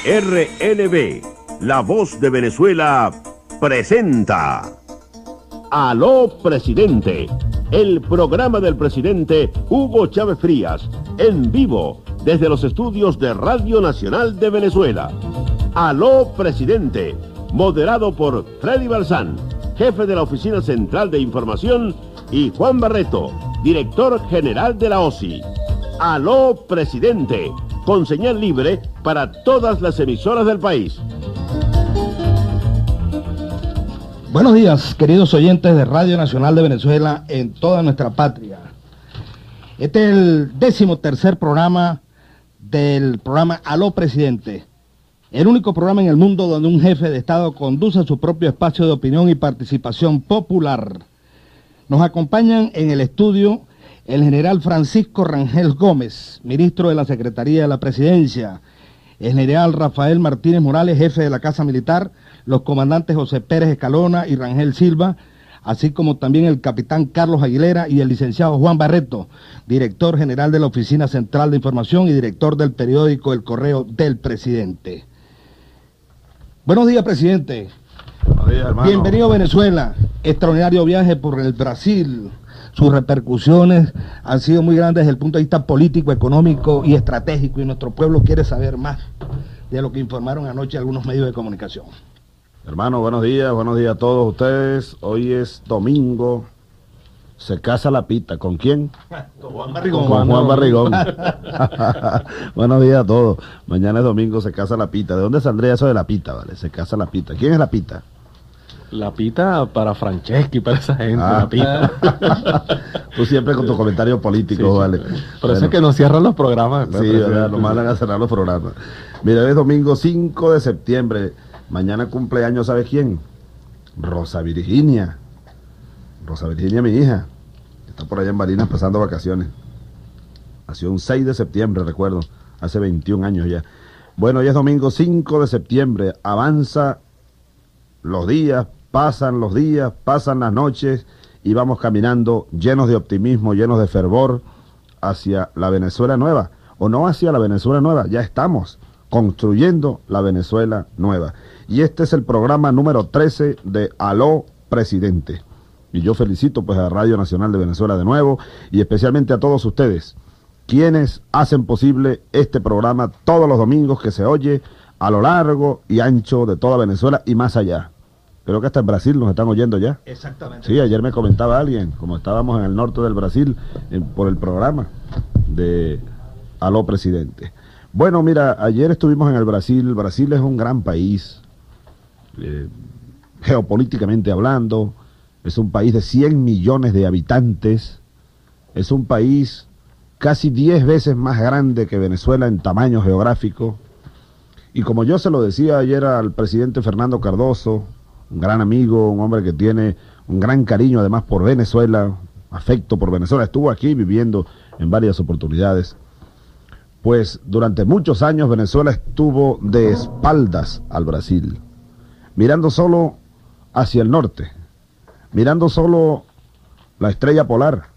RNB, La Voz de Venezuela, presenta Aló Presidente, el programa del presidente Hugo Chávez Frías, en vivo desde los estudios de Radio Nacional de Venezuela. Aló Presidente, moderado por Freddy Balsán, jefe de la Oficina Central de Información, y Juan Barreto, director general de la OSI. Aló Presidente, con señal libre para todas las emisoras del país. Buenos días, queridos oyentes de Radio Nacional de Venezuela en toda nuestra patria. Este es el 13º programa del programa Aló Presidente, el único programa en el mundo donde un jefe de Estado conduce su propio espacio de opinión y participación popular. Nos acompañan en el estudio el general Francisco Rangel Gómez, ministro de la Secretaría de la Presidencia, el general Rafael Martínez Morales, jefe de la Casa Militar, los comandantes José Pérez Escalona y Rangel Silva, así como también el capitán Carlos Aguilera y el licenciado Juan Barreto, director general de la Oficina Central de Información y director del periódico El Correo del Presidente. Buenos días, presidente. Buenos días, hermano. Bienvenido a Venezuela. Extraordinario viaje por el Brasil. Sus repercusiones han sido muy grandes desde el punto de vista político, económico y estratégico, y nuestro pueblo quiere saber más de lo que informaron anoche algunos medios de comunicación. Hermano, buenos días a todos ustedes. Hoy es domingo, se casa la pita. ¿Con quién? Con Juan Barrigón. Con Juan Barrigón. Buenos días a todos. Mañana es domingo, se casa la pita. ¿De dónde saldría eso de la pita, vale? Se casa la pita. ¿Quién es la pita? La pita para Franceschi, para esa gente, la pita. Tú siempre con tu comentario político, sí, vale. Por eso es que nos cierran los programas. Sí, ¿verdad? Nos mandan a cerrar los programas. Mira, es domingo 5 de septiembre. Mañana cumpleaños, ¿sabes quién? Rosa Virginia. Rosa Virginia, mi hija. Está por allá en Barinas pasando vacaciones. Nació un 6 de septiembre, recuerdo. Hace 21 años ya. Bueno, hoy es domingo 5 de septiembre. Avanza los días, pasan las noches y vamos caminando llenos de optimismo, llenos de fervor hacia la Venezuela nueva. O no hacia la Venezuela nueva, ya estamos construyendo la Venezuela nueva. Y este es el programa número 13 de Aló Presidente. Y yo felicito pues a Radio Nacional de Venezuela de nuevo y especialmente a todos ustedes, quienes hacen posible este programa todos los domingos que se oye a lo largo y ancho de toda Venezuela y más allá. Creo que hasta en Brasil nos están oyendo ya. Exactamente. Sí, ayer me comentaba alguien, como estábamos en el norte del Brasil, por el programa de Aló Presidente. Bueno, mira, ayer estuvimos en el Brasil. Brasil es un gran país, geopolíticamente hablando. Es un país de 100 millones de habitantes. Es un país casi 10 veces más grande que Venezuela en tamaño geográfico. Y como yo se lo decía ayer al presidente Fernando Cardoso, un gran amigo, un hombre que tiene un gran cariño además por Venezuela, afecto por Venezuela, estuvo aquí viviendo en varias oportunidades. Pues durante muchos años Venezuela estuvo de espaldas al Brasil, mirando solo hacia el norte, mirando solo la estrella polar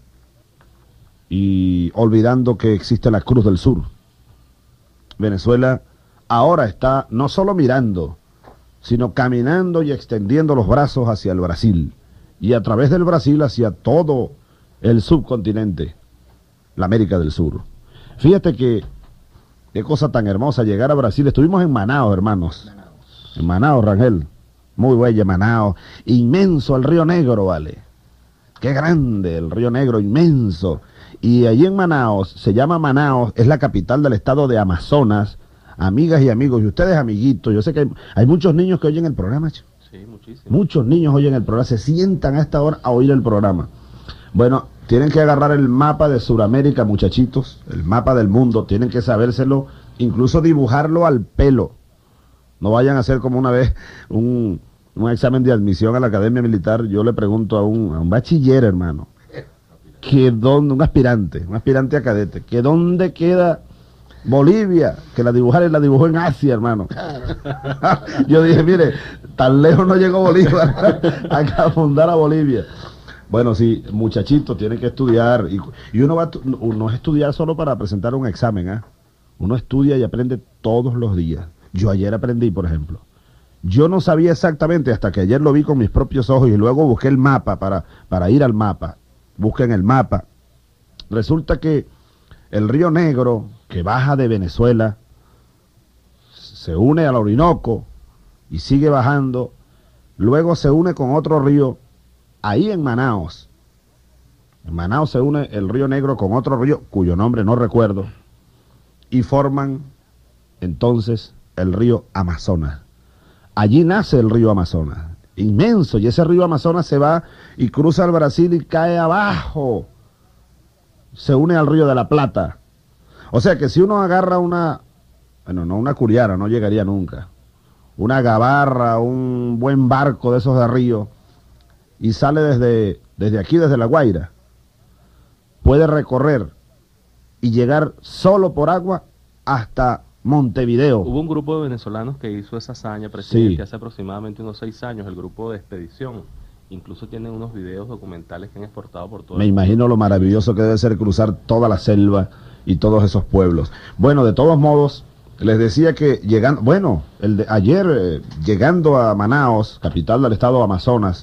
y olvidando que existe la Cruz del Sur. Venezuela ahora está no solo mirando, sino caminando y extendiendo los brazos hacia el Brasil, y a través del Brasil hacia todo el subcontinente, la América del Sur. Fíjate que qué cosa tan hermosa llegar a Brasil. Estuvimos en Manaos, hermanos. En Manaos, Rangel. Muy bella Manaos. Inmenso el Río Negro, vale. Qué grande el Río Negro, inmenso. Y allí en Manaos, se llama Manaos, es la capital del estado de Amazonas. Amigas y amigos, y ustedes amiguitos, yo sé que hay muchos niños que oyen el programa. Sí, muchísimo. Muchos niños oyen el programa, se sientan a esta hora a oír el programa. Bueno, tienen que agarrar el mapa de Sudamérica, muchachitos, el mapa del mundo, tienen que sabérselo, incluso dibujarlo al pelo. No vayan a hacer como una vez un examen de admisión a la Academia Militar. Yo le pregunto a un bachiller, hermano, un aspirante a cadete, que dónde queda Bolivia, que la dibujó en Asia, hermano. Yo dije, mire, tan lejos no llegó Bolívar a fundar a Bolivia. Bueno, sí, muchachitos, tienen que estudiar. Y uno es estudiar solo para presentar un examen, ¿eh? Uno estudia y aprende todos los días. Yo ayer aprendí, por ejemplo. Yo no sabía exactamente hasta que ayer lo vi con mis propios ojos y luego busqué el mapa para ir al mapa. Busquen el mapa. Resulta que el río Negro, que baja de Venezuela, se une al Orinoco y sigue bajando, luego se une con otro río ahí en Manaos. En Manaos se une el río Negro con otro río cuyo nombre no recuerdo y forman entonces el río Amazonas. Allí nace el río Amazonas, inmenso, y ese río Amazonas se va y cruza el Brasil y cae abajo. Se une al río de la Plata. O sea que si uno agarra una, bueno, no una curiara, no llegaría nunca, una gabarra, un buen barco de esos de río, y sale desde aquí, desde La Guaira, puede recorrer y llegar solo por agua hasta Montevideo. Hubo un grupo de venezolanos que hizo esa hazaña, presidente, Sí. hace aproximadamente unos 6 años, el grupo de expedición. Incluso tienen unos videos documentales que han exportado por todo Me el mundo. imagino lo maravilloso que debe ser cruzar toda la selva y todos esos pueblos. Bueno, de todos modos, les decía que llegando, bueno, ayer llegando a Manaos, capital del estado Amazonas,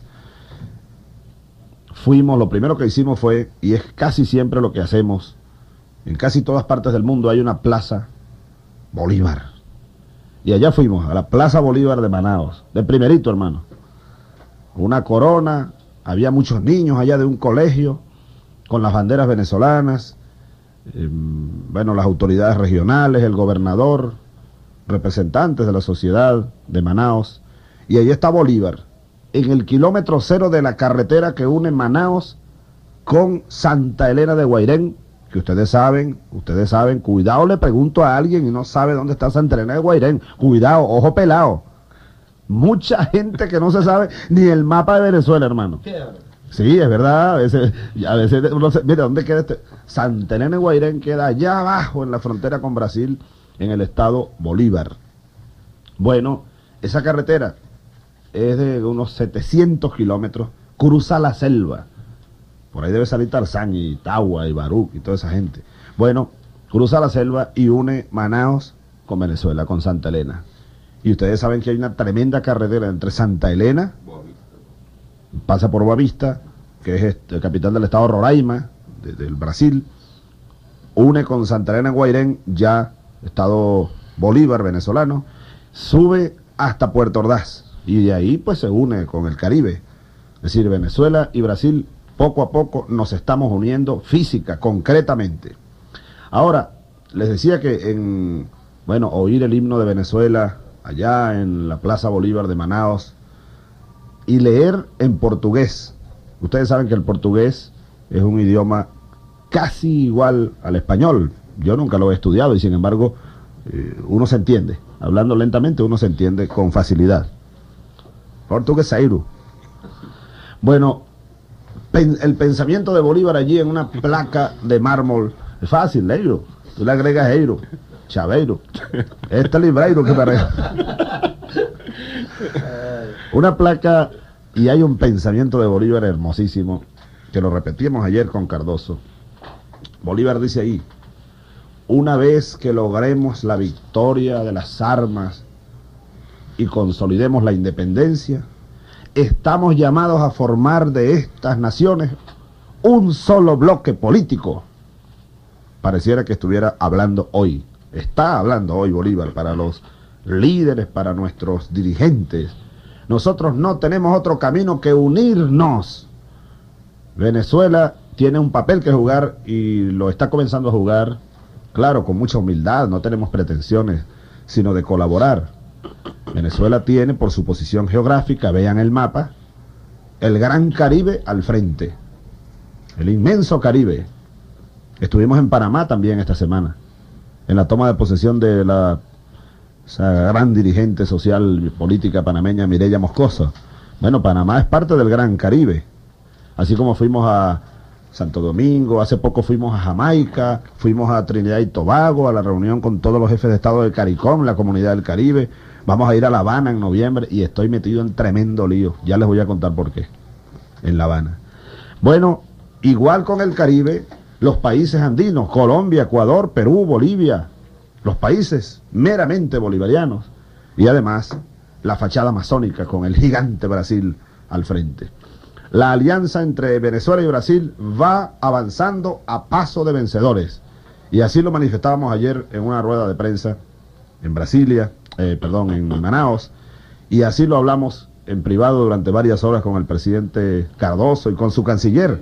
fuimos, lo primero que hicimos fue, y es casi siempre lo que hacemos, en casi todas partes del mundo hay una plaza Bolívar. Y allá fuimos, a la Plaza Bolívar de Manaos, de primerito, hermano. Una corona, había muchos niños allá de un colegio, con las banderas venezolanas, bueno, las autoridades regionales, el gobernador, representantes de la sociedad de Manaos, y allí está Bolívar, en el kilómetro 0 de la carretera que une Manaos con Santa Elena de Guairén, que ustedes saben, cuidado, le pregunto a alguien y no sabe dónde está Santa Elena de Guairén, cuidado, ojo pelado. Mucha gente que no se sabe ni el mapa de Venezuela, hermano. Sí, es verdad, a veces uno se, mira, ¿dónde queda este? Santa Elena de Guairén queda allá abajo en la frontera con Brasil, en el estado Bolívar. Bueno, esa carretera es de unos 700 kilómetros, cruza la selva. Por ahí debe salir Tarzán y Tagua y Baruch y toda esa gente. Bueno, cruza la selva y une Manaos con Venezuela, con Santa Elena. Y ustedes saben que hay una tremenda carretera entre Santa Elena, pasa por Boavista, que es la capital del estado Roraima, del Brasil, une con Santa Elena en Guairén, ya estado Bolívar venezolano, sube hasta Puerto Ordaz y de ahí pues se une con el Caribe. Es decir, Venezuela y Brasil poco a poco nos estamos uniendo física, concretamente. Ahora, les decía que bueno, oír el himno de Venezuela allá en la Plaza Bolívar de Manaos y leer en portugués. Ustedes saben que el portugués es un idioma casi igual al español. Yo nunca lo he estudiado y sin embargo uno se entiende. Hablando lentamente uno se entiende con facilidad. Portugueseiro. Bueno, el pensamiento de Bolívar allí en una placa de mármol es fácil, eiro. Tú le agregas eiro, chaveiro, este libreiro que me una placa, y hay un pensamiento de Bolívar hermosísimo que lo repetimos ayer con Cardoso. Bolívar dice ahí: una vez que logremos la victoria de las armas y consolidemos la independencia, estamos llamados a formar de estas naciones un solo bloque político. Pareciera que estuviera hablando hoy, está hablando hoy Bolívar para los líderes, para nuestros dirigentes. Nosotros no tenemos otro camino que unirnos. Venezuela tiene un papel que jugar y lo está comenzando a jugar, claro, con mucha humildad, no tenemos pretensiones, sino de colaborar. Venezuela tiene, por su posición geográfica, vean el mapa, el Gran Caribe al frente, el inmenso Caribe. Estuvimos en Panamá también esta semana, en la toma de posesión de esa gran dirigente social y política panameña, Mireya Moscoso. Bueno, Panamá es parte del Gran Caribe, así como fuimos a Santo Domingo, hace poco fuimos a Jamaica, fuimos a Trinidad y Tobago, a la reunión con todos los jefes de Estado del CARICOM, la Comunidad del Caribe. Vamos a ir a La Habana en noviembre y estoy metido en tremendo lío, ya les voy a contar por qué, en La Habana. Bueno, igual con el Caribe, los países andinos, Colombia, Ecuador, Perú, Bolivia, los países meramente bolivarianos, y además la fachada masónica con el gigante Brasil al frente. La alianza entre Venezuela y Brasil va avanzando a paso de vencedores, y así lo manifestábamos ayer en una rueda de prensa en Brasilia, en Manaos, y así lo hablamos en privado durante varias horas con el presidente Cardoso y con su canciller.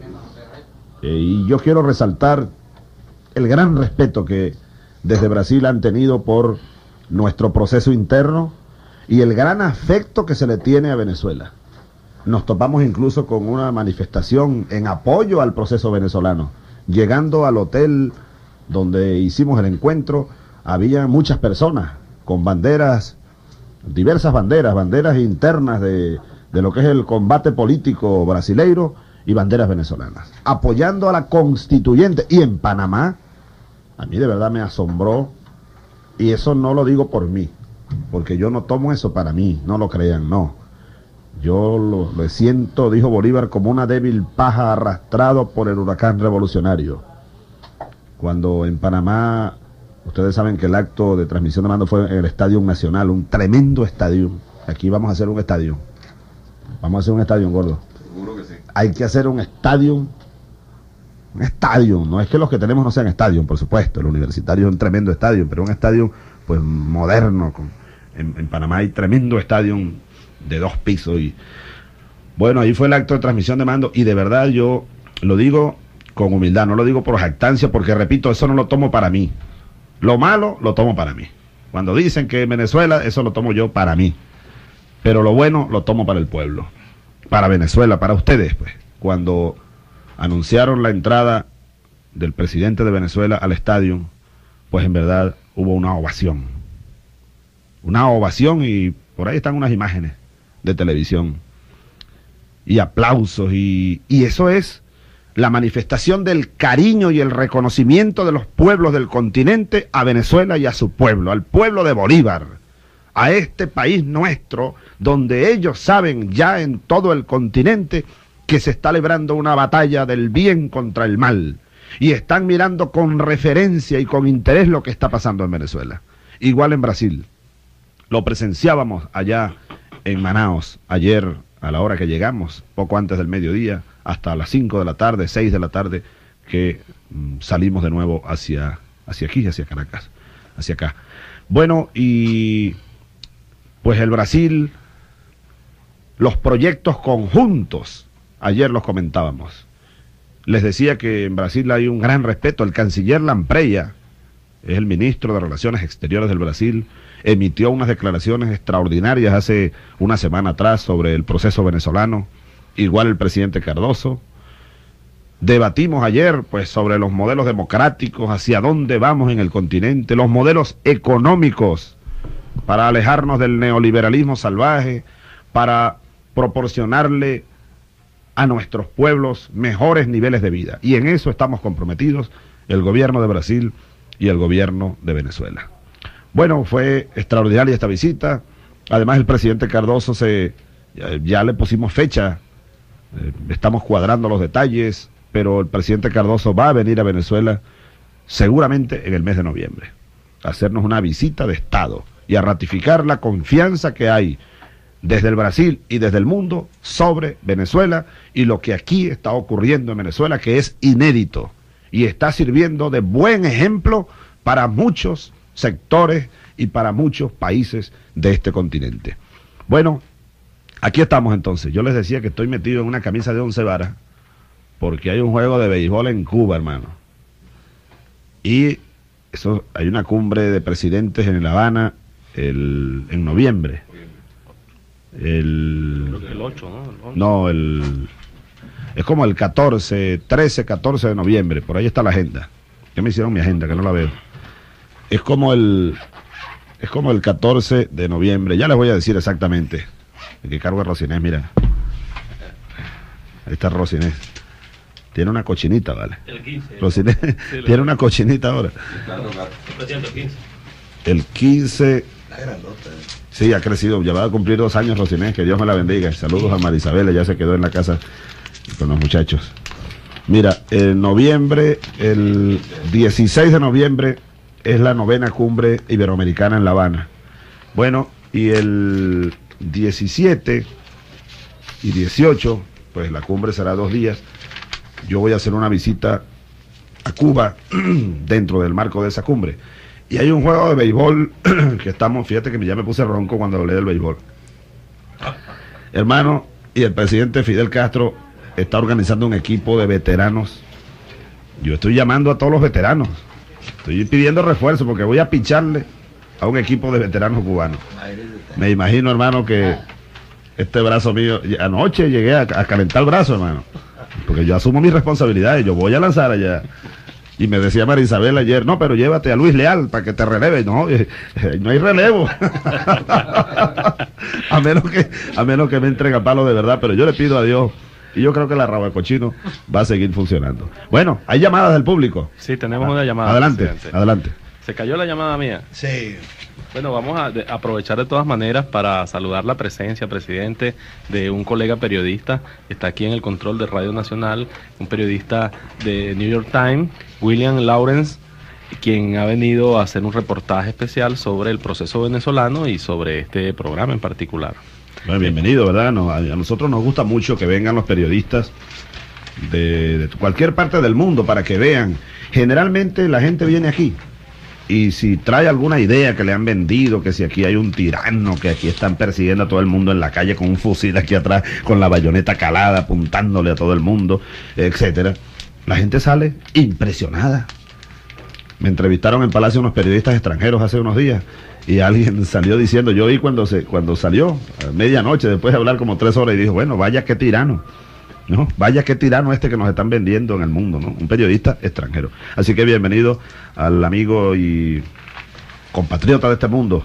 Y yo quiero resaltar el gran respeto que desde Brasil han tenido por nuestro proceso interno y el gran afecto que se le tiene a Venezuela. Nos topamos incluso con una manifestación en apoyo al proceso venezolano. Llegando al hotel donde hicimos el encuentro, había muchas personas con banderas, diversas banderas internas de lo que es el combate político brasileiro y banderas venezolanas, apoyando a la constituyente. Y en Panamá, a mí de verdad me asombró, y eso no lo digo por mí, porque yo no tomo eso para mí, no lo crean, no. Yo lo siento, dijo Bolívar, como una débil paja arrastrado por el huracán revolucionario. Cuando en Panamá, ustedes saben que el acto de transmisión de mando fue en el Estadio Nacional, un tremendo estadio. Aquí vamos a hacer un estadio. Vamos a hacer un estadio, gordo. Seguro que sí. Hay que hacer un estadio. Un estadio, no es que los que tenemos no sean estadios, por supuesto. El Universitario es un tremendo estadio, pero un estadio pues moderno. En Panamá hay tremendo estadio de 2 pisos. Y bueno, ahí fue el acto de transmisión de mando, y de verdad yo lo digo con humildad, no lo digo por jactancia, porque repito, eso no lo tomo para mí. Lo malo lo tomo para mí. Cuando dicen que en Venezuela, eso lo tomo yo para mí. Pero lo bueno lo tomo para el pueblo, para Venezuela, para ustedes, pues. Cuando anunciaron la entrada del presidente de Venezuela al estadio, pues en verdad hubo una ovación. Una ovación, y por ahí están unas imágenes de televisión. Y aplausos, y eso es la manifestación del cariño y el reconocimiento de los pueblos del continente a Venezuela y a su pueblo, al pueblo de Bolívar, a este país nuestro, donde ellos saben ya en todo el continente que se está librando una batalla del bien contra el mal, y están mirando con referencia y con interés lo que está pasando en Venezuela. Igual en Brasil, lo presenciábamos allá en Manaos, ayer a la hora que llegamos, poco antes del mediodía, hasta las 5 de la tarde, 6 de la tarde, que salimos de nuevo hacia aquí, hacia Caracas, hacia acá. Bueno, y pues el Brasil, los proyectos conjuntos, ayer los comentábamos. Les decía que en Brasil hay un gran respeto. El canciller Lampreia, es el ministro de Relaciones Exteriores del Brasil, emitió unas declaraciones extraordinarias hace una semana atrás sobre el proceso venezolano. Igual el presidente Cardoso. Debatimos ayer pues sobre los modelos democráticos, hacia dónde vamos en el continente, los modelos económicos para alejarnos del neoliberalismo salvaje, para proporcionarle a nuestros pueblos mejores niveles de vida. Y en eso estamos comprometidos el gobierno de Brasil y el gobierno de Venezuela. Bueno, fue extraordinaria esta visita. Además, el presidente Cardoso ya le pusimos fecha. Estamos cuadrando los detalles, pero el presidente Cardoso va a venir a Venezuela seguramente en el mes de noviembre, a hacernos una visita de Estado y a ratificar la confianza que hay desde el Brasil y desde el mundo sobre Venezuela y lo que aquí está ocurriendo en Venezuela, que es inédito y está sirviendo de buen ejemplo para muchos sectores y para muchos países de este continente. Bueno, aquí estamos entonces. Yo les decía que estoy metido en una camisa de 11 varas porque hay un juego de béisbol en Cuba, hermano. Y eso, hay una cumbre de presidentes en La Habana en noviembre. Creo que el 8, ¿no? No, es como el 13, 14 de noviembre. Por ahí está la agenda. Ya me hicieron mi agenda, que no la veo. Es como el 14 de noviembre. Ya les voy a decir exactamente. Que cargo de Rocinés, mira. Ahí está Rocinés. Tiene una cochinita, ¿vale? El 15. Rocinés tiene una cochinita ahora. El 15. La grandota. Sí, ha crecido. Ya va a cumplir 2 años Rocinés. Que Dios me la bendiga. Saludos a Marisabel. Ya se quedó en la casa con los muchachos. Mira, en noviembre, el 16 de noviembre, es la 9ª cumbre iberoamericana en La Habana. Bueno, Y el 17 y 18, pues la cumbre será 2 días. Yo voy a hacer una visita a Cuba dentro del marco de esa cumbre. Y hay un juego de béisbol que estamos, fíjate que ya me puse ronco cuando hablé del béisbol. Hermano, y el presidente Fidel Castro está organizando un equipo de veteranos. Yo estoy llamando a todos los veteranos. Estoy pidiendo refuerzo porque voy a picharle a un equipo de veteranos cubanos. Me imagino, hermano, que este brazo mío, anoche llegué a calentar el brazo, hermano, porque yo asumo mis responsabilidades, yo voy a lanzar allá. Y me decía María Isabel ayer, no, pero llévate a Luis Leal para que te releve. No, no hay relevo. a menos que me entren a palo de verdad, pero yo le pido a Dios, y yo creo que la raba de cochino va a seguir funcionando. Bueno, hay llamadas del público. Sí, tenemos una llamada. Adelante, presidente. adelante. ¿Se cayó la llamada mía? Sí. Bueno, vamos a aprovechar de todas maneras para saludar la presencia, presidente, de un colega periodista que está aquí en el control de Radio Nacional, un periodista de New York Times, William Lawrence, quien ha venido a hacer un reportaje especial sobre el proceso venezolano y sobre este programa en particular. Bueno, bienvenido, ¿verdad? A nosotros nos gusta mucho que vengan los periodistas de cualquier parte del mundo para que vean. Generalmente la gente viene aquí y si trae alguna idea que le han vendido, que si aquí hay un tirano, que aquí están persiguiendo a todo el mundo en la calle con un fusil aquí atrás, con la bayoneta calada, apuntándole a todo el mundo, etcétera, la gente sale impresionada. Me entrevistaron en Palacio unos periodistas extranjeros hace unos días y alguien salió diciendo, yo vi cuando salió a medianoche, después de hablar como 3 horas, y dijo, bueno, vaya qué tirano. No, vaya qué tirano que nos están vendiendo en el mundo, ¿no? Un periodista extranjero. Así que bienvenido al amigo y compatriota de este mundo,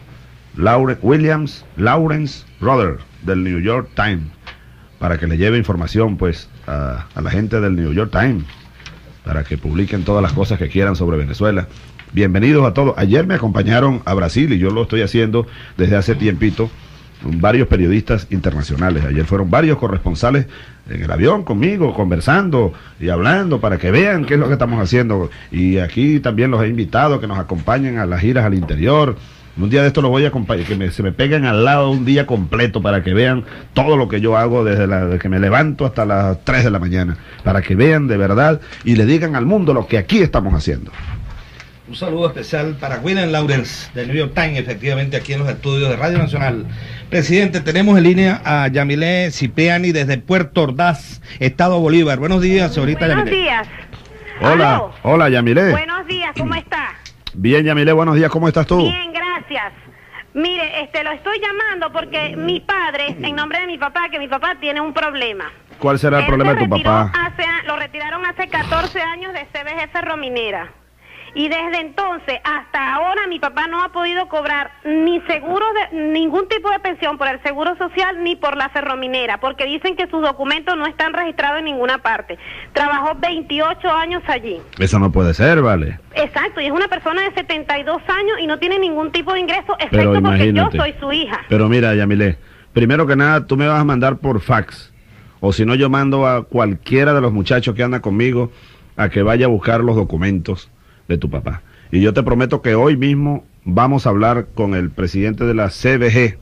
Lawrence Rother, del New York Times, para que le lleve información, pues, a la gente del New York Times, para que publiquen todas las cosas que quieran sobre Venezuela. Bienvenidos a todos. Ayer me acompañaron a Brasil y yo lo estoy haciendo desde hace tiempito, varios periodistas internacionales. Ayer fueron varios corresponsales en el avión conmigo, conversando y hablando para que vean qué es lo que estamos haciendo. Y aquí también los he invitado a que nos acompañen a las giras al interior. Un día de esto los voy a acompañar, que se me peguen al lado un día completo para que vean todo lo que yo hago desde que me levanto hasta las 3 de la mañana, para que vean de verdad y le digan al mundo lo que aquí estamos haciendo. Un saludo especial para William Lawrence del New York Times, efectivamente aquí en los estudios de Radio Nacional. Presidente, tenemos en línea a Yamilé Cipriani desde Puerto Ordaz, Estado Bolívar. Buenos días, señorita Yamilé. Buenos días. Hola, ¿Aló? hola Yamilé. Buenos días, ¿cómo está? Bien, Yamilé, buenos días, ¿cómo estás tú? Bien, gracias. Mire, lo estoy llamando porque mi padre, en nombre de mi papá, que mi papá tiene un problema. ¿Cuál será el problema de tu papá? Lo retiraron hace 14 años de CBG Ferrominera. Y desde entonces hasta ahora mi papá no ha podido cobrar ni seguro ningún tipo de pensión por el seguro social ni por la ferrominera, porque dicen que sus documentos no están registrados en ninguna parte. Trabajó 28 años allí. Eso no puede ser, ¿vale? Exacto, y es una persona de 72 años y no tiene ningún tipo de ingreso, excepto porque yo soy su hija. Pero mira, Yamilé, primero que nada tú me vas a mandar por fax, o si no yo mando a cualquiera de los muchachos que anda conmigo a que vaya a buscar los documentos de tu papá. Y yo te prometo que hoy mismo vamos a hablar con el presidente de la CBG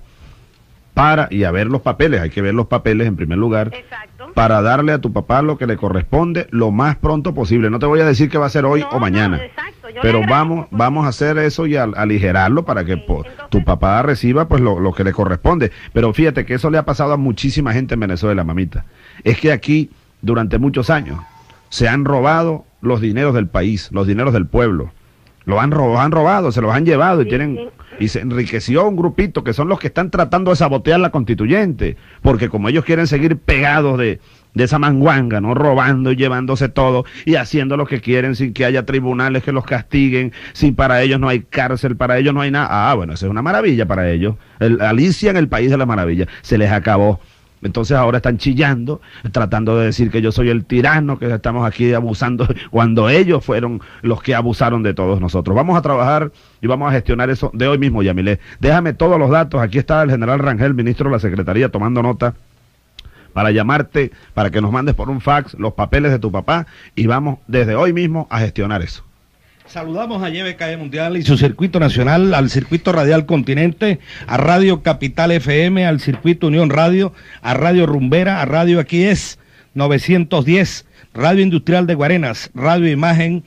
y a ver los papeles. Hay que ver los papeles en primer lugar. Exacto. Para darle a tu papá lo que le corresponde lo más pronto posible. No te voy a decir que va a ser hoy o mañana. No, exacto. Pero vamos a hacer eso y a aligerarlo para que entonces, tu papá reciba pues lo que le corresponde. Pero fíjate que eso le ha pasado a muchísima gente en Venezuela, mamita. Es que aquí durante muchos años se han robado los dineros del país, los dineros del pueblo. Lo han robado, se los han llevado y se enriqueció un grupito que son los que están tratando de sabotear la constituyente, porque como ellos quieren seguir pegados de esa manguanga, ¿no? Robando y llevándose todo y haciendo lo que quieren sin que haya tribunales que los castiguen, si para ellos no hay cárcel, para ellos no hay nada. Ah, bueno, eso es una maravilla para ellos. Alicia en el país de la maravilla. Se les acabó. Entonces ahora están chillando, tratando de decir que yo soy el tirano, que estamos aquí abusando, cuando ellos fueron los que abusaron de todos nosotros. Vamos a trabajar y vamos a gestionar eso de hoy mismo, Yamilé. Déjame todos los datos, aquí está el general Rangel, ministro de la Secretaría, tomando nota, para llamarte, para que nos mandes por un fax los papeles de tu papá, y vamos desde hoy mismo a gestionar eso. Saludamos a YBKE Mundial y su circuito nacional, al circuito radial Continente, a Radio Capital FM, al circuito Unión Radio, a Radio Rumbera, a Radio Aquí Es 910, Radio Industrial de Guarenas, Radio Imagen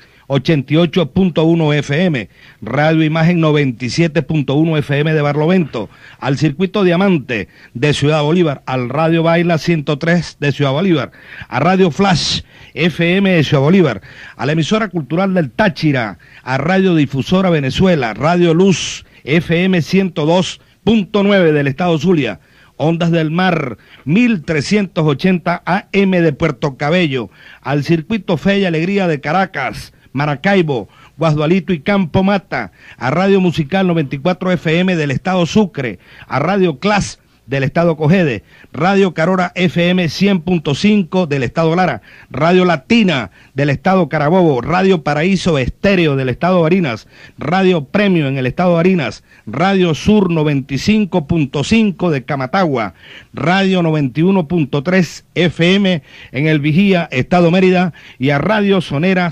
88.1 FM, Radio Imagen 97.1 FM de Barlovento, al circuito Diamante de Ciudad Bolívar, al Radio Baila 103 de Ciudad Bolívar, a Radio Flash FM de Ciudad Bolívar, a la emisora cultural del Táchira, a Radio Difusora Venezuela, Radio Luz FM 102.9 del estado Zulia, Ondas del Mar 1380 AM de Puerto Cabello, al circuito Fe y Alegría de Caracas, Maracaibo, Guasdualito y Campo Mata, a Radio Musical 94 FM del estado Sucre, a Radio Clas del estado Cogede, Radio Carora FM 100.5 del estado Lara, Radio Latina del estado Carabobo, Radio Paraíso Estéreo del estado Barinas, Radio Premio en el estado Barinas, Radio Sur 95.5 de Camatagua, Radio 91.3 FM en el Vigía, estado Mérida, y a Radio Sonera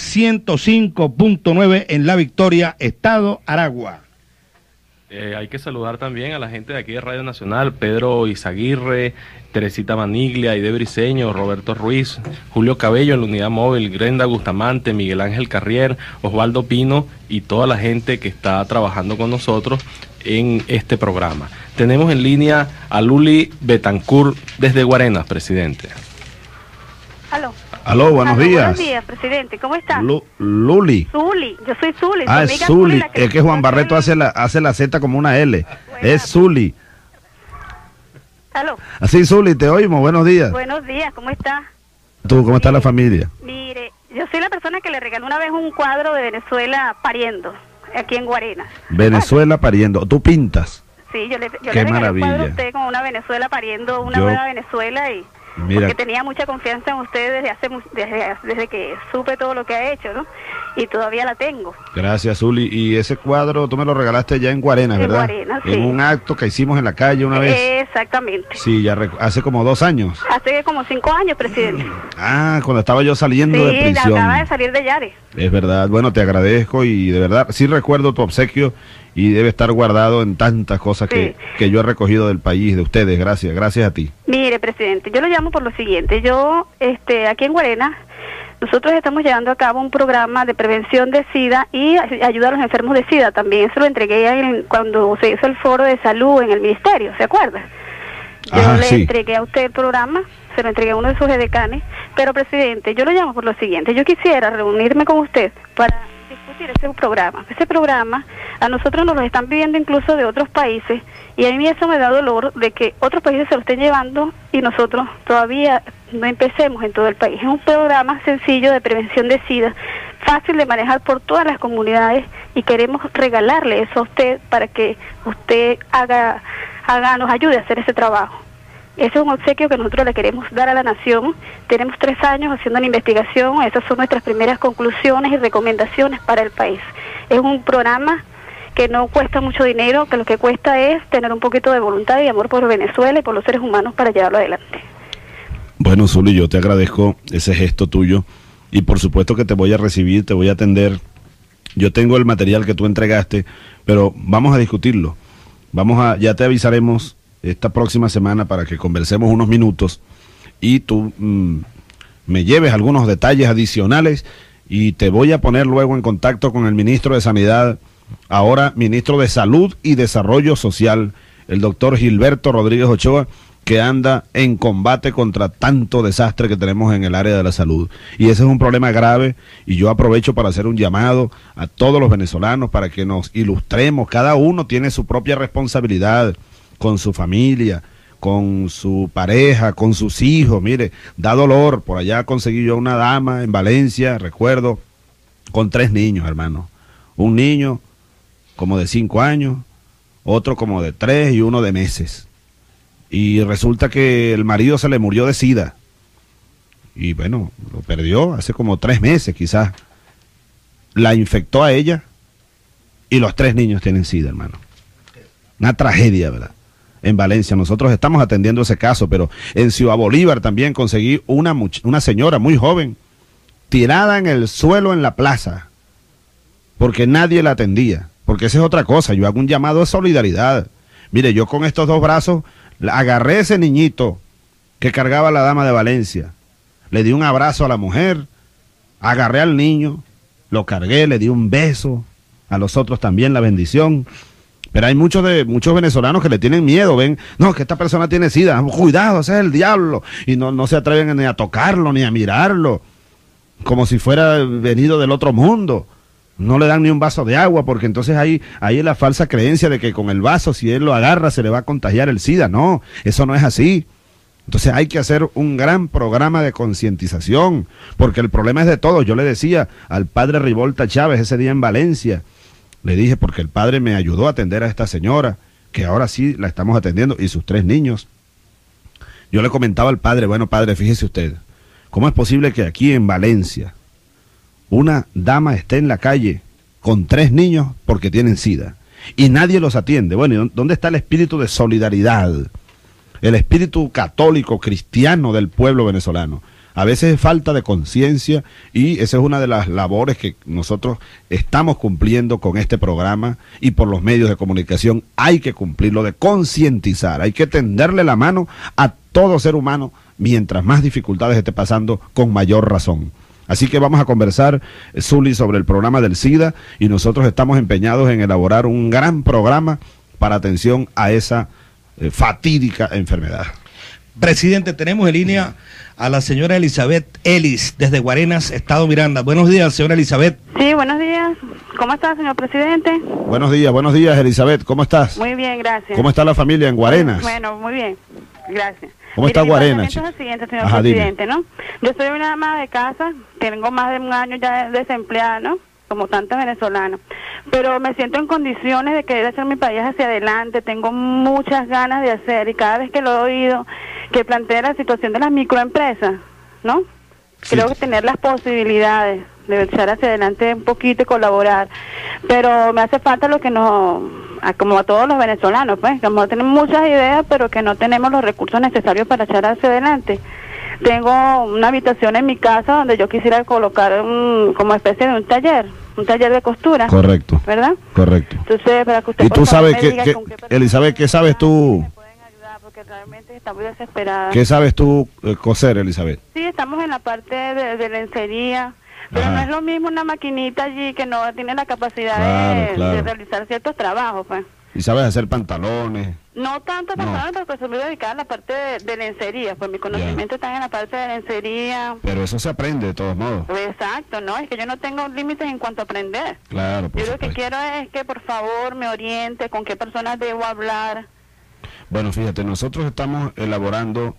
105.9 en La Victoria, estado Aragua. Hay que saludar también a la gente de aquí de Radio Nacional, Pedro Izaguirre, Teresita Maniglia, Aide Briceño, Roberto Ruiz, Julio Cabello en la unidad móvil, Grenda Bustamante, Miguel Ángel Carrier, Osvaldo Pino y toda la gente que está trabajando con nosotros en este programa. Tenemos en línea a Luli Betancourt desde Guarenas, presidente. Aló. Aló, buenos días. Buenos días, presidente. ¿Cómo está? Luli. Zuli, yo soy Zuli. Ah, es Zuli. Es que Juan Barreto hace la Z como una L. Bueno, es Zuli. Aló. Así, Zuli, te oímos. Buenos días. Buenos días, ¿cómo está? ¿Tú, cómo está la familia? Mire, yo soy la persona que le regaló una vez un cuadro de Venezuela pariendo, aquí en Guarenas. Venezuela pariendo. ¿Tú pintas? Sí, yo le Qué regalé maravilla. un cuadro a usted con una Venezuela pariendo, una nueva Venezuela, y mira, porque tenía mucha confianza en usted desde que supe todo lo que ha hecho, ¿no? Y todavía la tengo. Gracias, Zuli. Y ese cuadro tú me lo regalaste ya en Guarenas, ¿verdad? En Guarenas, sí. En un acto que hicimos en la calle una vez. Exactamente. Sí, ya hace como 2 años. Hace como 5 años, presidente. Ah, cuando estaba yo saliendo de prisión. Sí, acaba de salir de Yare. Es verdad. Bueno, te agradezco y de verdad sí recuerdo tu obsequio y debe estar guardado en tantas cosas Sí. que yo he recogido del país, de ustedes. Gracias, gracias a ti. Mire, presidente, yo lo llamo por lo siguiente. Yo, aquí en Guarenas, nosotros estamos llevando a cabo un programa de prevención de SIDA y ayuda a los enfermos de SIDA también. Eso lo entregué cuando se hizo el foro de salud en el ministerio, ¿se acuerda? Yo Ajá, le sí. entregué a usted el programa, se lo entregué a uno de sus edecanes. Pero, presidente, yo lo llamo por lo siguiente. Yo quisiera reunirme con usted para discutir ese programa. Ese programa a nosotros nos lo están pidiendo incluso de otros países, y a mí eso me da dolor de que otros países se lo estén llevando y nosotros todavía no empecemos en todo el país. Es un programa sencillo de prevención de SIDA, fácil de manejar por todas las comunidades, y queremos regalarle eso a usted para que usted nos ayude a hacer ese trabajo. Ese es un obsequio que nosotros le queremos dar a la nación. Tenemos 3 años haciendo una investigación, esas son nuestras primeras conclusiones y recomendaciones para el país. Es un programa que no cuesta mucho dinero, que lo que cuesta es tener un poquito de voluntad y amor por Venezuela y por los seres humanos para llevarlo adelante. Bueno, Zuli, yo te agradezco ese gesto tuyo y por supuesto que te voy a recibir, te voy a atender. Yo tengo el material que tú entregaste, pero vamos a discutirlo. Ya te avisaremos esta próxima semana para que conversemos unos minutos y tú me lleves algunos detalles adicionales y te voy a poner luego en contacto con el ministro de Sanidad, ahora ministro de Salud y Desarrollo Social, el doctor Gilberto Rodríguez Ochoa, que anda en combate contra tanto desastre que tenemos en el área de la salud. Y ese es un problema grave, y yo aprovecho para hacer un llamado a todos los venezolanos para que nos ilustremos. Cada uno tiene su propia responsabilidad con su familia, con su pareja, con sus hijos. Mire, da dolor. Por allá conseguí yo una dama en Valencia, recuerdo, con 3 niños, hermano. Un niño como de 5 años, otro como de 3 y uno de meses. Y resulta que el marido se le murió de SIDA. Y bueno, lo perdió hace como 3 meses quizás. La infectó a ella y los 3 niños tienen SIDA, hermano. Una tragedia, ¿verdad? En Valencia, nosotros estamos atendiendo ese caso, pero en Ciudad Bolívar también conseguí una señora muy joven, tirada en el suelo en la plaza, porque nadie la atendía, porque esa es otra cosa. Yo hago un llamado de solidaridad. Mire, yo con estos dos brazos agarré a ese niñito que cargaba la dama de Valencia, le di un abrazo a la mujer, agarré al niño, lo cargué, le di un beso, a los otros también la bendición. Pero hay muchos venezolanos que le tienen miedo, ven, no, que esta persona tiene SIDA, cuidado, ese es el diablo, y no se atreven ni a tocarlo, ni a mirarlo, como si fuera venido del otro mundo. No le dan ni un vaso de agua, porque entonces ahí es la falsa creencia de que con el vaso, si él lo agarra, se le va a contagiar el SIDA. No, eso no es así. Entonces hay que hacer un gran programa de concientización, porque el problema es de todos. Yo le decía al padre Rivolta Chávez ese día en Valencia, le dije, porque el padre me ayudó a atender a esta señora, que ahora sí la estamos atendiendo, y sus 3 niños. Yo le comentaba al padre, bueno, padre, fíjese usted, ¿cómo es posible que aquí en Valencia una dama esté en la calle con 3 niños porque tienen SIDA y nadie los atiende? Bueno, ¿y dónde está el espíritu de solidaridad? El espíritu católico, cristiano del pueblo venezolano. A veces es falta de conciencia, y esa es una de las labores que nosotros estamos cumpliendo con este programa y por los medios de comunicación. Hay que cumplirlo, de concientizar, hay que tenderle la mano a todo ser humano, mientras más dificultades esté pasando, con mayor razón. Así que vamos a conversar, Zuli, sobre el programa del SIDA, y nosotros estamos empeñados en elaborar un gran programa para atención a esa fatídica enfermedad. Presidente, tenemos en línea a la señora Elizabeth Ellis, desde Guarenas, Estado Miranda. Buenos días, señora Elizabeth. Sí, buenos días. ¿Cómo está, señor presidente? Buenos días, Elizabeth. ¿Cómo estás? Muy bien, gracias. ¿Cómo está la familia en Guarenas? Bueno, muy bien, gracias. ¿Cómo está Guarenas? Es el siguiente, señor presidente, ¿no? Yo soy una ama de casa, tengo más de un año ya desempleada, ¿no? Como tantos venezolanos. Pero me siento en condiciones de querer hacer mi país hacia adelante, tengo muchas ganas de hacer, y cada vez que lo he oído, que plantea la situación de las microempresas, ¿no? Sí. Creo que tener las posibilidades de echar hacia adelante un poquito y colaborar, pero me hace falta lo que nos, como a todos los venezolanos, pues, que a lo mejor tenemos muchas ideas, pero que no tenemos los recursos necesarios para echar hacia adelante. Tengo una habitación en mi casa donde yo quisiera colocar como especie de un taller de costura. Correcto. ¿Verdad? Correcto. Entonces, para que usted, ¿Y tú sabes me diga con qué Elizabeth, qué sabes tú? me pueden ayudar, porque realmente está muy desesperada. ¿Qué sabes tú coser, Elizabeth? Sí, estamos en la parte de lencería, pero no es lo mismo una maquinita allí que no tiene la capacidad de realizar ciertos trabajos, pues. ¿Y sabes hacer pantalones? No tanto pantalones, porque soy dedicada a la parte de lencería, pues mi conocimiento está en la parte de lencería. Pero eso se aprende de todos modos. Exacto, ¿no? Es que yo no tengo límites en cuanto a aprender. Claro, por Yo lo que supuesto. quiero es que por favor me oriente con qué personas debo hablar. Bueno, fíjate, nosotros estamos elaborando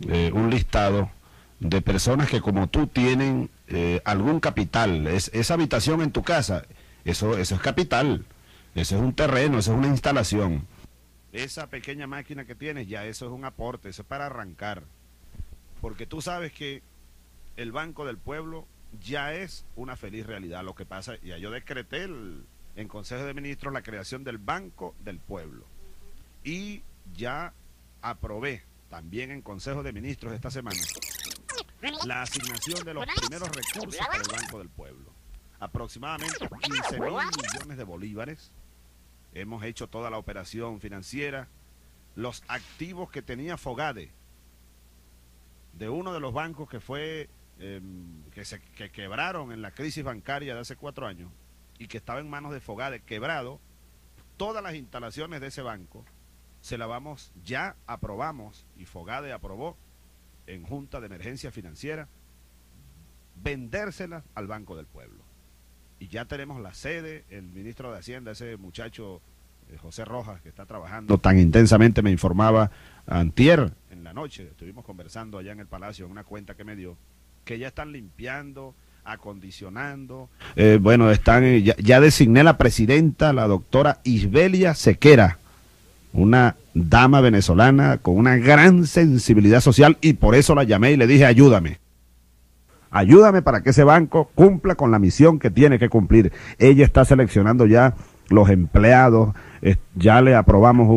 un listado de personas que como tú tienen algún capital. Esa habitación en tu casa, eso es capital. Eso es un terreno, eso es una instalación. Esa pequeña máquina que tienes, ya eso es un aporte, eso es para arrancar. Porque tú sabes que el Banco del Pueblo ya es una feliz realidad. Lo que pasa, ya yo decreté en Consejo de Ministros la creación del Banco del Pueblo. Y ya aprobé también en Consejo de Ministros esta semana la asignación de los primeros recursos para el Banco del Pueblo. Aproximadamente 15.000 millones de bolívares. Hemos hecho toda la operación financiera. Los activos que tenía Fogade, de uno de los bancos que fue que quebraron en la crisis bancaria de hace 4 años y que estaba en manos de Fogade, quebrado, todas las instalaciones de ese banco ya aprobamos, y Fogade aprobó en Junta de Emergencia Financiera, vendérselas al Banco del Pueblo. Y ya tenemos la sede, el ministro de Hacienda, ese muchacho José Rojas, que está trabajando tan intensamente, me informaba antier en la noche, estuvimos conversando allá en el Palacio, en una cuenta que me dio, que ya están limpiando, acondicionando, ya designé la presidenta, la doctora Isbelia Sequera, una dama venezolana con una gran sensibilidad social, y por eso la llamé y le dije, ayúdame para que ese banco cumpla con la misión que tiene que cumplir. Ella está seleccionando ya los empleados, ya le aprobamos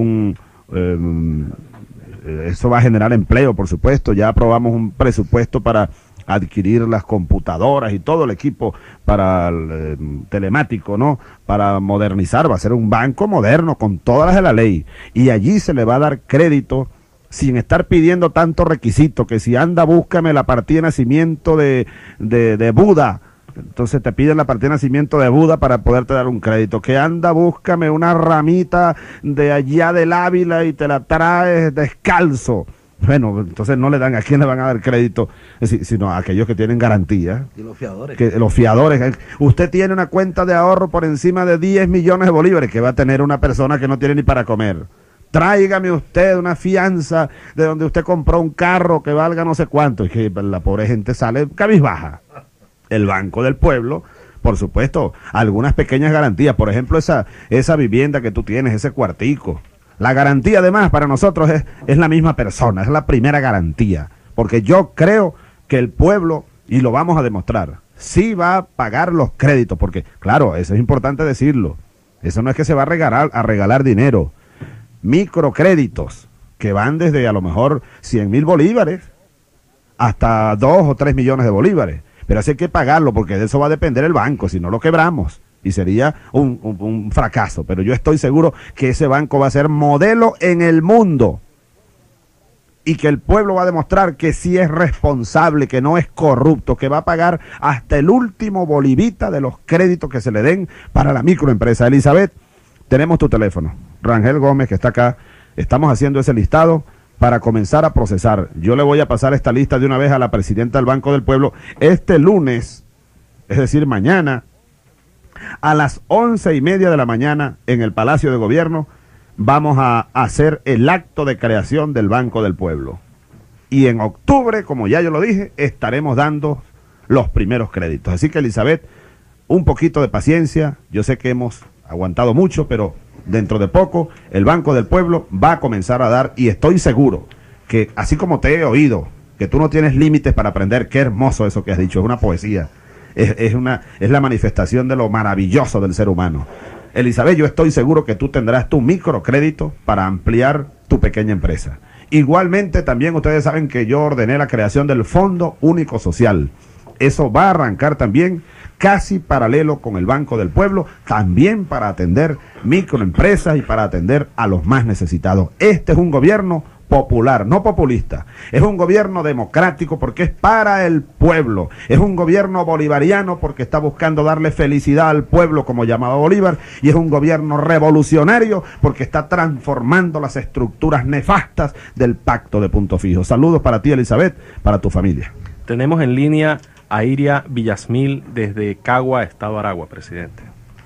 eso va a generar empleo, por supuesto, ya aprobamos un presupuesto para adquirir las computadoras y todo el equipo para el telemático, ¿no? Para modernizar, va a ser un banco moderno con todas las de la ley. Y allí se le va a dar crédito sin estar pidiendo tanto requisito, que si anda, búscame la partida de nacimiento de Buda. Entonces te piden la partida de nacimiento de Buda para poderte dar un crédito. Que anda, búscame una ramita de allá del Ávila y te la traes descalzo. Bueno, entonces no le dan, ¿a quién le van a dar crédito? Sino a aquellos que tienen garantía. Y los fiadores. Los fiadores. Usted tiene una cuenta de ahorro por encima de 10 millones de bolívares que va a tener una persona que no tiene ni para comer. Tráigame usted una fianza de donde usted compró un carro que valga no sé cuánto. Y que la pobre gente sale cabizbaja. El Banco del Pueblo, por supuesto, algunas pequeñas garantías. Por ejemplo, esa vivienda que tú tienes, ese cuartico. La garantía, además, para nosotros es la misma persona, es la primera garantía. Porque yo creo que el pueblo, y lo vamos a demostrar, sí va a pagar los créditos. Porque, claro, eso es importante decirlo. Eso no es que se va a regalar dinero. Microcréditos que van desde a lo mejor 100.000 bolívares hasta 2 o 3 millones de bolívares. Pero así hay que pagarlo porque de eso va a depender el banco, si no lo quebramos. Y sería un fracaso. Pero yo estoy seguro que ese banco va a ser modelo en el mundo. Y que el pueblo va a demostrar que sí es responsable, que no es corrupto, que va a pagar hasta el último bolivita de los créditos que se le den para la microempresa. Elizabeth, tenemos tu teléfono. Rangel Gómez, que está acá, estamos haciendo ese listado para comenzar a procesar. Yo le voy a pasar esta lista de una vez a la presidenta del Banco del Pueblo. Este lunes, es decir, mañana, a las 11:30 de la mañana, en el Palacio de Gobierno, vamos a hacer el acto de creación del Banco del Pueblo. Y en octubre, como ya yo lo dije, estaremos dando los primeros créditos. Así que, Elizabeth, un poquito de paciencia. Yo sé que hemos aguantado mucho, pero dentro de poco el Banco del Pueblo va a comenzar a dar, y estoy seguro que, así como te he oído, que tú no tienes límites para aprender. Qué hermoso eso que has dicho, es una poesía. Es la manifestación de lo maravilloso del ser humano. Elizabeth, yo estoy seguro que tú tendrás tu microcrédito para ampliar tu pequeña empresa. Igualmente, también ustedes saben que yo ordené la creación del Fondo Único Social. Eso va a arrancar también casi paralelo con el Banco del Pueblo, también para atender microempresas y para atender a los más necesitados. Este es un gobierno popular, no populista. Es un gobierno democrático porque es para el pueblo. Es un gobierno bolivariano porque está buscando darle felicidad al pueblo, como llamaba Bolívar. Y es un gobierno revolucionario porque está transformando las estructuras nefastas del Pacto de Punto Fijo. Saludos para ti, Elizabeth, para tu familia. Tenemos en línea a Iria Villasmil desde Cagua, Estado Aragua, presidente.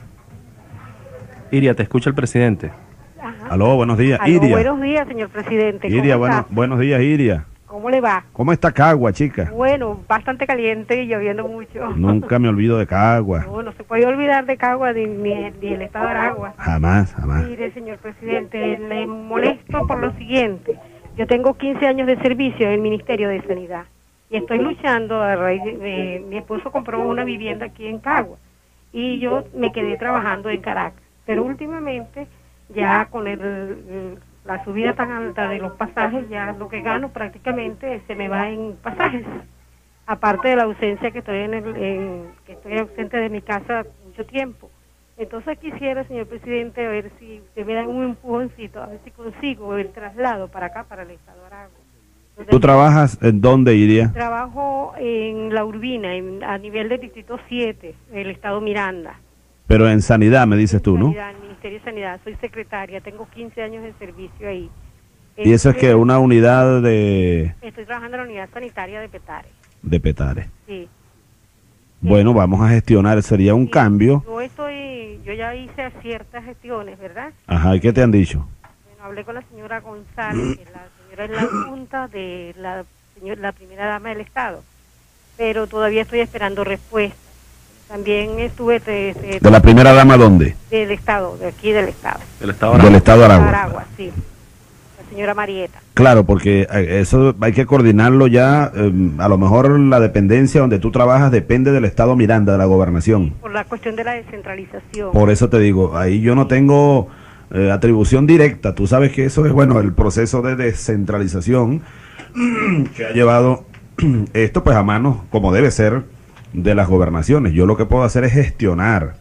Iria, te escucha el presidente. Ajá. Aló, buenos días, Aló, Iria. buenos días, señor presidente. ¿Cómo Iria, está? buenos días, Iria. ¿Cómo le va? ¿Cómo está Cagua, chica? Bueno, bastante caliente y lloviendo mucho. Nunca me olvido de Cagua. No se puede olvidar de Cagua ni el estado de Aragua. Jamás, jamás. Mire, señor presidente, le molesto por lo siguiente. Yo tengo 15 años de servicio en el Ministerio de Sanidad y estoy luchando a raíz de mi esposo compró una vivienda aquí en Cagua y yo me quedé trabajando en Caracas. Pero últimamente, ya con la subida tan alta de los pasajes, ya lo que gano prácticamente se me va en pasajes. Aparte de la ausencia que estoy que estoy ausente de mi casa mucho tiempo. Entonces quisiera, señor presidente, a ver si usted me da un empujoncito, a ver si consigo el traslado para acá, para el estado de Aragua. Entonces, ¿tú trabajas en dónde, Iria? trabajo en La Urbina, a nivel del Distrito 7, el estado Miranda. Pero en sanidad, me dices tú, ¿no? Sanidad, el Ministerio de Sanidad, soy secretaria, tengo 15 años de servicio ahí. Y eso es que una unidad de Estoy trabajando en la unidad sanitaria de Petare. Petare. Sí. Bueno, vamos a gestionar, sería un Sí, cambio. yo ya hice ciertas gestiones, ¿verdad? Ajá, ¿y qué te han dicho? Bueno, hablé con la señora González, que la señora es la junta de la primera dama del Estado, pero todavía estoy esperando respuesta. También estuve ¿De la primera dama dónde? del Estado, de aquí del Estado. El estado Del Aragua. estado de Aragua. Aragua, sí. La señora Marieta. Claro, porque eso hay que coordinarlo ya, a lo mejor la dependencia donde tú trabajas depende del estado Miranda, de la gobernación. Por la cuestión de la descentralización. Por eso te digo, ahí yo no tengo atribución directa. Tú sabes que eso es, bueno, el proceso de descentralización que ha llevado esto pues a manos, como debe ser, de las gobernaciones. Yo lo que puedo hacer es gestionar,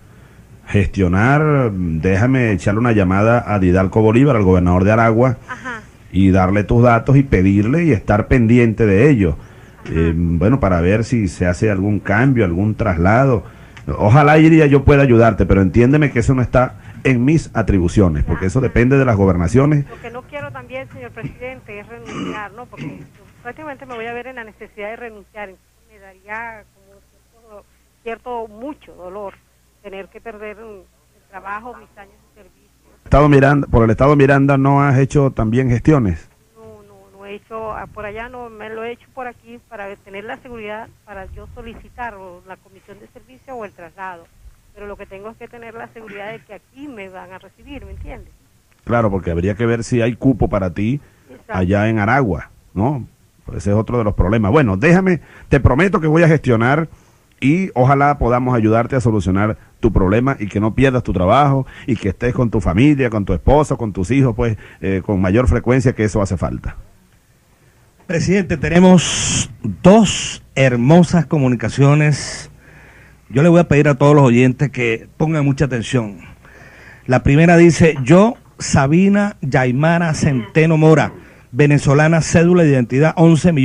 déjame echarle una llamada a Didalco Bolívar, al gobernador de Aragua, Ajá. y darle tus datos y pedirle y estar pendiente de ello. Bueno, para ver si se hace algún cambio, algún traslado. Ojalá iría yo pueda ayudarte, pero entiéndeme que eso no está en mis atribuciones, porque eso depende de las gobernaciones. Lo que no quiero también, señor presidente, es renunciar, ¿no? Porque prácticamente me voy a ver en la necesidad de renunciar. Me daría como mucho dolor tener que perder el trabajo, mis años de servicio. Por el Estado Miranda no has hecho también gestiones. No he hecho por allá, no me lo he hecho por aquí para tener la seguridad para yo solicitar o la comisión de servicio o el traslado. Pero lo que tengo es que tener la seguridad de que aquí me van a recibir, ¿me entiendes? Claro, porque habría que ver si hay cupo para ti. Exacto. Allá en Aragua, ¿no? Pues ese es otro de los problemas. Bueno, te prometo que voy a gestionar y ojalá podamos ayudarte a solucionar tu problema y que no pierdas tu trabajo y que estés con tu familia, con tu esposa, con tus hijos, pues con mayor frecuencia, que eso hace falta. Presidente, tenemos dos hermosas comunicaciones. Yo le voy a pedir a todos los oyentes que pongan mucha atención. La primera dice: yo, Sabina Yaimara Centeno Mora, venezolana, cédula de identidad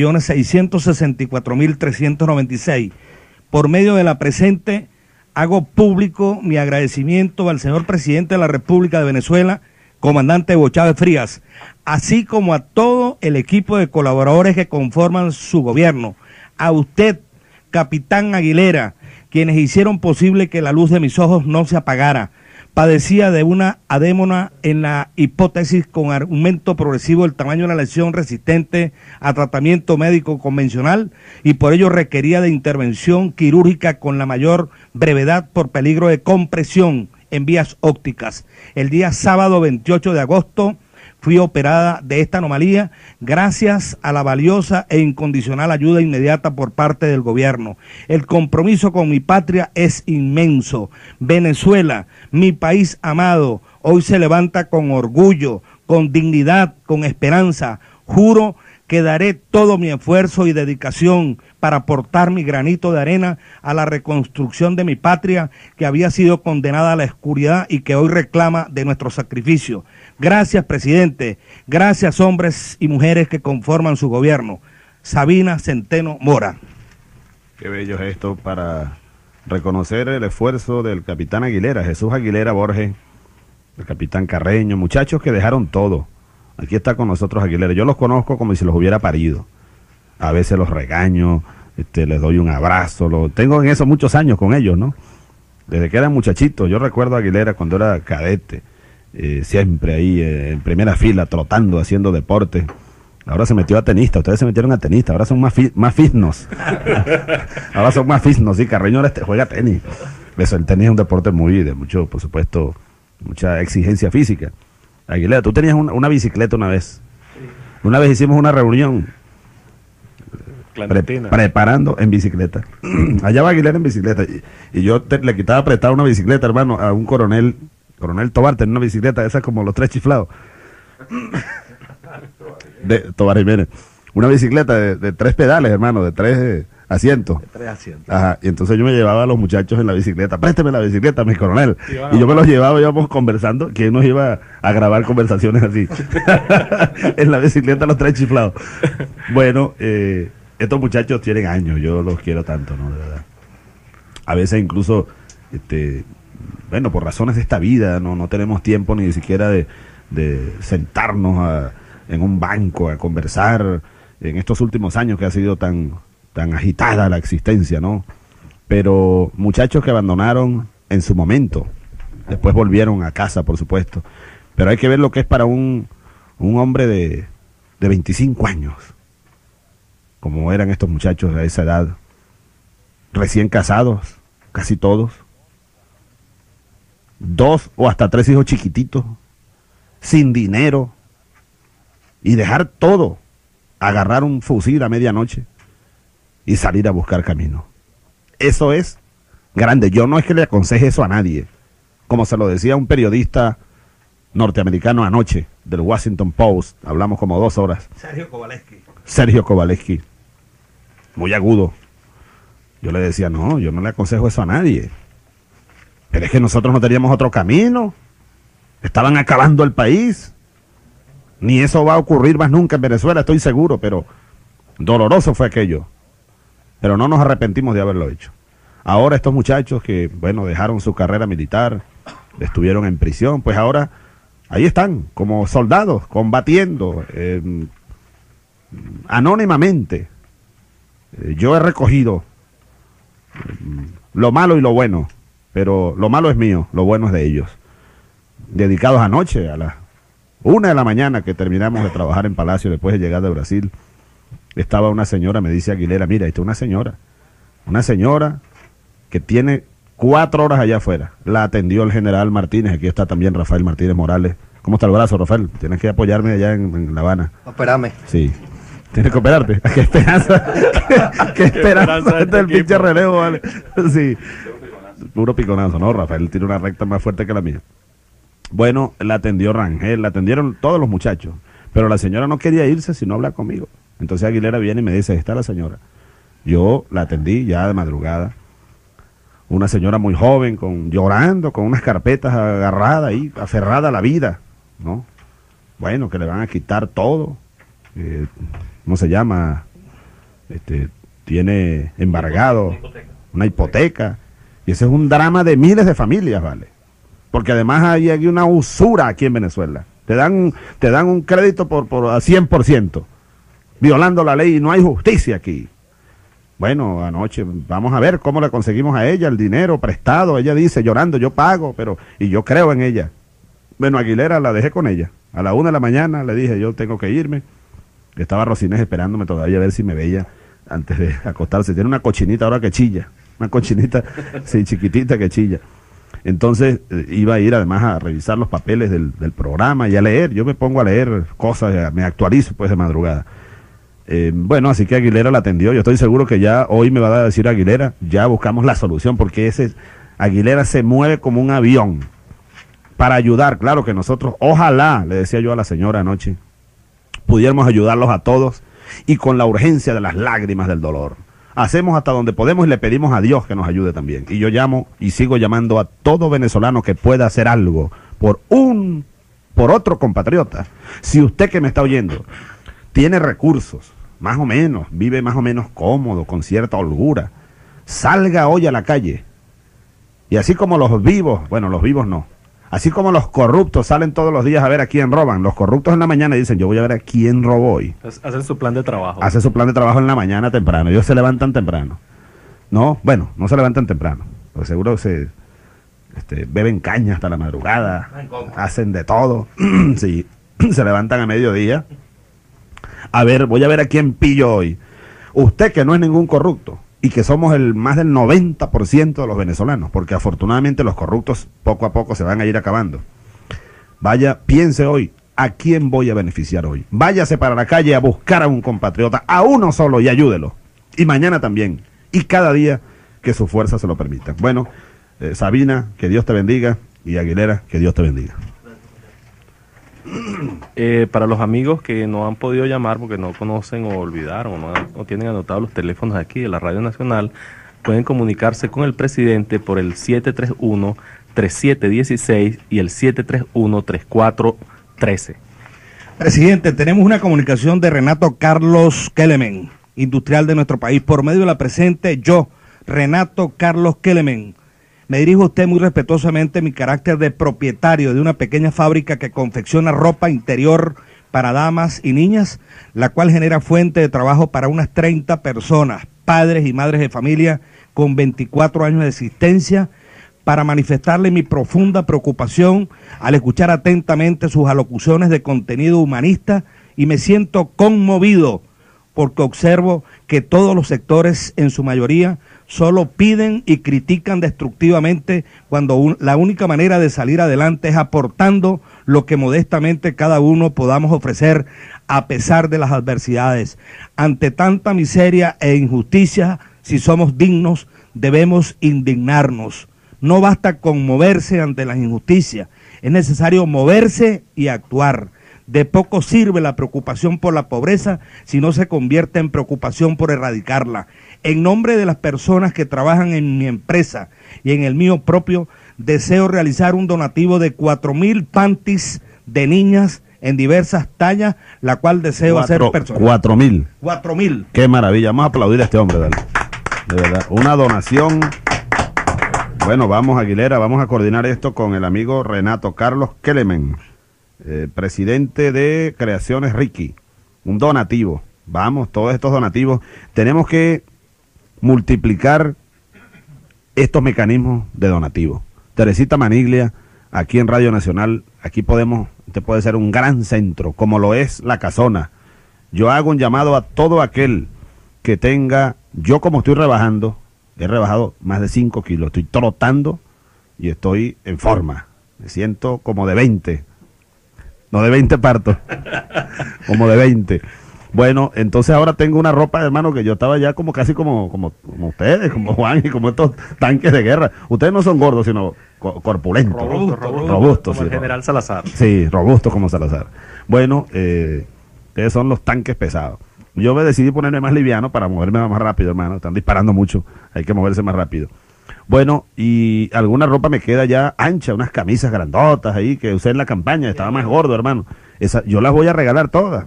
11.664.396. Por medio de la presente, hago público mi agradecimiento al señor presidente de la República de Venezuela, comandante Hugo Chávez Frías, así como a todo el equipo de colaboradores que conforman su gobierno. A usted, capitán Aguilera, quienes hicieron posible que la luz de mis ojos no se apagara. Padecía de una adémona en la hipótesis con aumento progresivo del tamaño de la lesión resistente a tratamiento médico convencional y por ello requería de intervención quirúrgica con la mayor brevedad por peligro de compresión en vías ópticas. El día sábado 28 de agosto fui operada de esta anomalía gracias a la valiosa e incondicional ayuda inmediata por parte del gobierno. El compromiso con mi patria es inmenso. Venezuela, mi país amado, hoy se levanta con orgullo, con dignidad, con esperanza. Juro que daré todo mi esfuerzo y dedicación para aportar mi granito de arena a la reconstrucción de mi patria que había sido condenada a la oscuridad y que hoy reclama de nuestro sacrificio. Gracias, presidente. Gracias, hombres y mujeres que conforman su gobierno. Sabina Centeno Mora. Qué bello gesto para reconocer el esfuerzo del capitán Aguilera, Jesús Aguilera Borges, el capitán Carreño, muchachos que dejaron todo. Aquí está con nosotros Aguilera. Yo los conozco como si los hubiera parido. A veces los regaño, les doy un abrazo. Tengo en eso muchos años con ellos, ¿no? Desde que eran muchachitos. Yo recuerdo a Aguilera cuando era cadete, siempre ahí en primera fila, trotando, haciendo deporte. Ahora se metió a tenista. Ustedes se metieron a tenista. Ahora son más fitnos. Ahora son más fitnos. Sí, Carreño ahora juega tenis. Eso, el tenis es un deporte de mucho, por supuesto, mucha exigencia física. Aguilera, tú tenías una bicicleta una vez. Una vez hicimos una reunión preparando en bicicleta. Allá va Aguilera en bicicleta. Y yo le quitaba prestar una bicicleta, hermano, a un coronel Tobar, tenía una bicicleta, esa como los tres chiflados. De Tobar Jiménez. Una bicicleta de 3 pedales, hermano, de 3 asientos. De 3 asientos. Ajá, y entonces yo me llevaba a los muchachos en la bicicleta. Présteme la bicicleta, mi coronel. Y yo me los llevaba, íbamos conversando, que nos iba a grabar conversaciones así. En la bicicleta los 3 chiflados. Bueno, estos muchachos tienen años, yo los quiero tanto, ¿no? De verdad. A veces incluso, bueno, por razones de esta vida, no tenemos tiempo ni siquiera de sentarnos en un banco a conversar en estos últimos años que ha sido tan agitada la existencia, ¿no? Pero muchachos que abandonaron en su momento, después volvieron a casa, por supuesto, pero hay que ver lo que es para un hombre de 25 años, como eran estos muchachos a esa edad, recién casados, casi todos, 2 o hasta 3 hijos chiquititos, sin dinero, y dejar todo, agarrar un fusil a medianoche y salir a buscar camino. Eso es grande. Yo no es que le aconseje eso a nadie, como se lo decía un periodista norteamericano anoche del Washington Post, hablamos como 2 horas. Sergio Kovaleski. muy agudo. Yo le decía, no, yo no le aconsejo eso a nadie. Pero es que nosotros no teníamos otro camino. Estaban acabando el país. Ni eso va a ocurrir más nunca en Venezuela, estoy seguro, pero doloroso fue aquello. Pero no nos arrepentimos de haberlo hecho. Ahora estos muchachos que, bueno, dejaron su carrera militar, estuvieron en prisión, pues ahora ahí están, como soldados, combatiendo anónimamente. Yo he recogido lo malo y lo bueno, pero lo malo es mío, lo bueno es de ellos. Dedicados anoche a las 1 de la mañana que terminamos de trabajar en Palacio después de llegar de Brasil, estaba una señora, me dice Aguilera, mira, esta es una señora que tiene 4 horas allá afuera. La atendió el general Martínez, aquí está también Rafael Martínez Morales. ¿Cómo está el brazo, Rafael? Tienes que apoyarme allá en La Habana. Operame. Sí. Tienes que operarte. ¿Qué esperanza? ¿Qué esperanza? Este es el pinche relevo, vale. Sí. Puro piconazo, ¿no? Rafael tiene una recta más fuerte que la mía. Bueno, la atendió Rangel, la atendieron todos los muchachos. Pero la señora no quería irse si no hablar conmigo. Entonces Aguilera viene y me dice, está la señora. Yo la atendí ya de madrugada. Una señora muy joven, llorando, con unas carpetas agarradas ahí, aferrada a la vida, ¿no? Bueno, que le van a quitar todo. ¿Cómo se llama? Tiene embargado una hipoteca. Y ese es un drama de miles de familias, ¿vale? Porque además hay una usura aquí en Venezuela. Te dan un crédito por a 100%, violando la ley, y no hay justicia aquí. Bueno, anoche vamos a ver cómo le conseguimos a ella el dinero prestado. Ella dice, llorando, yo pago, y yo creo en ella. Bueno, Aguilera la dejé con ella. A la 1 de la mañana le dije, yo tengo que irme. Estaba Rosinés esperándome todavía a ver si me veía antes de acostarse. Tiene una cochinita ahora que chilla. Una cochinita, sí, chiquitita que chilla. Entonces iba a ir además a revisar los papeles del programa y a leer. Yo me pongo a leer cosas, me actualizo pues de madrugada. Bueno, así que Aguilera la atendió. Yo estoy seguro que ya hoy me va a decir Aguilera, ya buscamos la solución, porque Aguilera se mueve como un avión para ayudar. Claro que nosotros, ojalá, le decía yo a la señora anoche, pudiéramos ayudarlos a todos y con la urgencia de las lágrimas del dolor. Hacemos hasta donde podemos y le pedimos a Dios que nos ayude también. Y yo llamo y sigo llamando a todo venezolano que pueda hacer algo por otro compatriota. Si usted que me está oyendo tiene recursos, más o menos, vive más o menos cómodo, con cierta holgura, salga hoy a la calle. Y así como los vivos, bueno, los vivos no, así como los corruptos salen todos los días a ver a quién roban, los corruptos en la mañana dicen, yo voy a ver a quién robó hoy. Hacen su plan de trabajo. Hacen su plan de trabajo en la mañana temprano, ellos se levantan temprano. No, bueno, no se levantan temprano, porque seguro beben caña hasta la madrugada, hacen de todo, sí, se levantan a mediodía. A ver, voy a ver a quién pillo hoy. Usted que no es ningún corrupto y que somos más del 90% de los venezolanos, porque afortunadamente los corruptos poco a poco se van a ir acabando. Vaya, piense hoy, ¿a quién voy a beneficiar hoy? Váyase para la calle a buscar a un compatriota, a uno solo, y ayúdelo. Y mañana también, y cada día que su fuerza se lo permita. Bueno, Sabina, que Dios te bendiga, y Aguilera, que Dios te bendiga. Para los amigos que no han podido llamar porque no conocen o olvidaron o tienen anotados los teléfonos aquí de la Radio Nacional, pueden comunicarse con el presidente por el 731-3716 y el 731-3413. Presidente, tenemos una comunicación de Renato Carlos Kelemen, industrial de nuestro país, por medio de la presente yo, Renato Carlos Kelemen. Me dirijo a usted muy respetuosamente en mi carácter de propietario de una pequeña fábrica que confecciona ropa interior para damas y niñas, la cual genera fuente de trabajo para unas 30 personas, padres y madres de familia con 24 años de existencia, para manifestarle mi profunda preocupación al escuchar atentamente sus alocuciones de contenido humanista, y me siento conmovido porque observo que todos los sectores, en su mayoría, solo piden y critican destructivamente, cuando la única manera de salir adelante es aportando lo que modestamente cada uno podamos ofrecer a pesar de las adversidades. Ante tanta miseria e injusticia, si somos dignos, debemos indignarnos. No basta con moverse ante las injusticias, es necesario moverse y actuar. De poco sirve la preocupación por la pobreza si no se convierte en preocupación por erradicarla. En nombre de las personas que trabajan en mi empresa y en el mío propio, deseo realizar un donativo de 4.000 panties de niñas en diversas tallas, la cual deseo hacer personal. 4.000. 4.000. Qué maravilla. Vamos a aplaudir a este hombre, dale. De verdad. Una donación. Bueno, vamos, Aguilera, vamos a coordinar esto con el amigo Renato Carlos Kelemen, presidente de Creaciones Ricky. Un donativo. Vamos, todos estos donativos. Tenemos que multiplicar estos mecanismos de donativo. Teresita Maniglia, aquí en Radio Nacional, aquí este puede ser un gran centro, como lo es La Casona. Yo hago un llamado a todo aquel que tenga, yo como estoy rebajando, he rebajado más de 5 kilos, estoy trotando y estoy en forma, me siento como de 20, no de 20 partos, como de 20. Bueno, entonces ahora tengo una ropa, hermano, que yo estaba ya como casi como ustedes, como Juan y como estos tanques de guerra. Ustedes no son gordos, sino corpulentos. Robustos. Como el general Salazar. Sí, robustos como Salazar. Bueno, ustedes son los tanques pesados. Yo me decidí ponerme más liviano para moverme más rápido, hermano. Están disparando mucho, hay que moverse más rápido. Bueno, y alguna ropa me queda ya ancha, unas camisas grandotas ahí que usé en la campaña, estaba más gordo, hermano. Yo las voy a regalar todas.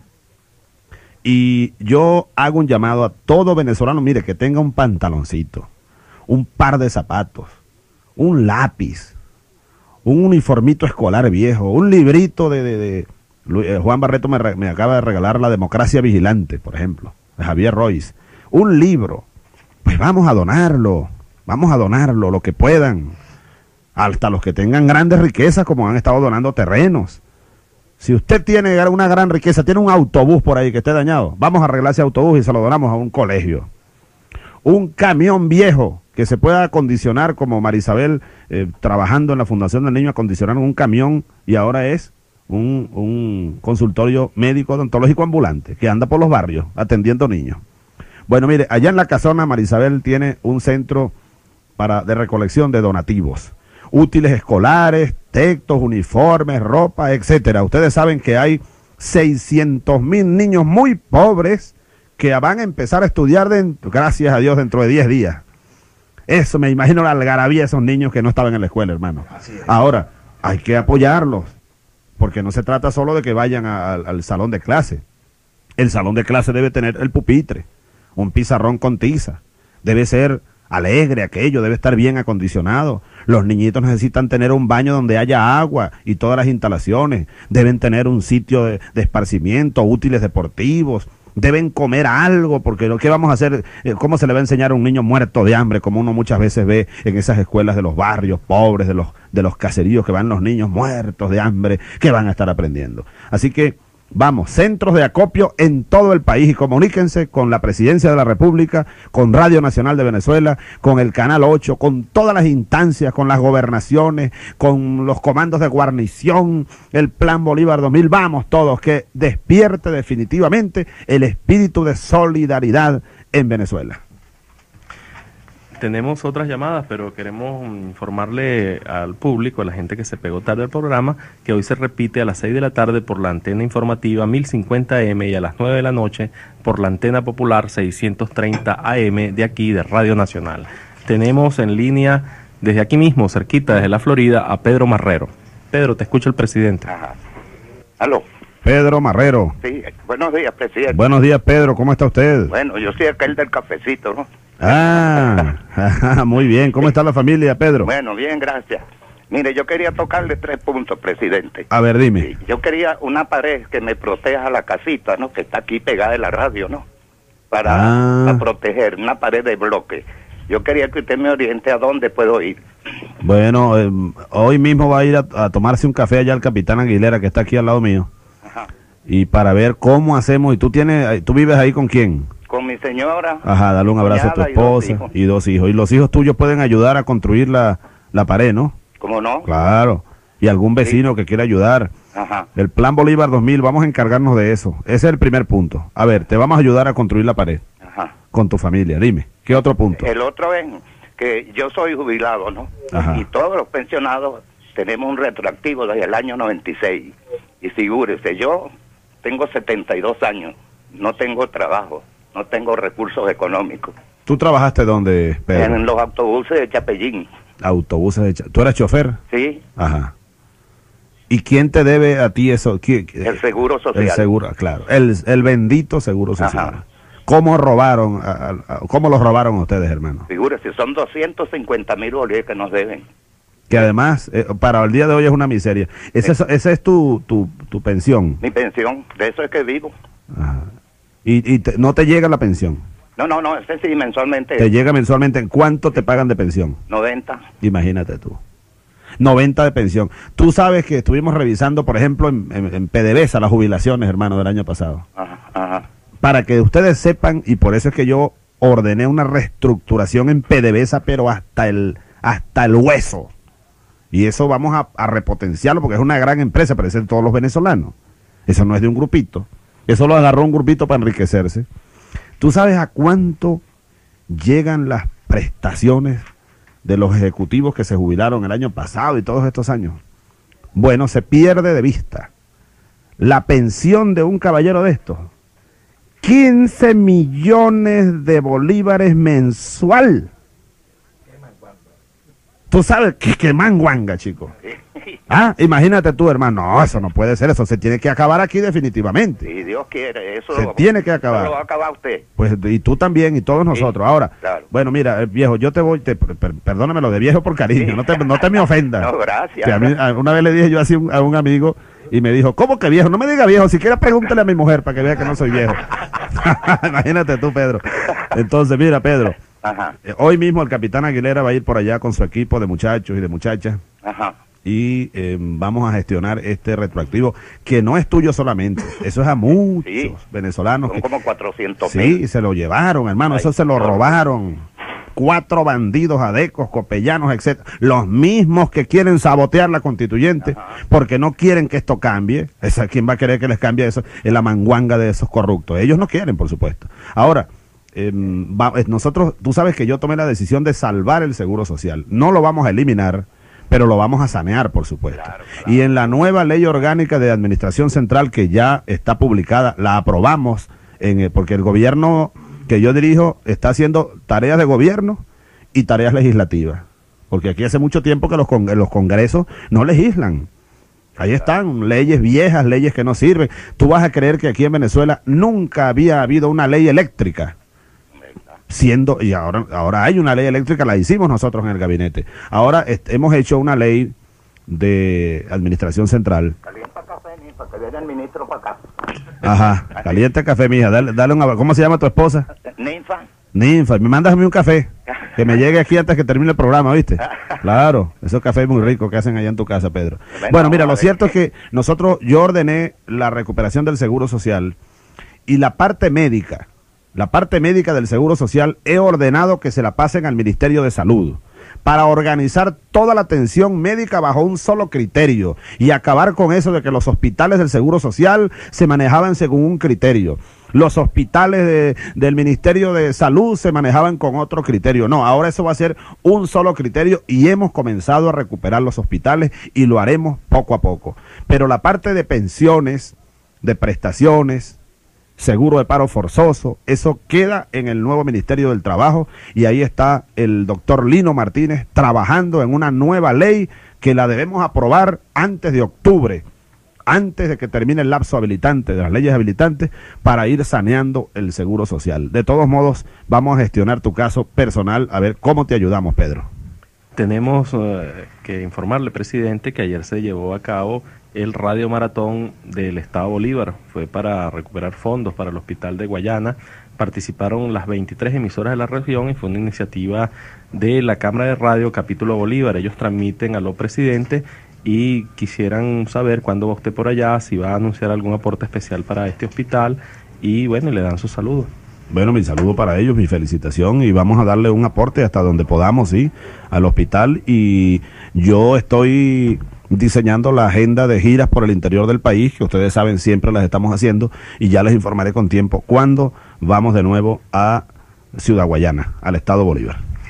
Y yo hago un llamado a todo venezolano, mire, que tenga un pantaloncito, un par de zapatos, un lápiz, un uniformito escolar viejo, un librito Juan Barreto me acaba de regalar La Democracia Vigilante, por ejemplo, de Javier Royce. Un libro, pues vamos a donarlo, lo que puedan, hasta los que tengan grandes riquezas, como han estado donando terrenos. Si usted tiene una gran riqueza, tiene un autobús por ahí que esté dañado, vamos a arreglar ese autobús y se lo donamos a un colegio. Un camión viejo que se pueda acondicionar, como Marisabel, trabajando en la Fundación del Niño, acondicionaron un camión y ahora es un consultorio médico odontológico ambulante que anda por los barrios atendiendo niños. Bueno, mire, allá en La Casona, Marisabel tiene un centro de recolección de donativos. Útiles escolares, textos, uniformes, ropa, etcétera. Ustedes saben que hay 600.000 niños muy pobres que van a empezar a estudiar, gracias a Dios, dentro de 10 días. Eso, me imagino la algarabía de esos niños que no estaban en la escuela, hermano. Ahora, hay que apoyarlos, porque no se trata solo de que vayan al salón de clase. El salón de clase debe tener el pupitre, un pizarrón con tiza, debe ser alegre aquello, debe estar bien acondicionado. Los niñitos necesitan tener un baño donde haya agua y todas las instalaciones. Deben tener un sitio de esparcimiento, útiles deportivos. Deben comer algo, porque ¿qué vamos a hacer? ¿Cómo se le va a enseñar a un niño muerto de hambre, como uno muchas veces ve en esas escuelas de los barrios pobres, de los caseríos, que van los niños muertos de hambre? ¿Qué van a estar aprendiendo? Así que vamos, centros de acopio en todo el país, y comuníquense con la Presidencia de la República, con Radio Nacional de Venezuela, con el Canal 8, con todas las instancias, con las gobernaciones, con los comandos de guarnición, el Plan Bolívar 2000, vamos todos, que despierte definitivamente el espíritu de solidaridad en Venezuela. Tenemos otras llamadas, pero queremos informarle al público, a la gente que se pegó tarde al programa, que hoy se repite a las 6 de la tarde por la antena informativa 1050M y a las 9 de la noche por la antena popular 630 AM de aquí, de Radio Nacional. Tenemos en línea, desde aquí mismo, cerquita, desde la Florida, a Pedro Marrero. Pedro, te escucha el presidente. Ajá. ¿Aló? Pedro Marrero. Sí, buenos días, presidente. Buenos días, Pedro, ¿cómo está usted? Bueno, yo soy aquel del cafecito, ¿no? Muy bien. ¿Cómo está la familia, Pedro? Bueno, bien, gracias. Mire, yo quería tocarle 3 puntos, presidente. A ver, dime. Sí, yo quería una pared que me proteja la casita, ¿no? Que está aquí pegada de la radio, ¿no? Para proteger, una pared de bloque. Yo quería que usted me oriente a dónde puedo ir. Bueno, hoy mismo va a ir a tomarse un café allá al Capitán Aguilera, que está aquí al lado mío. Ajá. Y para ver cómo hacemos. ¿Y tú vives ahí con quién? Con mi señora. Ajá, dale un abrazo a tu esposa y 2 hijos. Y los hijos tuyos pueden ayudar a construir la pared, ¿no? ¿Cómo no? Claro. Y algún vecino que quiera ayudar. Ajá. El Plan Bolívar 2000, vamos a encargarnos de eso. Ese es el primer punto. A ver, te vamos a ayudar a construir la pared. Ajá. Con tu familia. Dime, ¿qué otro punto? El otro es que yo soy jubilado, ¿no? Ajá. Y todos los pensionados tenemos un retroactivo desde el año 96. Y figúrese, yo tengo 72 años, no tengo trabajo, no tengo recursos económicos. ¿Tú trabajaste dónde, Pedro? En los autobuses de Chapellín. Autobuses de ¿Tú eras chofer? Sí. Ajá. ¿Y quién te debe a ti eso? El Seguro Social. El seguro, claro. El bendito Seguro Social. Ajá. ¿Cómo robaron? ¿Cómo los robaron a ustedes, hermano? Figúrese, son 250.000 bolívares que nos deben. Que además, para el día de hoy es una miseria. Esa es tu pensión. Mi pensión, de eso es que vivo. Ajá. ¿Y no te llega la pensión? No, ese sí, mensualmente. ¿Te llega mensualmente? ¿En cuánto te pagan de pensión? 90. Imagínate tú. 90 de pensión. Tú sabes que estuvimos revisando, por ejemplo, en PDVSA las jubilaciones, hermano, del año pasado. Ajá. Para que ustedes sepan, y por eso es que yo ordené una reestructuración en PDVSA, pero hasta el hueso. Y eso vamos a repotenciarlo porque es una gran empresa, pero es de todos los venezolanos. Eso no es de un grupito. Eso lo agarró un grupito para enriquecerse. ¿Tú sabes a cuánto llegan las prestaciones de los ejecutivos que se jubilaron el año pasado y todos estos años? Bueno, se pierde de vista la pensión de un caballero de estos. 15 millones de bolívares mensual. Tú sabes que manguanga, chico. Ah, imagínate tú, hermano. No, eso no puede ser, eso se tiene que acabar aquí definitivamente. Si Dios quiere, eso se tiene que acabar. Eso lo va a acabar usted. Pues, y tú también, y todos nosotros. Sí, ahora, claro. Bueno, mira, viejo, yo te voy, perdóname lo de viejo por cariño, Sí. no te me ofendas. No, gracias. Que una vez le dije yo así a un amigo, y me dijo, ¿cómo que viejo? No me diga viejo, siquiera pregúntale a mi mujer para que vea que no soy viejo. Imagínate tú, Pedro. Entonces, mira, Pedro, Ajá. Hoy mismo el capitán Aguilera va a ir por allá con su equipo de muchachos y de muchachas. Ajá. Y vamos a gestionar este retroactivo, que no es tuyo solamente, eso es a muchos venezolanos. Son como 400.000. Sí, se lo llevaron, hermano, eso se lo robaron. 4 bandidos adecos, copellanos, etcétera, los mismos que quieren sabotear la constituyente, porque no quieren que esto cambie. ¿Quién va a querer que les cambie eso? Es la manguanga de esos corruptos. Ellos no quieren, por supuesto. Ahora, nosotros, tú sabes que yo tomé la decisión de salvar el Seguro Social. No lo vamos a eliminar, pero lo vamos a sanear, por supuesto. Claro. Y en la nueva ley orgánica de administración central que ya está publicada, la aprobamos, porque el gobierno que yo dirijo está haciendo tareas de gobierno y tareas legislativas. Porque aquí hace mucho tiempo que los congresos no legislan. Ahí están leyes viejas, leyes que no sirven. Tú vas a creer que aquí en Venezuela nunca había habido una ley eléctrica. Y ahora hay una ley eléctrica, la hicimos nosotros en el gabinete. Ahora hemos hecho una ley de administración central. Calienta café, para que venga el ministro para acá. Ajá, calienta café, mija. Dale ¿cómo se llama tu esposa? Ninfa, me mandas a mí un café, que me llegue aquí antes que termine el programa, ¿viste? Claro, esos cafés muy ricos que hacen allá en tu casa, Pedro. Bueno, mira, lo cierto es que yo ordené la recuperación del Seguro Social y la parte médica del Seguro Social he ordenado que se la pasen al Ministerio de Salud para organizar toda la atención médica bajo un solo criterio y acabar con eso de que los hospitales del Seguro Social se manejaban según un criterio. Los hospitales del Ministerio de Salud se manejaban con otro criterio. No, ahora eso va a ser un solo criterio y hemos comenzado a recuperar los hospitales y lo haremos poco a poco. Pero la parte de pensiones, de prestaciones, seguro de paro forzoso, eso queda en el nuevo Ministerio del Trabajo y ahí está el doctor Lino Martínez trabajando en una nueva ley que la debemos aprobar antes de octubre, antes de que termine el lapso habilitante de las leyes habilitantes, para ir saneando el Seguro Social. De todos modos, vamos a gestionar tu caso personal, a ver cómo te ayudamos, Pedro. Tenemos que informarle, presidente, que ayer se llevó a cabo el Radio Maratón del Estado Bolívar. Fue para recuperar fondos para el Hospital de Guayana. Participaron las 23 emisoras de la región y fue una iniciativa de la Cámara de Radio Capítulo Bolívar. Ellos transmiten a lo presidente y quisieran saber cuándo va usted por allá, si va a anunciar algún aporte especial para este hospital y bueno, le dan sus saludos. Bueno, mi saludo para ellos, mi felicitación y vamos a darle un aporte hasta donde podamos, sí, al hospital. Y yo estoy diseñando la agenda de giras por el interior del país, que ustedes saben siempre las estamos haciendo, y ya les informaré con tiempo cuándo vamos de nuevo a Ciudad Guayana, al Estado Bolívar.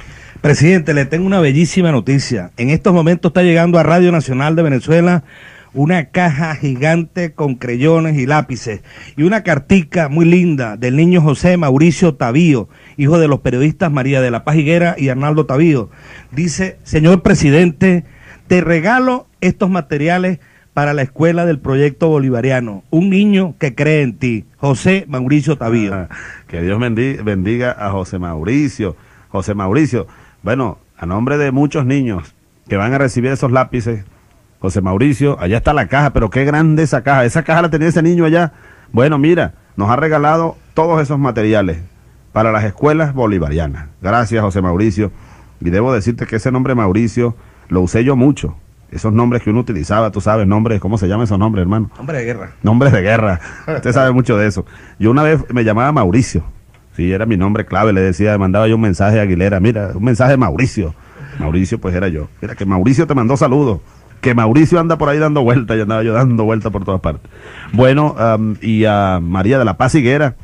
Presidente, le tengo una bellísima noticia. En estos momentos está llegando a Radio Nacional de Venezuela una caja gigante con creyones y lápices y una cartica muy linda del niño José Mauricio Tavío, hijo de los periodistas María de la Paz Higuera y Arnaldo Tavío. Dice: señor presidente, te regalo estos materiales para la escuela del proyecto bolivariano. Un niño que cree en ti, José Mauricio Tavío. Que Dios bendiga a José Mauricio. José Mauricio, bueno, a nombre de muchos niños que van a recibir esos lápices, José Mauricio, allá está la caja, pero qué grande esa caja. Esa caja la tenía ese niño allá. Bueno, mira, nos ha regalado todos esos materiales para las escuelas bolivarianas. Gracias, José Mauricio. Y debo decirte que ese nombre Mauricio lo usé yo mucho. Esos nombres que uno utilizaba, tú sabes, nombres, ¿cómo se llaman esos nombres, hermano? Nombre de guerra. Nombres de guerra. Usted sabe mucho de eso. Yo una vez me llamaba Mauricio. Sí, era mi nombre clave. Le decía, mandaba yo un mensaje a Aguilera. Mira, un mensaje de Mauricio. Mauricio, pues era yo. Mira, que Mauricio te mandó saludos. Que Mauricio anda por ahí dando vueltas. Y andaba yo dando vueltas por todas partes. Bueno, y a María de la Paz Higuera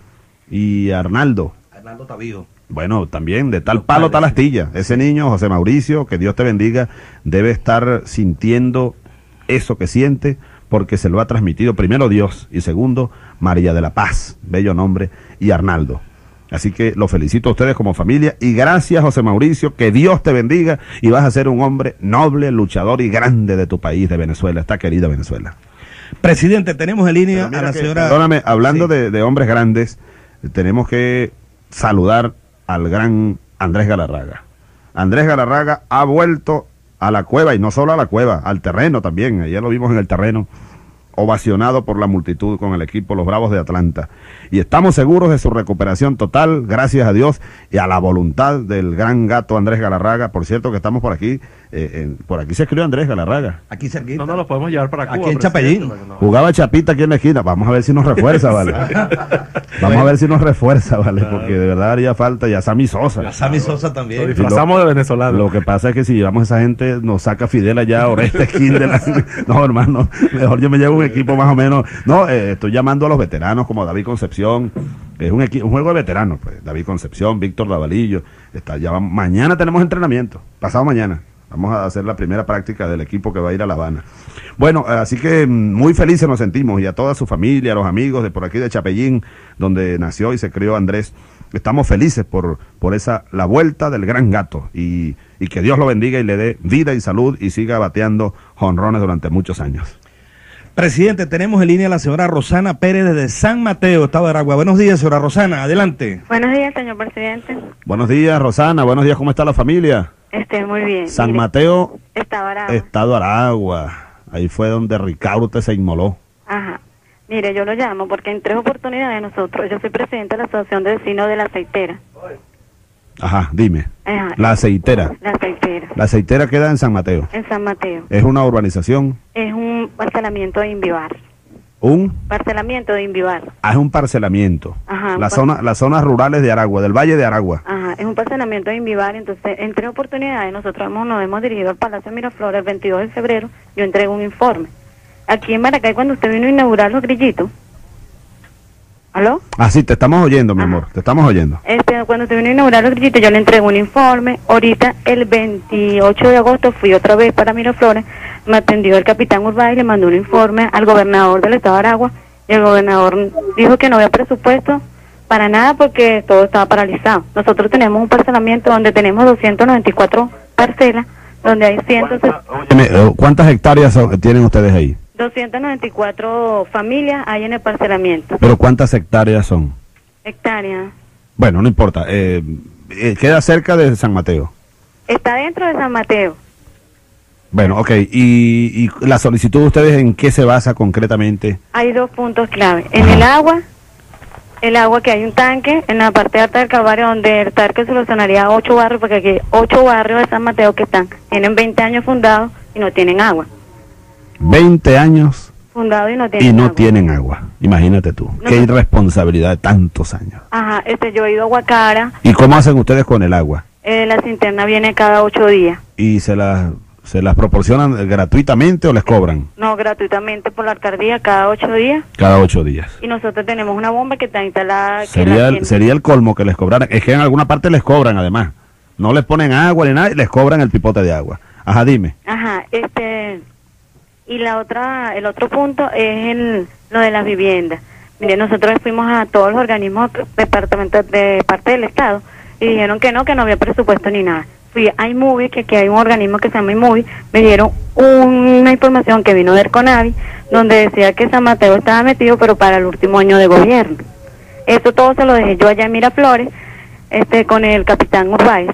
y a Arnaldo Tavío. Bueno, también de tal palo tal astilla. Ese niño, José Mauricio, que Dios te bendiga, debe estar sintiendo eso que siente, porque se lo ha transmitido primero Dios y segundo María de la Paz, bello nombre, y Arnaldo. Así que lo felicito a ustedes como familia y gracias, José Mauricio, que Dios te bendiga y vas a ser un hombre noble, luchador y grande de tu país, de Venezuela, esta querida Venezuela. Presidente, tenemos en línea a la señora... Perdóname, hablando sí, de hombres grandes, tenemos que saludar al gran Andrés Galarraga. Andrés Galarraga ha vuelto a la cueva, y no solo a la cueva, al terreno también. Ayer lo vimos en el terreno, ovacionado por la multitud con el equipo Los Bravos de Atlanta. Y estamos seguros de su recuperación total, gracias a Dios y a la voluntad del gran gato Andrés Galarraga. Por cierto que estamos por aquí, por aquí se escribió Andrés Galarraga. Aquí cerquita. No nos lo podemos llevar para Cuba. Aquí en Chapellín. Jugaba Chapita aquí en la esquina. Vamos a ver si nos refuerza, ¿vale? Vamos a ver si nos refuerza, ¿vale? Porque de verdad haría falta. Y a Sammy Sosa. A Sammy Sosa también. Lo disfrazamos de venezolano. Lo que pasa es que si llevamos a esa gente, nos saca Fidel allá, Oreste Skin de la... No, hermano, mejor yo me llevo un equipo más o menos. No, estoy llamando a los veteranos como David Concepción. Es un juego de veteranos, pues. David Concepción, Víctor Davalillo. Mañana tenemos entrenamiento. Pasado mañana. Vamos a hacer la primera práctica del equipo que va a ir a La Habana. Bueno, así que muy felices nos sentimos, y a toda su familia, a los amigos de por aquí de Chapellín, donde nació y se crió Andrés. Estamos felices por la vuelta del gran gato, y que Dios lo bendiga y le dé vida y salud y siga bateando jonrones durante muchos años. Presidente, tenemos en línea a la señora Rosana Pérez desde San Mateo, Estado de Aragua. Buenos días, señora Rosana, adelante. Buenos días, señor presidente. Buenos días, Rosana. Buenos días, ¿cómo está la familia? Muy bien. San Mateo, Estado Aragua. Ahí fue donde Ricaurte se inmoló. Ajá. Mire, yo lo llamo porque en 3 oportunidades yo soy presidenta de la Asociación de Vecinos de La Aceitera. Ajá, dime. Ajá. La Aceitera. La Aceitera. La Aceitera queda en San Mateo. En San Mateo. ¿Es una urbanización? Es un parcelamiento de Invivar. ¿Un? Parcelamiento de Invivar. Ah, es un parcelamiento. Ajá. Las zonas rurales de Aragua, del Valle de Aragua. Ajá, es un parcelamiento de Invivar. Entonces, en 3 oportunidades nosotros nos hemos dirigido al Palacio Miraflores el 22 de febrero. Yo entrego un informe. Aquí en Maracay, cuando usted vino a inaugurar los grillitos. ¿Aló? Ah, sí, te estamos oyendo, mi amor, te estamos oyendo. Cuando usted vino a inaugurar los grillitos, yo le entrego un informe. Ahorita, el 28 de agosto, fui otra vez para Miraflores. Me atendió el capitán Urbay y le mandó un informe al gobernador del estado de Aragua. Y el gobernador dijo que no había presupuesto para nada porque todo estaba paralizado. Nosotros tenemos un parcelamiento donde tenemos 294 parcelas, donde hay ¿Cuántas hectáreas tienen ustedes ahí? 294 familias hay en el parcelamiento. ¿Pero cuántas hectáreas son? Hectáreas. Bueno, no importa. Queda cerca de San Mateo. Está dentro de San Mateo. Bueno, ok. ¿Y la solicitud de ustedes en qué se basa concretamente? Hay 2 puntos clave. En el agua que hay un tanque en la parte alta del Calvario, donde el tanque solucionaría 8 barrios, porque aquí hay 8 barrios de San Mateo que tienen 20 años fundados y no tienen agua. 20 años fundados y no tienen agua. Imagínate tú, qué irresponsabilidad de tantos años. Ajá, yo he ido a Guacara. ¿Y cómo hacen ustedes con el agua? La cisterna viene cada 8 días. ¿Y se las proporcionan gratuitamente o les cobran? No, gratuitamente por la alcaldía, cada 8 días. Cada 8 días. Y nosotros tenemos una bomba que está instalada. Sería el colmo que les cobraran. Es que en alguna parte les cobran además. No les ponen agua ni nada y les cobran el pipote de agua. Ajá, dime. Ajá, y el otro punto es lo de las viviendas. Mire, nosotros fuimos a todos los organismos departamentos de parte del Estado y dijeron que no había presupuesto ni nada. Fui a iMovie, que aquí hay un organismo que se llama iMovie, me dieron una información que vino del CONAVI, donde decía que San Mateo estaba metido, pero para el último año de gobierno. Eso todo se lo dejé yo allá en Miraflores, con el capitán Urbáez.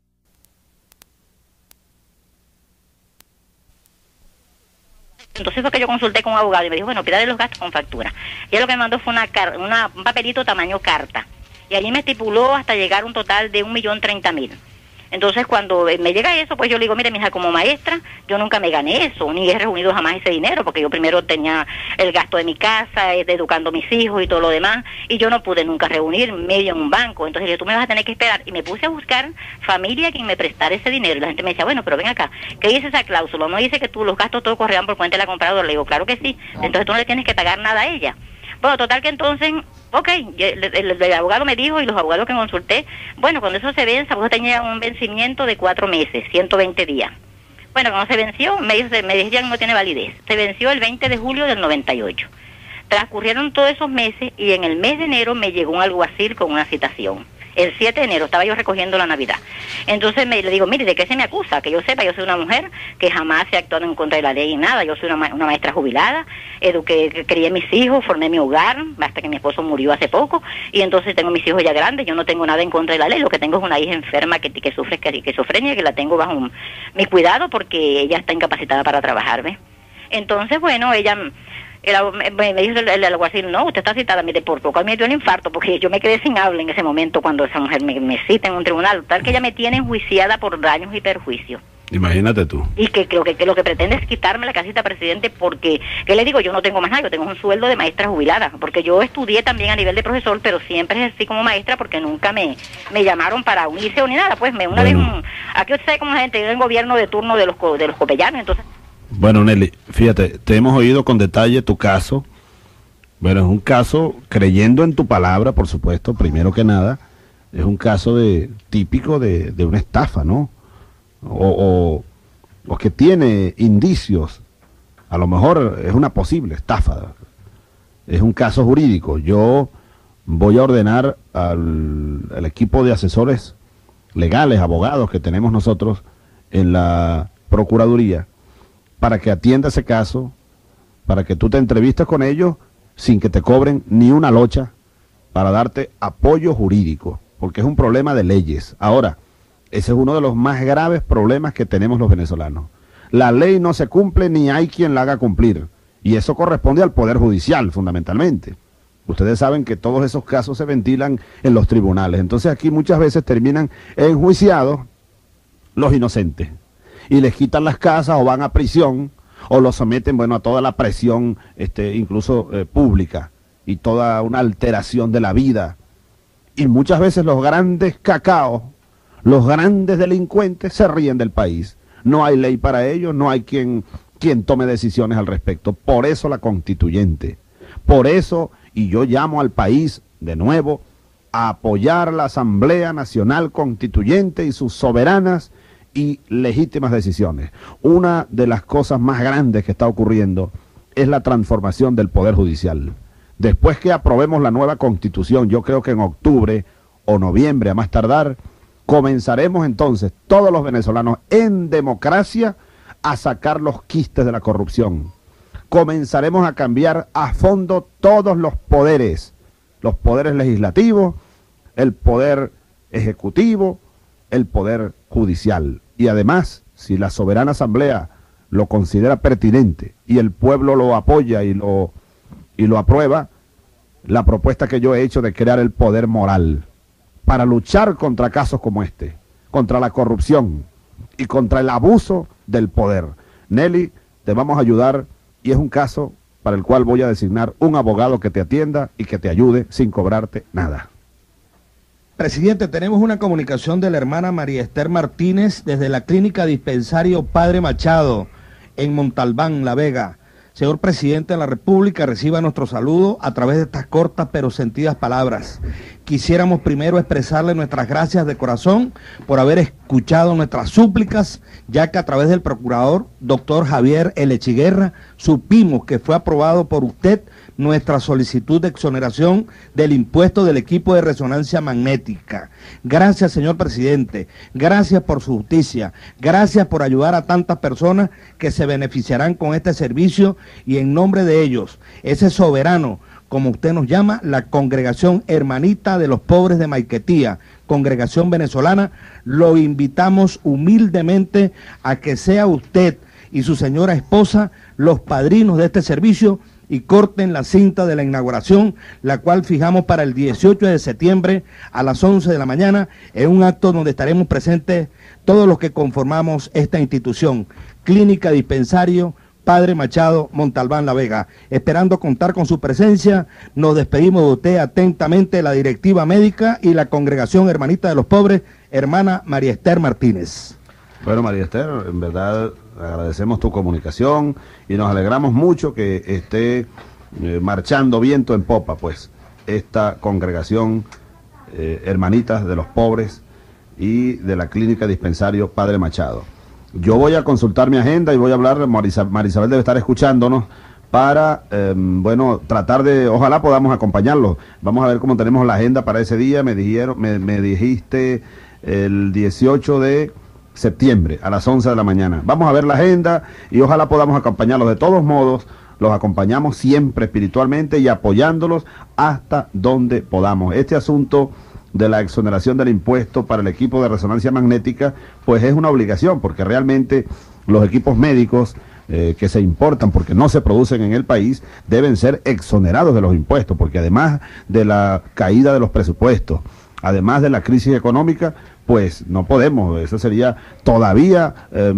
Entonces fue que yo consulté con un abogado y me dijo, bueno, pídale los gastos con factura. Y él lo que me mandó fue un papelito tamaño carta. Y allí me estipuló hasta llegar a un total de 1.030.000. Entonces cuando me llega eso, pues yo le digo, mire, mija, como maestra, yo nunca me gané eso, ni he reunido jamás ese dinero, porque yo primero tenía el gasto de mi casa, de educando a mis hijos y todo lo demás, y yo no pude nunca reunir medio en un banco. Entonces yo, tú me vas a tener que esperar. Y me puse a buscar familia quien me prestara ese dinero. Y la gente me decía, bueno, pero ven acá, ¿qué dice esa cláusula? ¿No dice que tú los gastos todos corrían por cuenta de la compradora? Le digo, claro que sí. Entonces tú no le tienes que pagar nada a ella. Bueno, total que entonces, ok, el abogado me dijo y los abogados que consulté, bueno, cuando eso se venza, vos tenía un vencimiento de 4 meses, 120 días. Bueno, cuando se venció, me decían no tiene validez. Se venció el 20 de julio del 98. Transcurrieron todos esos meses y en el mes de enero me llegó un alguacil con una citación. El 7 de enero estaba yo recogiendo la Navidad. Entonces le digo, mire, ¿de qué se me acusa? Que yo sepa, yo soy una mujer que jamás se ha actuado en contra de la ley y nada. Yo soy una maestra jubilada, eduqué, crié a mis hijos, formé mi hogar, hasta que mi esposo murió hace poco, y entonces tengo mis hijos ya grandes, yo no tengo nada en contra de la ley, lo que tengo es una hija enferma que sufre esquizofrenia, que la tengo bajo mi cuidado porque ella está incapacitada para trabajar, ¿ves? Entonces, bueno, ella... me dijo el alguacil, no, usted está citada, mire, por poco me dio el infarto, porque yo me quedé sin habla en ese momento cuando esa mujer me cita en un tribunal, tal que ella me tiene enjuiciada por daños y perjuicios. Imagínate tú. Y que creo que lo que pretende es quitarme la casita, presidente, porque, ¿qué le digo? Yo no tengo más nada, yo tengo un sueldo de maestra jubilada, porque yo estudié también a nivel de profesor, pero siempre ejercí como maestra porque nunca me llamaron para unirse o ni nada, pues una vez, aquí usted sabe como gente, en el gobierno de turno de los copellanos, entonces... Bueno, Nelly, fíjate, te hemos oído con detalle tu caso. Bueno, es un caso, creyendo en tu palabra, por supuesto, primero que nada, es un caso típico de una estafa, ¿no? O que tiene indicios, a lo mejor es una posible estafa, es un caso jurídico. Yo voy a ordenar al equipo de asesores legales, abogados que tenemos nosotros en la Procuraduría, para que atienda ese caso, para que tú te entrevistes con ellos sin que te cobren ni una locha, para darte apoyo jurídico, porque es un problema de leyes. Ahora, ese es uno de los más graves problemas que tenemos los venezolanos. La ley no se cumple ni hay quien la haga cumplir, y eso corresponde al Poder Judicial, fundamentalmente. Ustedes saben que todos esos casos se ventilan en los tribunales, entonces aquí muchas veces terminan enjuiciados los inocentes, y les quitan las casas o van a prisión o los someten, bueno, a toda la presión, incluso pública, y toda una alteración de la vida. Y muchas veces los grandes cacaos, los grandes delincuentes se ríen del país. No hay ley para ellos, no hay quien tome decisiones al respecto. Por eso la constituyente, por eso, y yo llamo al país de nuevo a apoyar la Asamblea Nacional Constituyente y sus soberanas y legítimas decisiones. Una de las cosas más grandes que está ocurriendo es la transformación del Poder Judicial. Después que aprobemos la nueva Constitución, yo creo que en octubre o noviembre a más tardar, comenzaremos entonces todos los venezolanos en democracia a sacar los quistes de la corrupción. Comenzaremos a cambiar a fondo todos los poderes legislativos, el poder ejecutivo, el poder judicial. Y además, si la soberana asamblea lo considera pertinente y el pueblo lo apoya y lo aprueba, la propuesta que yo he hecho de crear el poder moral para luchar contra casos como este, contra la corrupción y contra el abuso del poder. Nelly, te vamos a ayudar, y es un caso para el cual voy a designar un abogado que te atienda y que te ayude sin cobrarte nada. Presidente, tenemos una comunicación de la hermana María Esther Martínez desde la clínica dispensario Padre Machado en Montalbán, La Vega. Señor Presidente de la República, reciba nuestro saludo a través de estas cortas pero sentidas palabras. Quisiéramos primero expresarle nuestras gracias de corazón por haber escuchado nuestras súplicas, ya que a través del procurador, doctor Javier L. Chiguerra, supimos que fue aprobado por usted nuestra solicitud de exoneración del impuesto del equipo de resonancia magnética. Gracias, señor presidente, gracias por su justicia, gracias por ayudar a tantas personas que se beneficiarán con este servicio, y en nombre de ellos, ese soberano, como usted nos llama, la Congregación Hermanita de los Pobres de Maiquetía, congregación venezolana, lo invitamos humildemente a que sea usted y su señora esposa los padrinos de este servicio y corten la cinta de la inauguración, la cual fijamos para el 18 de septiembre a las 11 de la mañana, en un acto donde estaremos presentes todos los que conformamos esta institución, Clínica Dispensario Padre Machado Montalbán La Vega. Esperando contar con su presencia, nos despedimos de usted atentamente, la directiva médica y la Congregación Hermanita de los Pobres, hermana María Esther Martínez. Bueno, María Esther, en verdad agradecemos tu comunicación y nos alegramos mucho que esté marchando viento en popa, pues, esta congregación Hermanitas de los Pobres y de la Clínica Dispensario Padre Machado. Yo voy a consultar mi agenda y voy a hablar, Marisabel debe estar escuchándonos, para, bueno, tratar de, ojalá podamos acompañarlos. Vamos a ver cómo tenemos la agenda para ese día. Me dijiste el 18 de septiembre a las 11 de la mañana. Vamos a ver la agenda y ojalá podamos acompañarlos. De todos modos, los acompañamos siempre espiritualmente y apoyándolos hasta donde podamos. Este asunto de la exoneración del impuesto para el equipo de resonancia magnética, pues es una obligación, porque realmente los equipos médicos que se importan porque no se producen en el país deben ser exonerados de los impuestos, porque además de la caída de los presupuestos, además de la crisis económica, pues no podemos, eso sería todavía,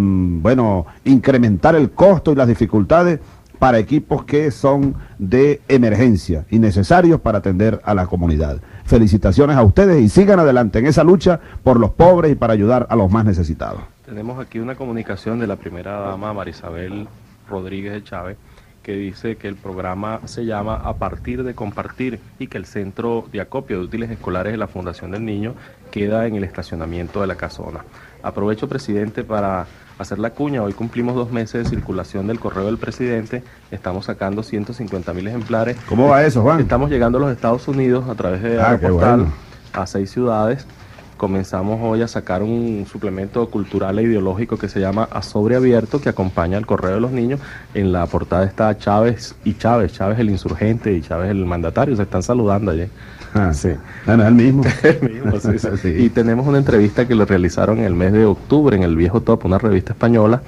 bueno, incrementar el costo y las dificultades para equipos que son de emergencia y necesarios para atender a la comunidad. Felicitaciones a ustedes y sigan adelante en esa lucha por los pobres y para ayudar a los más necesitados. Tenemos aquí una comunicación de la primera dama, Marisabel Rodríguez de Chávez, que dice que el programa se llama A Partir de Compartir y que el centro de acopio de útiles escolares de la Fundación del Niño queda en el estacionamiento de la casona. Aprovecho, presidente, para hacer la cuña. Hoy cumplimos 2 meses de circulación del correo del presidente. Estamos sacando 150.000 ejemplares. ¿Cómo va eso, Juan? Estamos llegando a los Estados Unidos a través de Aeroportal, bueno, a 6 ciudades. Comenzamos hoy a sacar un suplemento cultural e ideológico que se llama A Sobre Abierto, que acompaña al correo de los niños. En la portada está Chávez y Chávez, Chávez el insurgente y Chávez el mandatario, se están saludando allí. Ah, sí. Bueno, es el mismo. El mismo, sí, sí. Sí. Y tenemos una entrevista que lo realizaron en el mes de octubre en El Viejo Top, una revista española,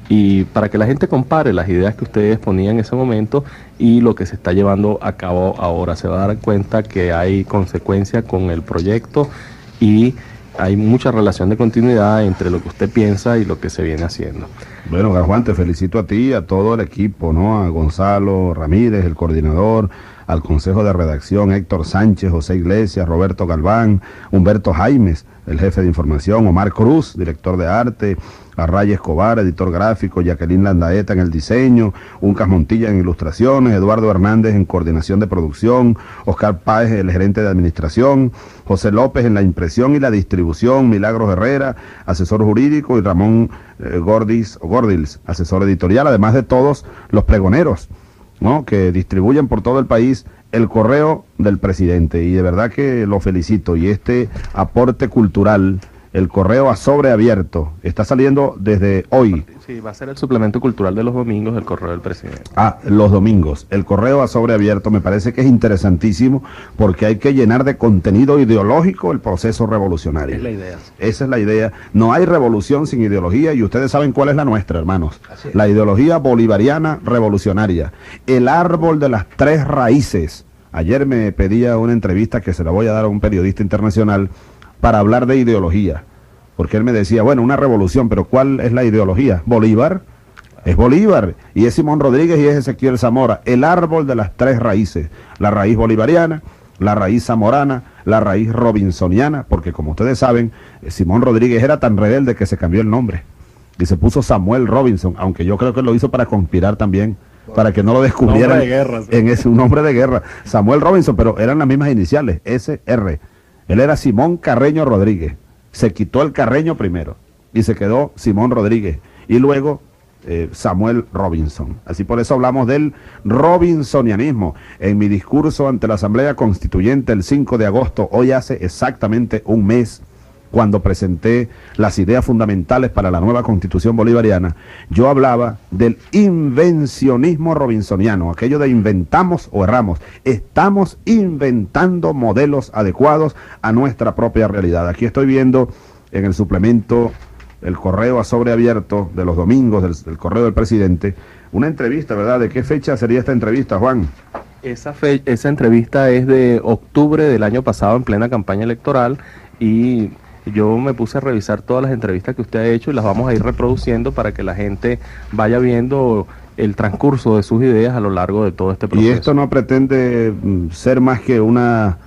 y para que la gente compare las ideas que ustedes ponían en ese momento y lo que se está llevando a cabo ahora. Se va a dar cuenta que hay consecuencia con el proyecto y hay mucha relación de continuidad entre lo que usted piensa y lo que se viene haciendo. Bueno, Juan, te felicito a ti, a todo el equipo, ¿no? A Gonzalo Ramírez, el coordinador, al Consejo de Redacción, Héctor Sánchez, José Iglesias, Roberto Galván, Humberto Jaimes, el jefe de información, Omar Cruz, director de arte, a Ray Escobar, editor gráfico, Jacqueline Landaeta en el diseño, Uncas Montilla en ilustraciones, Eduardo Hernández en coordinación de producción, Oscar Páez, el gerente de administración, José López en la impresión y la distribución, Milagros Herrera, asesor jurídico, y Ramón Gordils, asesor editorial, además de todos los pregoneros, ¿no?, que distribuyen por todo el país el correo del presidente, y de verdad que lo felicito. Y este aporte cultural, el correo A Sobre Abierto, está saliendo desde hoy. Sí, va a ser el suplemento cultural de los domingos del correo del presidente. Ah, los domingos. El correo A Sobre Abierto me parece que es interesantísimo porque hay que llenar de contenido ideológico el proceso revolucionario. Es la idea. Esa es la idea. No hay revolución sin ideología y ustedes saben cuál es la nuestra, hermanos. La ideología bolivariana revolucionaria. El árbol de las 3 raíces. Ayer me pedía una entrevista que se la voy a dar a un periodista internacional para hablar de ideología, porque él me decía, bueno, una revolución, pero ¿cuál es la ideología? Bolívar, es Bolívar, y es Simón Rodríguez y es Ezequiel Zamora, el árbol de las 3 raíces, la raíz bolivariana, la raíz zamorana, la raíz robinsoniana, porque como ustedes saben, Simón Rodríguez era tan rebelde que se cambió el nombre, y se puso Samuel Robinson, aunque yo creo que lo hizo para conspirar también para que no lo descubrieran. Nombre de guerra, sí. Es un nombre de guerra. Samuel Robinson, pero eran las mismas iniciales, SR. Él era Simón Carreño Rodríguez. Se quitó el Carreño primero y se quedó Simón Rodríguez. Y luego Samuel Robinson. Así por eso hablamos del robinsonianismo. En mi discurso ante la Asamblea Constituyente el 5 de agosto, hoy hace exactamente un mes, cuando presenté las ideas fundamentales para la nueva Constitución bolivariana, yo hablaba del invencionismo robinsoniano, aquello de inventamos o erramos. Estamos inventando modelos adecuados a nuestra propia realidad. Aquí estoy viendo en el suplemento, el correo a sobreabierto de los domingos del correo del presidente, una entrevista, ¿verdad? ¿De qué fecha sería esta entrevista, Juan? Esa entrevista es de octubre del año pasado, en plena campaña electoral, y yo me puse a revisar todas las entrevistas que usted ha hecho y las vamos a ir reproduciendo para que la gente vaya viendo el transcurso de sus ideas a lo largo de todo este proceso. Y esto no pretende ser más que un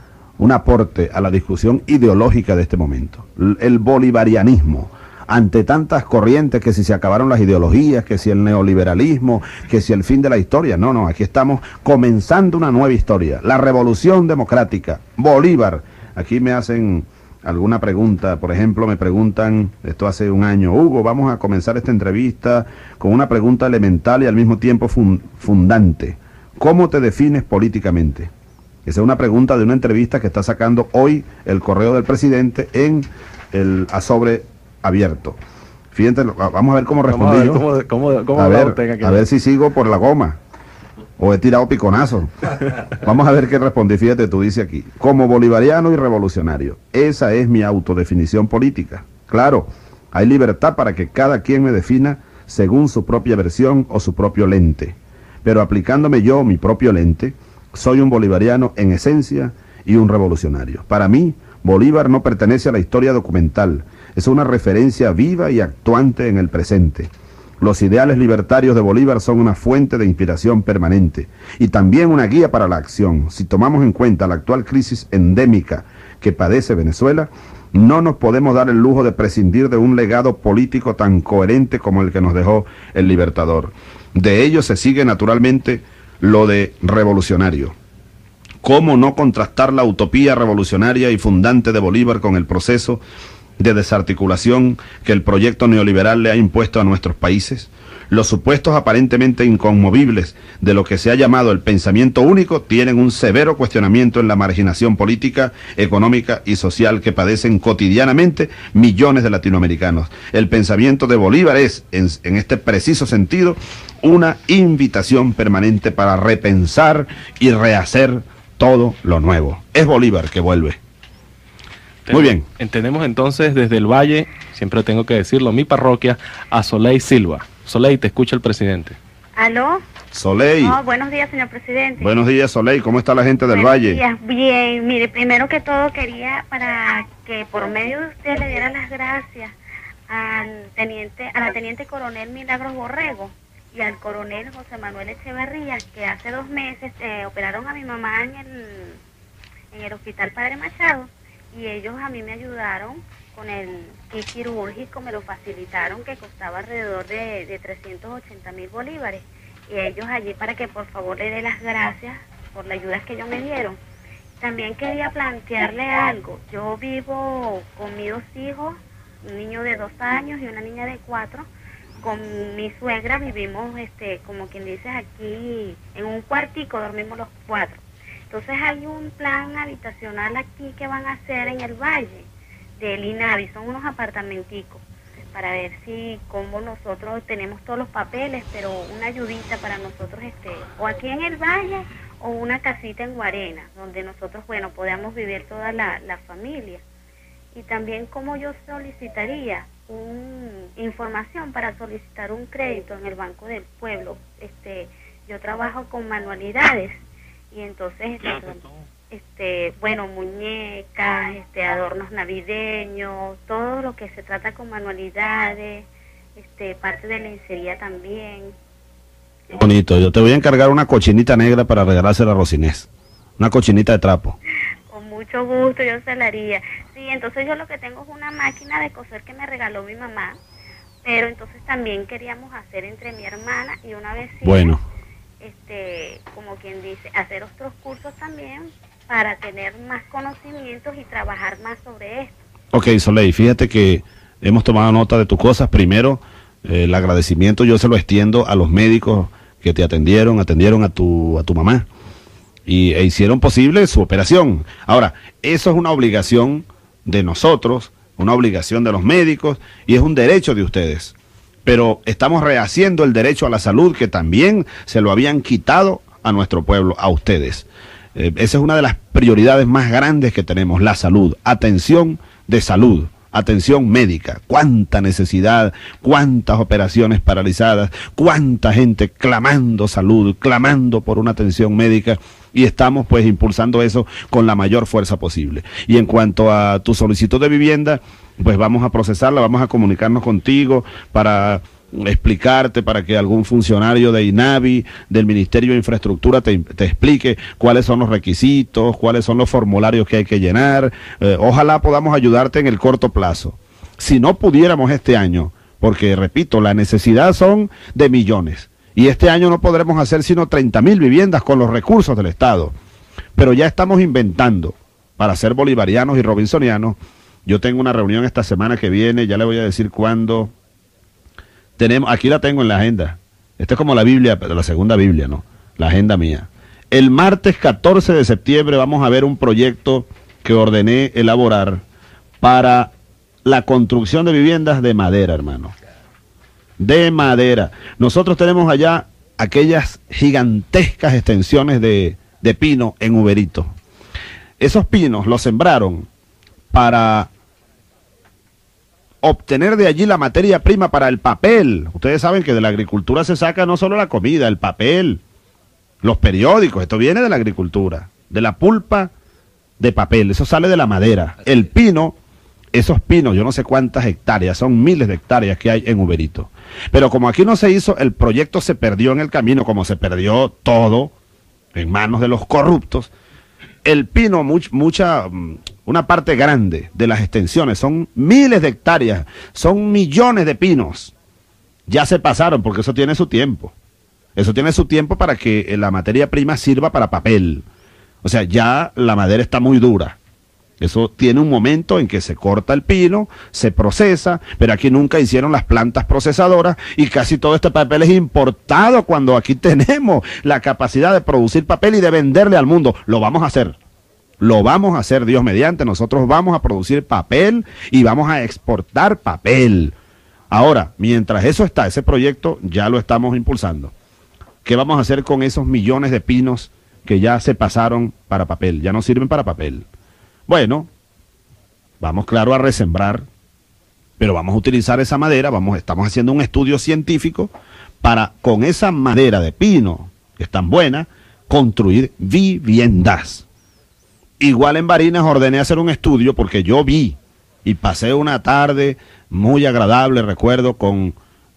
aporte a la discusión ideológica de este momento. El bolivarianismo, ante tantas corrientes, que si se acabaron las ideologías, que si el neoliberalismo, que si el fin de la historia. No, aquí estamos comenzando una nueva historia. La revolución democrática, Bolívar. Aquí me hacen alguna pregunta, por ejemplo, me preguntan, esto hace un año, Hugo, vamos a comenzar esta entrevista con una pregunta elemental y al mismo tiempo fundante. ¿Cómo te defines políticamente? Esa es una pregunta de una entrevista que está sacando hoy el correo del presidente en el a sobre abierto. Fíjate, vamos a ver cómo respondí yo. A ver si sigo por la goma o he tirado piconazo. Vamos a ver qué respondí. Fíjate, tú dices aquí, como bolivariano y revolucionario. Esa es mi autodefinición política. Claro, hay libertad para que cada quien me defina según su propia versión o su propio lente. Pero aplicándome yo mi propio lente, soy un bolivariano en esencia y un revolucionario. Para mí, Bolívar no pertenece a la historia documental. Es una referencia viva y actuante en el presente. Los ideales libertarios de Bolívar son una fuente de inspiración permanente y también una guía para la acción. Si tomamos en cuenta la actual crisis endémica que padece Venezuela, no nos podemos dar el lujo de prescindir de un legado político tan coherente como el que nos dejó el Libertador. De ello se sigue naturalmente lo de revolucionario. ¿Cómo no contrastar la utopía revolucionaria y fundante de Bolívar con el proceso de desarticulación que el proyecto neoliberal le ha impuesto a nuestros países? Los supuestos aparentemente inconmovibles de lo que se ha llamado el pensamiento único tienen un severo cuestionamiento en la marginación política, económica y social que padecen cotidianamente millones de latinoamericanos. El pensamiento de Bolívar es, en este preciso sentido, una invitación permanente para repensar y rehacer todo lo nuevo. Es Bolívar que vuelve. Muy bien. Tenemos entonces desde el Valle, siempre tengo que decirlo, mi parroquia, a Soleil Silva. Soleil, te escucha el presidente. ¿Aló? Soleil. Buenos días, señor presidente. Buenos días, Soleil. ¿Cómo está la gente del Valle? Buenos días, bien. Mire, primero que todo quería para que por medio de usted le diera las gracias a la teniente coronel Milagros Borrego y al coronel José Manuel Echeverría, que hace 2 meses operaron a mi mamá en el hospital Padre Machado. Y ellos a mí me ayudaron con el kit quirúrgico, me lo facilitaron, que costaba alrededor de 380.000 bolívares. Y ellos allí para que por favor le dé las gracias por la ayuda que ellos me dieron. También quería plantearle algo. Yo vivo con mis 2 hijos, un niño de 2 años y una niña de 4. Con mi suegra vivimos, como quien dice, aquí en un cuartico, dormimos los 4. Entonces hay un plan habitacional aquí que van a hacer en el Valle del INAVI, son unos apartamenticos, para ver si como nosotros tenemos todos los papeles, pero una ayudita para nosotros, o aquí en el Valle, o una casita en Guarena, donde nosotros, podamos vivir toda la familia. Y también como yo solicitaría información para solicitar un crédito en el Banco del Pueblo. Yo trabajo con manualidades. Y entonces, muñecas, adornos navideños, todo lo que se trata con manualidades, parte de lencería también. Qué bonito. Yo te voy a encargar una cochinita negra para regalársela a Rosinés. Una cochinita de trapo. Con mucho gusto, yo se la haría. Sí, entonces yo lo que tengo es una máquina de coser que me regaló mi mamá, pero entonces también queríamos hacer entre mi hermana y una vecina. Bueno. como quien dice, hacer otros cursos también para tener más conocimientos y trabajar más sobre esto. Ok, Soleil, fíjate que hemos tomado nota de tus cosas. Primero, el agradecimiento yo se lo extiendo a los médicos que te atendieron a tu mamá e hicieron posible su operación. Ahora, eso es una obligación de nosotros, una obligación de los médicos y es un derecho de ustedes. Pero estamos rehaciendo el derecho a la salud que también se lo habían quitado a nuestro pueblo, a ustedes. Esa es una de las prioridades más grandes que tenemos, la salud, atención de salud. Atención médica, cuánta necesidad, cuántas operaciones paralizadas, cuánta gente clamando salud, clamando por una atención médica y estamos pues impulsando eso con la mayor fuerza posible. Y en cuanto a tu solicitud de vivienda, pues vamos a procesarla, vamos a comunicarnos contigo para explicarte, para que algún funcionario de INAVI, del Ministerio de Infraestructura te explique cuáles son los requisitos, cuáles son los formularios que hay que llenar. Ojalá podamos ayudarte en el corto plazo. Si no pudiéramos este año, porque repito, la necesidad son de millones, y este año no podremos hacer sino 30.000 viviendas con los recursos del Estado, pero ya estamos inventando para ser bolivarianos y robinsonianos. Yo tengo una reunión esta semana que viene, ya le voy a decir cuándo. Aquí la tengo en la agenda. Esta es como la Biblia, pero la segunda Biblia, ¿no? La agenda mía. El martes 14 de septiembre vamos a ver un proyecto que ordené elaborar para la construcción de viviendas de madera, hermano. De madera. Nosotros tenemos allá aquellas gigantescas extensiones de pino en Uberito. Esos pinos los sembraron para obtener de allí la materia prima para el papel. Ustedes saben que de la agricultura se saca no solo la comida, el papel, los periódicos, esto viene de la agricultura, de la pulpa de papel, eso sale de la madera. El pino, esos pinos, yo no sé cuántas hectáreas, son miles de hectáreas que hay en Uberito. Pero como aquí no se hizo, el proyecto se perdió en el camino, como se perdió todo en manos de los corruptos. El pino, una parte grande de las extensiones, son miles de hectáreas, son millones de pinos. Ya se pasaron porque eso tiene su tiempo. Eso tiene su tiempo para que la materia prima sirva para papel. O sea, ya la madera está muy dura. Eso tiene un momento en que se corta el pino, se procesa, pero aquí nunca hicieron las plantas procesadoras y casi todo este papel es importado cuando aquí tenemos la capacidad de producir papel y de venderle al mundo. Lo vamos a hacer. Lo vamos a hacer, Dios mediante. Nosotros vamos a producir papel y vamos a exportar papel. Ahora, mientras eso está, ese proyecto ya lo estamos impulsando. ¿Qué vamos a hacer con esos millones de pinos que ya se pasaron para papel? Ya no sirven para papel. Bueno, vamos claro a resembrar, pero vamos a utilizar esa madera, estamos haciendo un estudio científico para con esa madera de pino, que es tan buena, construir viviendas. Igual en Barinas ordené hacer un estudio porque yo vi y pasé una tarde muy agradable, recuerdo, con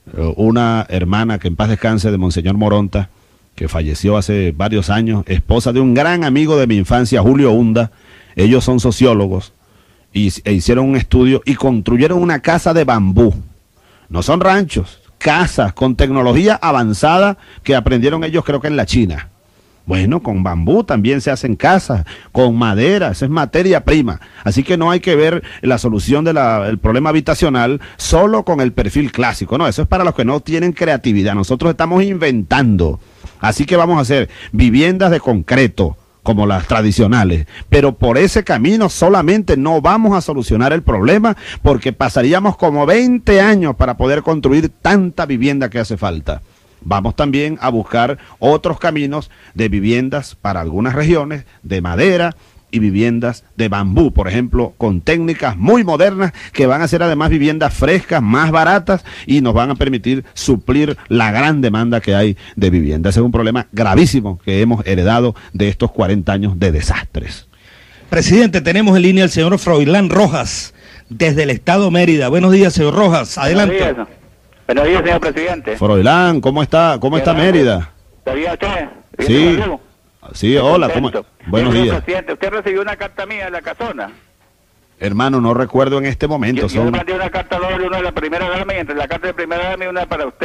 una hermana que en paz descanse de Monseñor Moronta, que falleció hace varios años, esposa de un gran amigo de mi infancia, Julio Hunda. Ellos son sociólogos e hicieron un estudio y construyeron una casa de bambú. No son ranchos, casas con tecnología avanzada que aprendieron ellos creo que en la China. Bueno, con bambú también se hacen casas, con madera, esa es materia prima. Así que no hay que ver la solución del problema habitacional solo con el perfil clásico. No, eso es para los que no tienen creatividad. Nosotros estamos inventando. Así que vamos a hacer viviendas de concreto, como las tradicionales, pero por ese camino solamente no vamos a solucionar el problema porque pasaríamos como 20 años para poder construir tanta vivienda que hace falta. Vamos también a buscar otros caminos de viviendas para algunas regiones, de madera y viviendas de bambú, por ejemplo, con técnicas muy modernas que van a ser además viviendas frescas, más baratas y nos van a permitir suplir la gran demanda que hay de vivienda. Ese es un problema gravísimo que hemos heredado de estos 40 años de desastres. Presidente, tenemos en línea al señor Froilán Rojas, desde el estado Mérida. Buenos días, señor Rojas, adelante. Buenos días, señor presidente. Froilán, ¿cómo está? ¿Cómo está Mérida? ¿Está bien usted? Sí. Sí, hola, ¿cómo? Buenos días. Presidente, ¿usted recibió una carta mía de la casona? Hermano, no recuerdo en este momento. Yo le mandé una carta doble, una de la primera dama y entre la carta de primera dama y una para usted.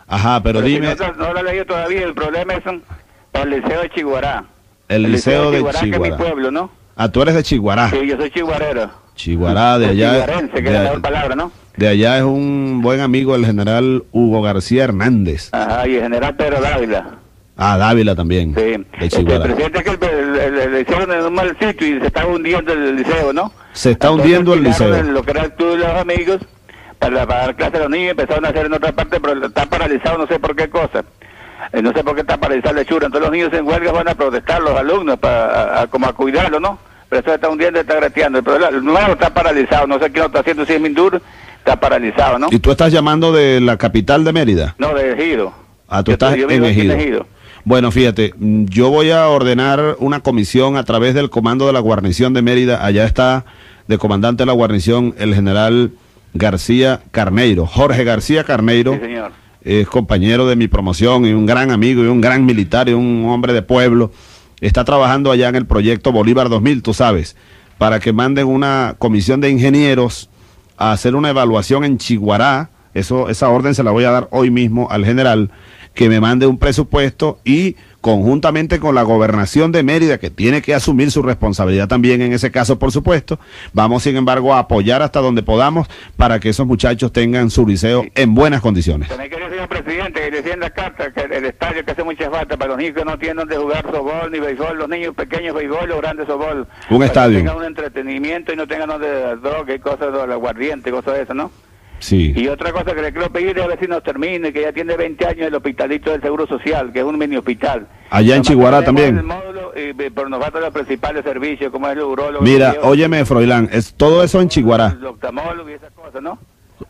Ajá, pero dime... Si no lo he leído todavía, el problema es el liceo de Chiguará. El liceo de Chiguará, que es mi Chiguará. pueblo, ¿no? Ah, tú eres de Chiguará. Sí, yo soy chiguarero. Chiguará, de allá... Chiguarense, que es la mejor palabra, ¿no? De allá es un buen amigo del general Hugo García Hernández. Ajá, y el general Pedro Dávila. Ah, Dávila también. Sí. De Chiguará. El presidente es que el liceo en un mal sitio y se está hundiendo el liceo, ¿no? Se está hundiendo el liceo. Lo que eran tú y los amigos para dar clase a los niños, empezaron a hacer en otra parte, pero está paralizado, no sé por qué cosa. No sé por qué está paralizado la hechura. Entonces los niños en huelga van a protestar, los alumnos, como a cuidarlo, ¿no? Pero eso se está hundiendo, está grateando. Pero el nuevo está paralizado, no sé quién lo está haciendo, si es Mindur, está paralizado, ¿no? ¿Y tú estás llamando de la capital de Mérida? No, de Ejido. Ah, tú estás en Ejido. Bueno, fíjate, yo voy a ordenar una comisión a través del comando de la guarnición de Mérida. Allá está de comandante de la guarnición el general García Carneiro, Jorge García Carneiro. Sí, señor. Es compañero de mi promoción y un gran amigo y un gran militar y un hombre de pueblo. Está trabajando allá en el proyecto Bolívar 2000, tú sabes, para que manden una comisión de ingenieros a hacer una evaluación en Chiguará. Esa orden se la voy a dar hoy mismo al general, que me mande un presupuesto y conjuntamente con la gobernación de Mérida, que tiene que asumir su responsabilidad también en ese caso, por supuesto, vamos sin embargo a apoyar hasta donde podamos para que esos muchachos tengan su liceo en buenas condiciones. También quería, señor presidente, que decía en la carta que el estadio que hace mucha falta para los niños que no tienen donde jugar softball ni béisbol, los niños pequeños béisbol o grandes softball. Un estadio. Que tengan un entretenimiento y no tengan donde droga y cosas de la aguardiente, cosas de eso, ¿no? Sí. Y otra cosa que le quiero pedir es a ver si nos termine, que ya tiene 20 años el hospitalito del Seguro Social, que es un mini hospital. Allá en Chiguará también. El módulo, pero nos faltan los principales servicios, como es el urólogo. Mira, óyeme, Froilán, es todo eso en Chiguará. El oftalmólogo y esas cosas, ¿no?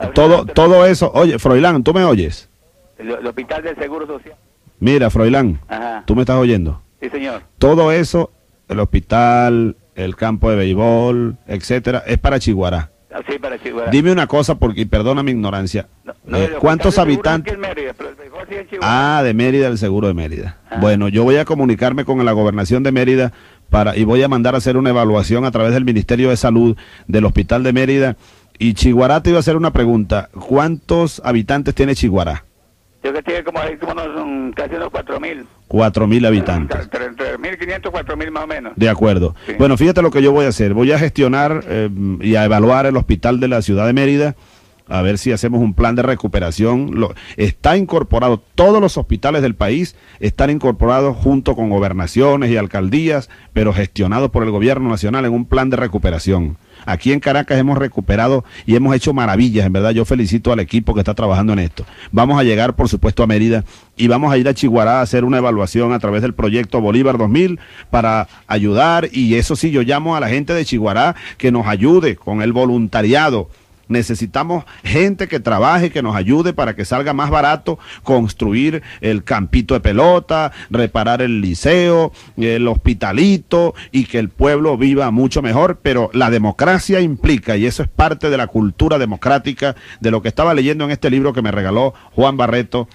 Todo eso, oye, Froilán, ¿tú me oyes? El hospital del Seguro Social. Mira, Froilán, Ajá. ¿tú me estás oyendo? Sí, señor. Todo eso, el hospital, el campo de béisbol, etcétera, es para Chiguará. Sí, para Chiguará. Dime una cosa, porque perdona mi ignorancia. ¿Cuántos habitantes? De Mérida, el seguro de Mérida. Bueno, yo voy a comunicarme con la gobernación de Mérida y voy a mandar a hacer una evaluación a través del Ministerio de Salud del Hospital de Mérida. Y Chiguará, te iba a hacer una pregunta. ¿Cuántos habitantes tiene Chiguará? Yo que tiene como casi unos 4.000. 4.000 habitantes. 3.500, 4.000 más o menos. De acuerdo. Sí. Bueno, fíjate lo que yo voy a hacer. Voy a gestionar y a evaluar el hospital de la ciudad de Mérida, a ver si hacemos un plan de recuperación. Está incorporado, todos los hospitales del país están incorporados junto con gobernaciones y alcaldías, pero gestionados por el gobierno nacional en un plan de recuperación. Aquí en Caracas hemos recuperado y hemos hecho maravillas, en verdad. Yo felicito al equipo que está trabajando en esto. Vamos a llegar, por supuesto, a Mérida y vamos a ir a Chiguará a hacer una evaluación a través del proyecto Bolívar 2000 para ayudar. Y eso sí, yo llamo a la gente de Chiguará que nos ayude con el voluntariado. Necesitamos gente que trabaje, que nos ayude para que salga más barato construir el campito de pelota, reparar el liceo, el hospitalito y que el pueblo viva mucho mejor. Pero la democracia implica, y eso es parte de la cultura democrática, de lo que estaba leyendo en este libro que me regaló Juan Barreto,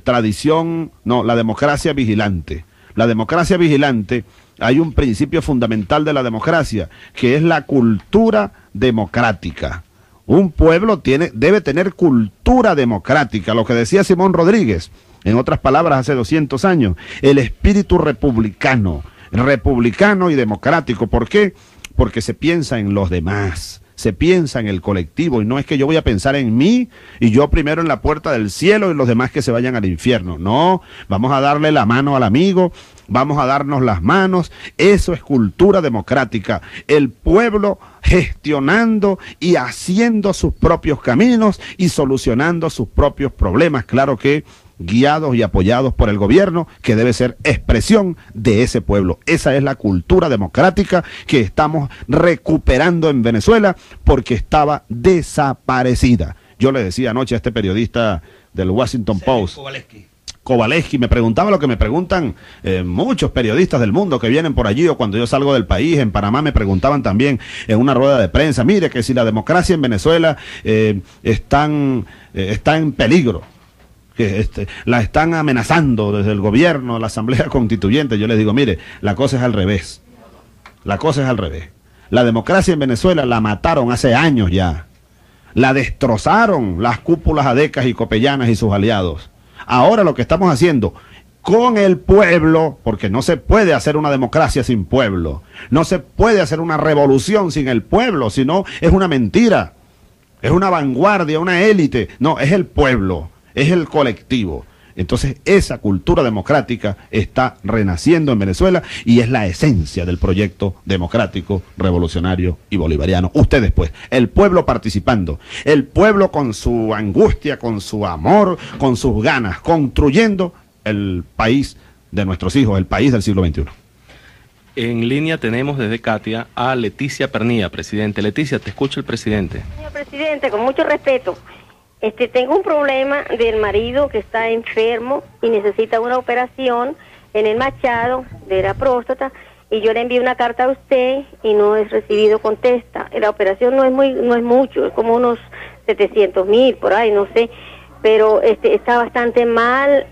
la democracia vigilante. La democracia vigilante, hay un principio fundamental de la democracia, que es la cultura democrática. Un pueblo debe tener cultura democrática, lo que decía Simón Rodríguez, en otras palabras, hace 200 años, el espíritu republicano y democrático. ¿Por qué? Porque se piensa en los demás, se piensa en el colectivo, y no es que yo voy a pensar en mí y yo primero en la puerta del cielo y los demás que se vayan al infierno. No, vamos a darle la mano al amigo, vamos a darnos las manos. Eso es cultura democrática. El pueblo gestionando y haciendo sus propios caminos y solucionando sus propios problemas. Claro que guiados y apoyados por el gobierno, que debe ser expresión de ese pueblo. Esa es la cultura democrática que estamos recuperando en Venezuela porque estaba desaparecida. Yo le decía anoche a este periodista del Washington Post, Kowaleski, me preguntaba lo que me preguntan muchos periodistas del mundo que vienen por allí, o cuando yo salgo del país. En Panamá me preguntaban también en una rueda de prensa, mire que si la democracia en Venezuela está en peligro, que la están amenazando desde el gobierno, la Asamblea Constituyente. Yo les digo, mire, la cosa es al revés. La cosa es al revés. La democracia en Venezuela la mataron hace años ya. La destrozaron las cúpulas adecas y copellanas y sus aliados. Ahora lo que estamos haciendo con el pueblo, porque no se puede hacer una democracia sin pueblo, no se puede hacer una revolución sin el pueblo, sino es una mentira, es una vanguardia, una élite, no, es el pueblo, es el colectivo. Entonces esa cultura democrática está renaciendo en Venezuela y es la esencia del proyecto democrático, revolucionario y bolivariano. Ustedes pues, el pueblo participando, el pueblo con su angustia, con su amor, con sus ganas, construyendo el país de nuestros hijos, el país del siglo XXI. En línea tenemos desde Catia a Leticia Pernilla, presidente. Leticia, te escucha el presidente. Señor presidente, con mucho respeto. Tengo un problema del marido que está enfermo y necesita una operación en el Machado de la próstata y yo le envié una carta a usted y no he recibido contesta. La operación no es mucho, es como unos 700.000 por ahí, no sé, pero está bastante mal,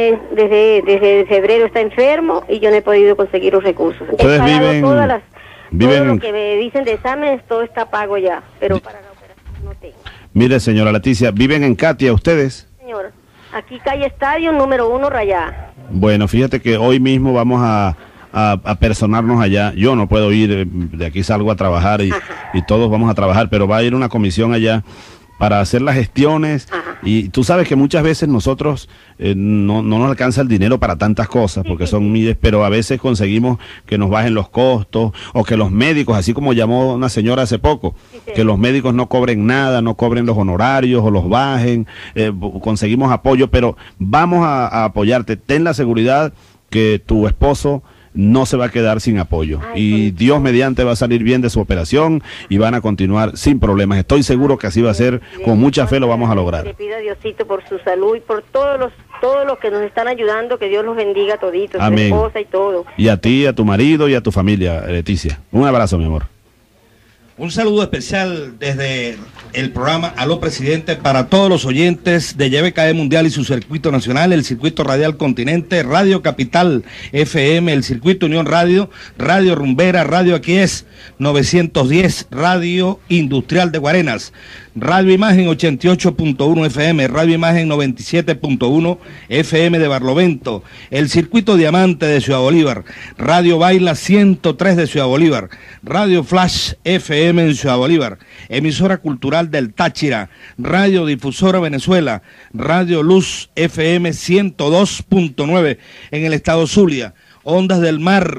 desde febrero está enfermo y yo no he podido conseguir los recursos. Ustedes viven todo lo que me dicen de exámenes, todo está pago ya, pero para la operación no tengo. Mire, señora Leticia, ¿viven en Catia ustedes? Señor, aquí calle Estadio, número 1, Rayá. Bueno, fíjate que hoy mismo vamos a personarnos allá. Yo no puedo ir, de aquí salgo a trabajar y todos vamos a trabajar, pero va a ir una comisión allá para hacer las gestiones. Y tú sabes que muchas veces nosotros no nos alcanza el dinero para tantas cosas, porque son miles, pero a veces conseguimos que nos bajen los costos, o que los médicos, así como llamó una señora hace poco, que los médicos no cobren nada, no cobren los honorarios o los bajen, conseguimos apoyo, pero vamos a apoyarte. Ten la seguridad que tu esposo no se va a quedar sin apoyo y Dios mediante va a salir bien de su operación y van a continuar sin problemas. Estoy seguro que así va a ser, con mucha fe lo vamos a lograr. Le pido a Diosito por su salud y por todos los que nos están ayudando, que Dios los bendiga toditos, amén. Su esposa y todo. Y a ti, a tu marido y a tu familia, Leticia. Un abrazo, mi amor. Un saludo especial desde el programa Aló Presidente para todos los oyentes de YBKE Mundial y su circuito nacional, el circuito radial Continente, Radio Capital FM, el circuito Unión Radio, Radio Rumbera, Radio Aquí es 910, Radio Industrial de Guarenas, Radio Imagen 88.1 FM, Radio Imagen 97.1 FM de Barlovento, el circuito Diamante de Ciudad Bolívar, Radio Baila 103 de Ciudad Bolívar, Radio Flash FM en Ciudad Bolívar, emisora cultural del Táchira, Radio Difusora Venezuela, Radio Luz FM 102.9 en el estado Zulia, Ondas del Mar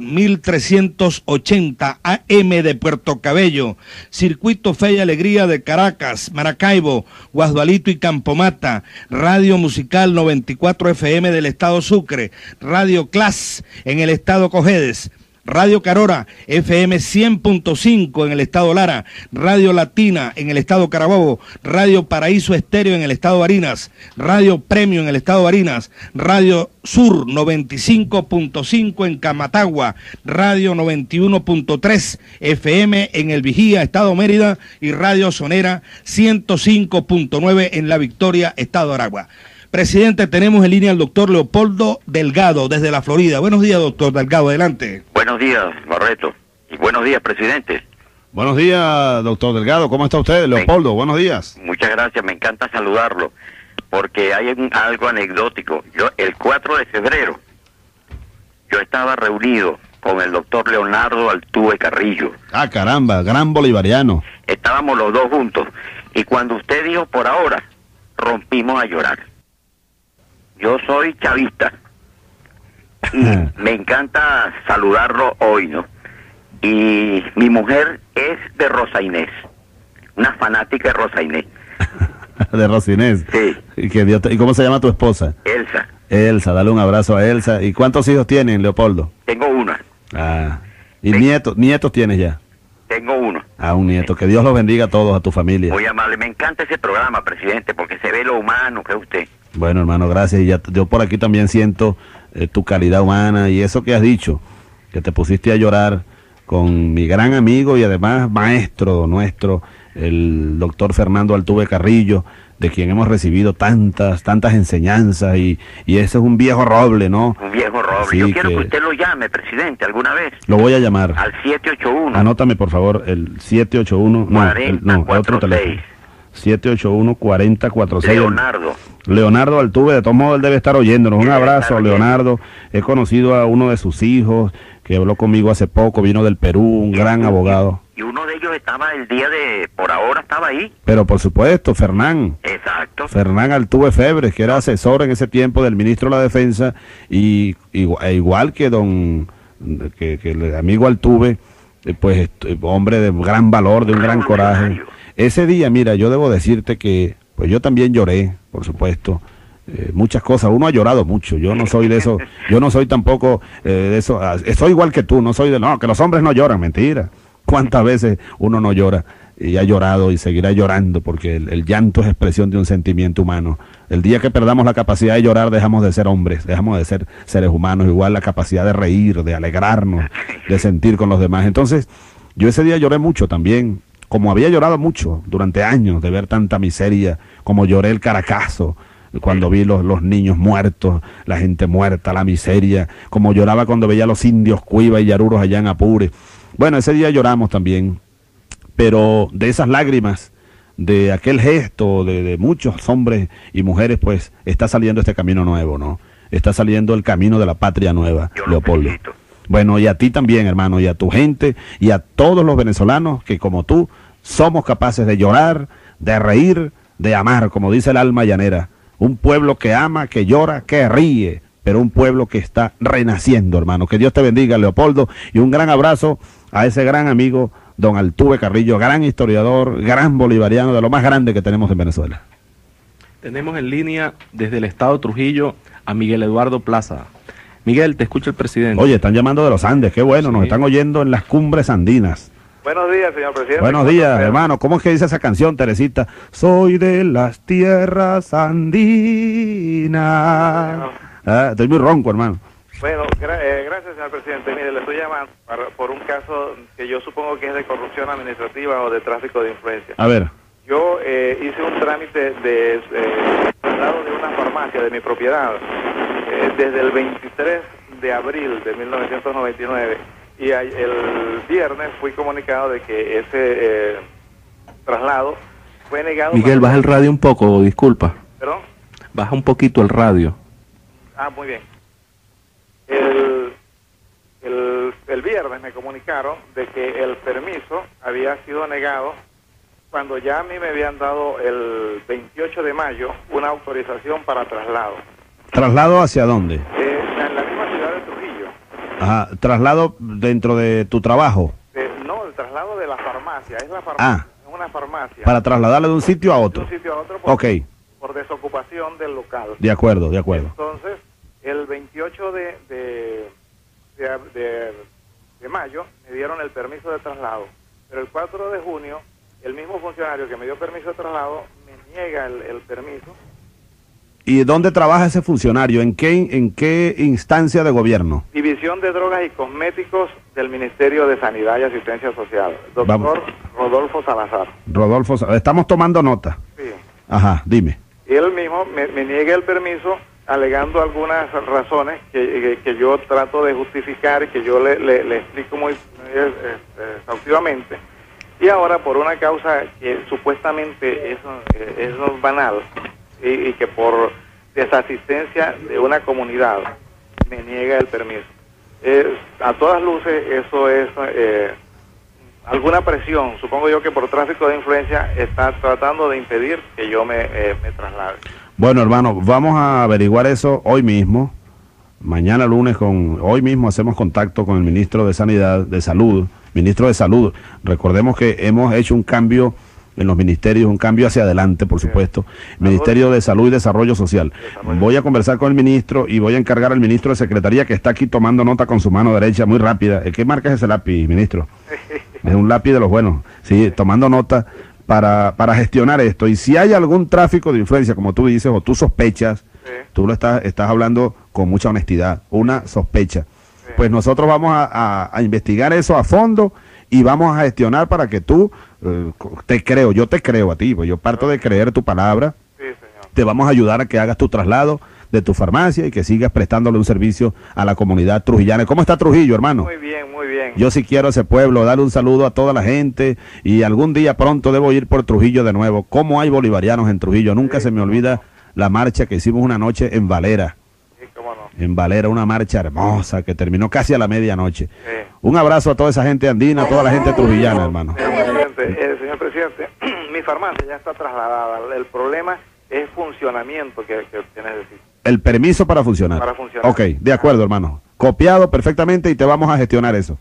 1380 AM de Puerto Cabello, Circuito Fe y Alegría de Caracas, Maracaibo, Guasdualito y Campomata, Radio Musical 94 FM del estado Sucre, Radio Clas en el estado Cojedes, Radio Carora, FM 100.5 en el estado Lara, Radio Latina en el estado Carabobo, Radio Paraíso Estéreo en el estado Barinas, Radio Premio en el estado Barinas, Radio Sur 95.5 en Camatagua, Radio 91.3 FM en El Vigía, estado Mérida, y Radio Sonera 105.9 en La Victoria, estado Aragua. Presidente, tenemos en línea al doctor Leopoldo Delgado desde la Florida. Buenos días, doctor Delgado, adelante. Buenos días, Barreto. Y buenos días, presidente. Buenos días, doctor Delgado. ¿Cómo está usted, Leopoldo? Buenos días. Muchas gracias, me encanta saludarlo, porque hay algo anecdótico. Yo, el 4 de febrero, yo estaba reunido con el doctor Leonardo Altuve Carrillo. Ah, caramba, gran bolivariano. Estábamos los dos juntos, y cuando usted dijo por ahora, rompimos a llorar. Yo soy chavista y me encanta saludarlo hoy, ¿no? Y mi mujer es de Rosa Inés, una fanática de Rosa Inés. ¿De Rosa Inés? Sí. ¿Y cómo se llama tu esposa? Elsa. Elsa, dale un abrazo a Elsa. ¿Y cuántos hijos tienen, Leopoldo? Tengo una. Ah, ¿y nietos tienes ya? Tengo uno. Ah, un nieto. Que Dios los bendiga a todos, a tu familia. Muy amable. Me encanta ese programa, presidente, porque se ve lo humano que es usted. Bueno, hermano, gracias. Y yo por aquí también siento tu calidad humana y eso que has dicho, que te pusiste a llorar con mi gran amigo y además maestro nuestro, el doctor Fernando Altuve Carrillo, de quien hemos recibido tantas enseñanzas y ese es un viejo roble, ¿no? Un viejo roble. Sí, yo quiero que usted lo llame, presidente, alguna vez. Lo voy a llamar. Al 781. Anótame, por favor, el 781. No, el otro teléfono. 781-4046. Leonardo. Leonardo Altuve, de todos modos él debe estar oyéndonos. Un abrazo, Leonardo. He conocido a uno de sus hijos que habló conmigo hace poco, vino del Perú, un gran abogado. Y uno de ellos estaba el día por ahora estaba ahí. Pero por supuesto, Fernán. Exacto. Fernán Altuve Febres, que era asesor en ese tiempo del ministro de la Defensa, y igual que que el amigo Altuve, pues hombre de gran valor, de un gran coraje. Ese día, mira, yo debo decirte que pues yo también lloré, por supuesto, muchas cosas. Uno ha llorado mucho. Yo no soy de eso, yo no soy tampoco de eso. Soy igual que tú, no soy no, que los hombres no lloran, mentira. ¿Cuántas veces uno no llora? Y ha llorado y seguirá llorando, porque el llanto es expresión de un sentimiento humano. El día que perdamos la capacidad de llorar, dejamos de ser hombres, dejamos de ser seres humanos. Igual la capacidad de reír, de alegrarnos, de sentir con los demás. Entonces, yo ese día lloré mucho también, como había llorado mucho durante años de ver tanta miseria, como lloré el Caracazo, cuando vi los niños muertos, la gente muerta, la miseria, como lloraba cuando veía a los indios Cuiva y Yaruros allá en Apure. Bueno, ese día lloramos también, pero de esas lágrimas, de aquel gesto de muchos hombres y mujeres, pues está saliendo este camino nuevo, ¿no? Está saliendo el camino de la patria nueva, Leopoldo. Bueno, y a ti también, hermano, y a tu gente, y a todos los venezolanos que como tú somos capaces de llorar, de reír, de amar, como dice el alma llanera. Un pueblo que ama, que llora, que ríe, pero un pueblo que está renaciendo, hermano. Que Dios te bendiga, Leopoldo, y un gran abrazo a ese gran amigo, don Altuve Carrillo, gran historiador, gran bolivariano, de lo más grande que tenemos en Venezuela. Tenemos en línea desde el estado Trujillo a Miguel Eduardo Plaza. Miguel, te escucha el presidente. Oye, están llamando de los Andes, qué bueno, sí. Nos están oyendo en las cumbres andinas. Buenos días, señor presidente. Buenos días, hermano. ¿Cómo es que dice esa canción, Teresita? Soy de las tierras andinas. Estoy muy ronco, hermano. Bueno, gracias, señor presidente. Mire, le estoy llamando por un caso que yo supongo que es de corrupción administrativa o de tráfico de influencia. A ver. Yo hice un trámite de traslado de una farmacia de mi propiedad desde el 23 de abril de 1999 y el viernes fui comunicado de que ese traslado fue negado. Miguel, baja el radio un poco, disculpa. ¿Perdón? Baja un poquito el radio. Ah, muy bien. El viernes me comunicaron de que el permiso había sido negado cuando ya a mí me habían dado el 28 de mayo una autorización para traslado. ¿Traslado hacia dónde? En la misma ciudad de Trujillo. Ajá, ¿traslado dentro de tu trabajo? No, el traslado de la farmacia, es la farmacia, es una farmacia. Para trasladarlo de un sitio a otro. De un sitio a otro por desocupación del local. De acuerdo, de acuerdo. Entonces, el 28 de mayo me dieron el permiso de traslado, pero el 4 de junio el mismo funcionario que me dio permiso de traslado me niega el permiso. ¿Y dónde trabaja ese funcionario? ¿En qué instancia de gobierno? División de Drogas y Cosméticos del Ministerio de Sanidad y Asistencia Social, doctor Rodolfo Salazar. Rodolfo, estamos tomando nota. Sí. Ajá, dime. Y él mismo me niega el permiso alegando algunas razones que yo trato de justificar y que yo le explico muy exhaustivamente. Y ahora por una causa que supuestamente es banal y que por desasistencia de una comunidad me niega el permiso. A todas luces eso es alguna presión, supongo yo que por tráfico de influencia está tratando de impedir que yo me traslade. Bueno, hermano, vamos a averiguar eso hoy mismo. Mañana lunes, hoy mismo hacemos contacto con el ministro de Sanidad, de Salud, ministro de Salud. Recordemos que hemos hecho un cambio en los ministerios, un cambio hacia adelante, por supuesto. Ministerio de Salud y Desarrollo Social. Voy a conversar con el ministro y voy a encargar al ministro de Secretaría, que está aquí tomando nota con su mano derecha, muy rápida. ¿Qué marca es ese lápiz, ministro? Es un lápiz de los buenos. Sí, tomando nota para gestionar esto. Y si hay algún tráfico de influencia, como tú dices, o tú sospechas, tú lo estás hablando con mucha honestidad, una sospecha. Pues nosotros vamos a investigar eso a fondo y vamos a gestionar para que tú, yo te creo a ti, pues yo parto de creer tu palabra. Sí, señor. Te vamos a ayudar a que hagas tu traslado de tu farmacia y que sigas prestándole un servicio a la comunidad trujillana. ¿Cómo está Trujillo, hermano? Muy bien, muy bien. Yo sí quiero a ese pueblo, darle un saludo a toda la gente y algún día pronto debo ir por Trujillo de nuevo. ¿Cómo hay bolivarianos en Trujillo? Nunca se me olvida la marcha que hicimos una noche en Valera. Sí, cómo no. En Valera, una marcha hermosa que terminó casi a la medianoche. Un abrazo a toda esa gente andina, a toda la gente trujillana, hermano. Señor presidente, mi farmacia ya está trasladada. El problema es funcionamiento que necesito. El permiso para funcionar. Para funcionar. Ok, de acuerdo, hermano. Copiado perfectamente y te vamos a gestionar eso.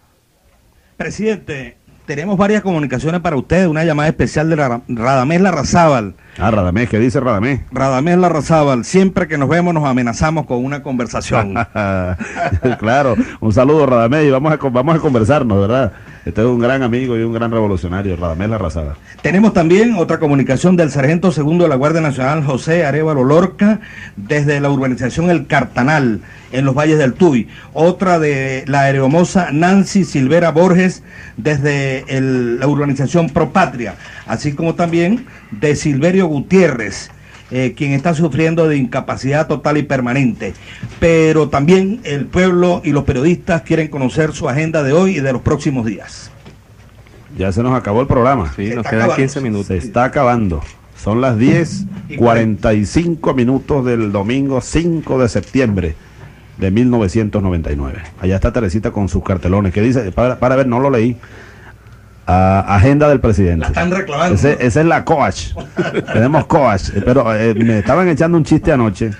Presidente, tenemos varias comunicaciones para usted, una llamada especial de Radamés Larrazábal. Ah, Radamés, ¿qué dice Radamés? Radamés Larrazábal, siempre que nos vemos nos amenazamos con una conversación. Claro, un saludo Radamés y vamos a conversarnos, ¿verdad? Este es un gran amigo y un gran revolucionario, Radamés Larrazábal. Tenemos también otra comunicación del sargento segundo de la Guardia Nacional, José Arévalo Lorca, desde la urbanización El Cartanal, en los Valles del Tuy. Otra de la aeromoza Nancy Silvera Borges, desde la urbanización Propatria, así como también de Silverio Gutiérrez, quien está sufriendo de incapacidad total y permanente. Pero también el pueblo y los periodistas quieren conocer su agenda de hoy y de los próximos días. Ya se nos acabó el programa. Sí, nos quedan 15 minutos. Se está acabando. Son las 10:45 minutos del domingo 5 de septiembre de 1999. Allá está Teresita con sus cartelones. ¿Qué dice? Para ver, no lo leí. Agenda del presidente. La están reclamando. Esa es la coach. Tenemos coach. Pero me estaban echando un chiste anoche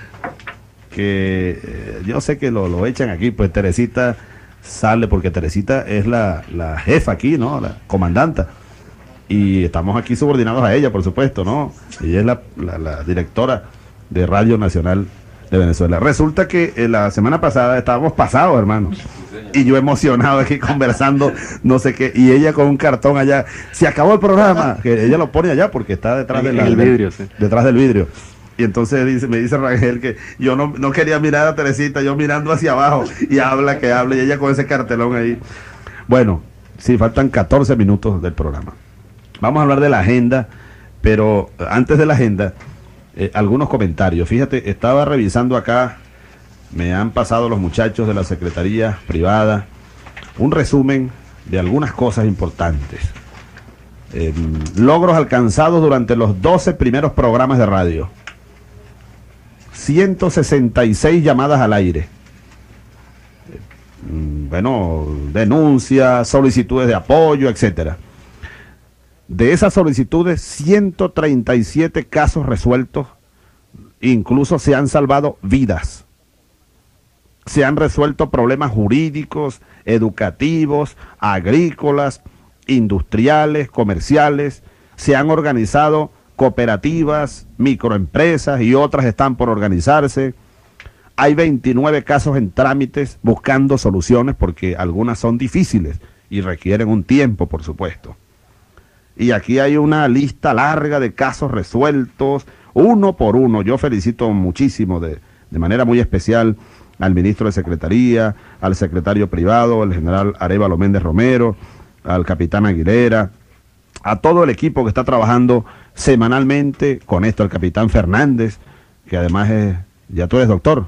que yo sé que lo echan aquí. Pues Teresita sale porque Teresita es la jefa aquí, ¿no? La comandanta. Y estamos aquí subordinados a ella, por supuesto, ¿no? Ella es la directora de Radio Nacional de Venezuela. Resulta que la semana pasada estábamos pasados, hermano. Y yo emocionado aquí conversando, no sé qué, y ella con un cartón allá, se acabó el programa, que ella lo pone allá porque está detrás del vidrio, sí. Detrás del vidrio. Y entonces me dice Rangel que yo no quería mirar a Teresita, yo mirando hacia abajo, y habla, y ella con ese cartelón ahí. Bueno, sí, faltan 14 minutos del programa. Vamos a hablar de la agenda, pero antes de la agenda, algunos comentarios. Fíjate, estaba revisando acá, me han pasado los muchachos de la Secretaría Privada un resumen de algunas cosas importantes. Logros alcanzados durante los 12 primeros programas de radio. 166 llamadas al aire. Bueno, denuncias, solicitudes de apoyo, etcétera. De esas solicitudes, 137 casos resueltos, incluso se han salvado vidas. Se han resuelto problemas jurídicos, educativos, agrícolas, industriales, comerciales. Se han organizado cooperativas, microempresas y otras están por organizarse. Hay 29 casos en trámites buscando soluciones porque algunas son difíciles y requieren un tiempo, por supuesto. Y aquí hay una lista larga de casos resueltos, uno por uno. Yo felicito muchísimo, de manera muy especial, al ministro de Secretaría, al secretario privado, al general Arévalo Méndez Romero, al capitán Aguilera, a todo el equipo que está trabajando semanalmente con esto, al capitán Fernández, que además es, ya tú eres doctor.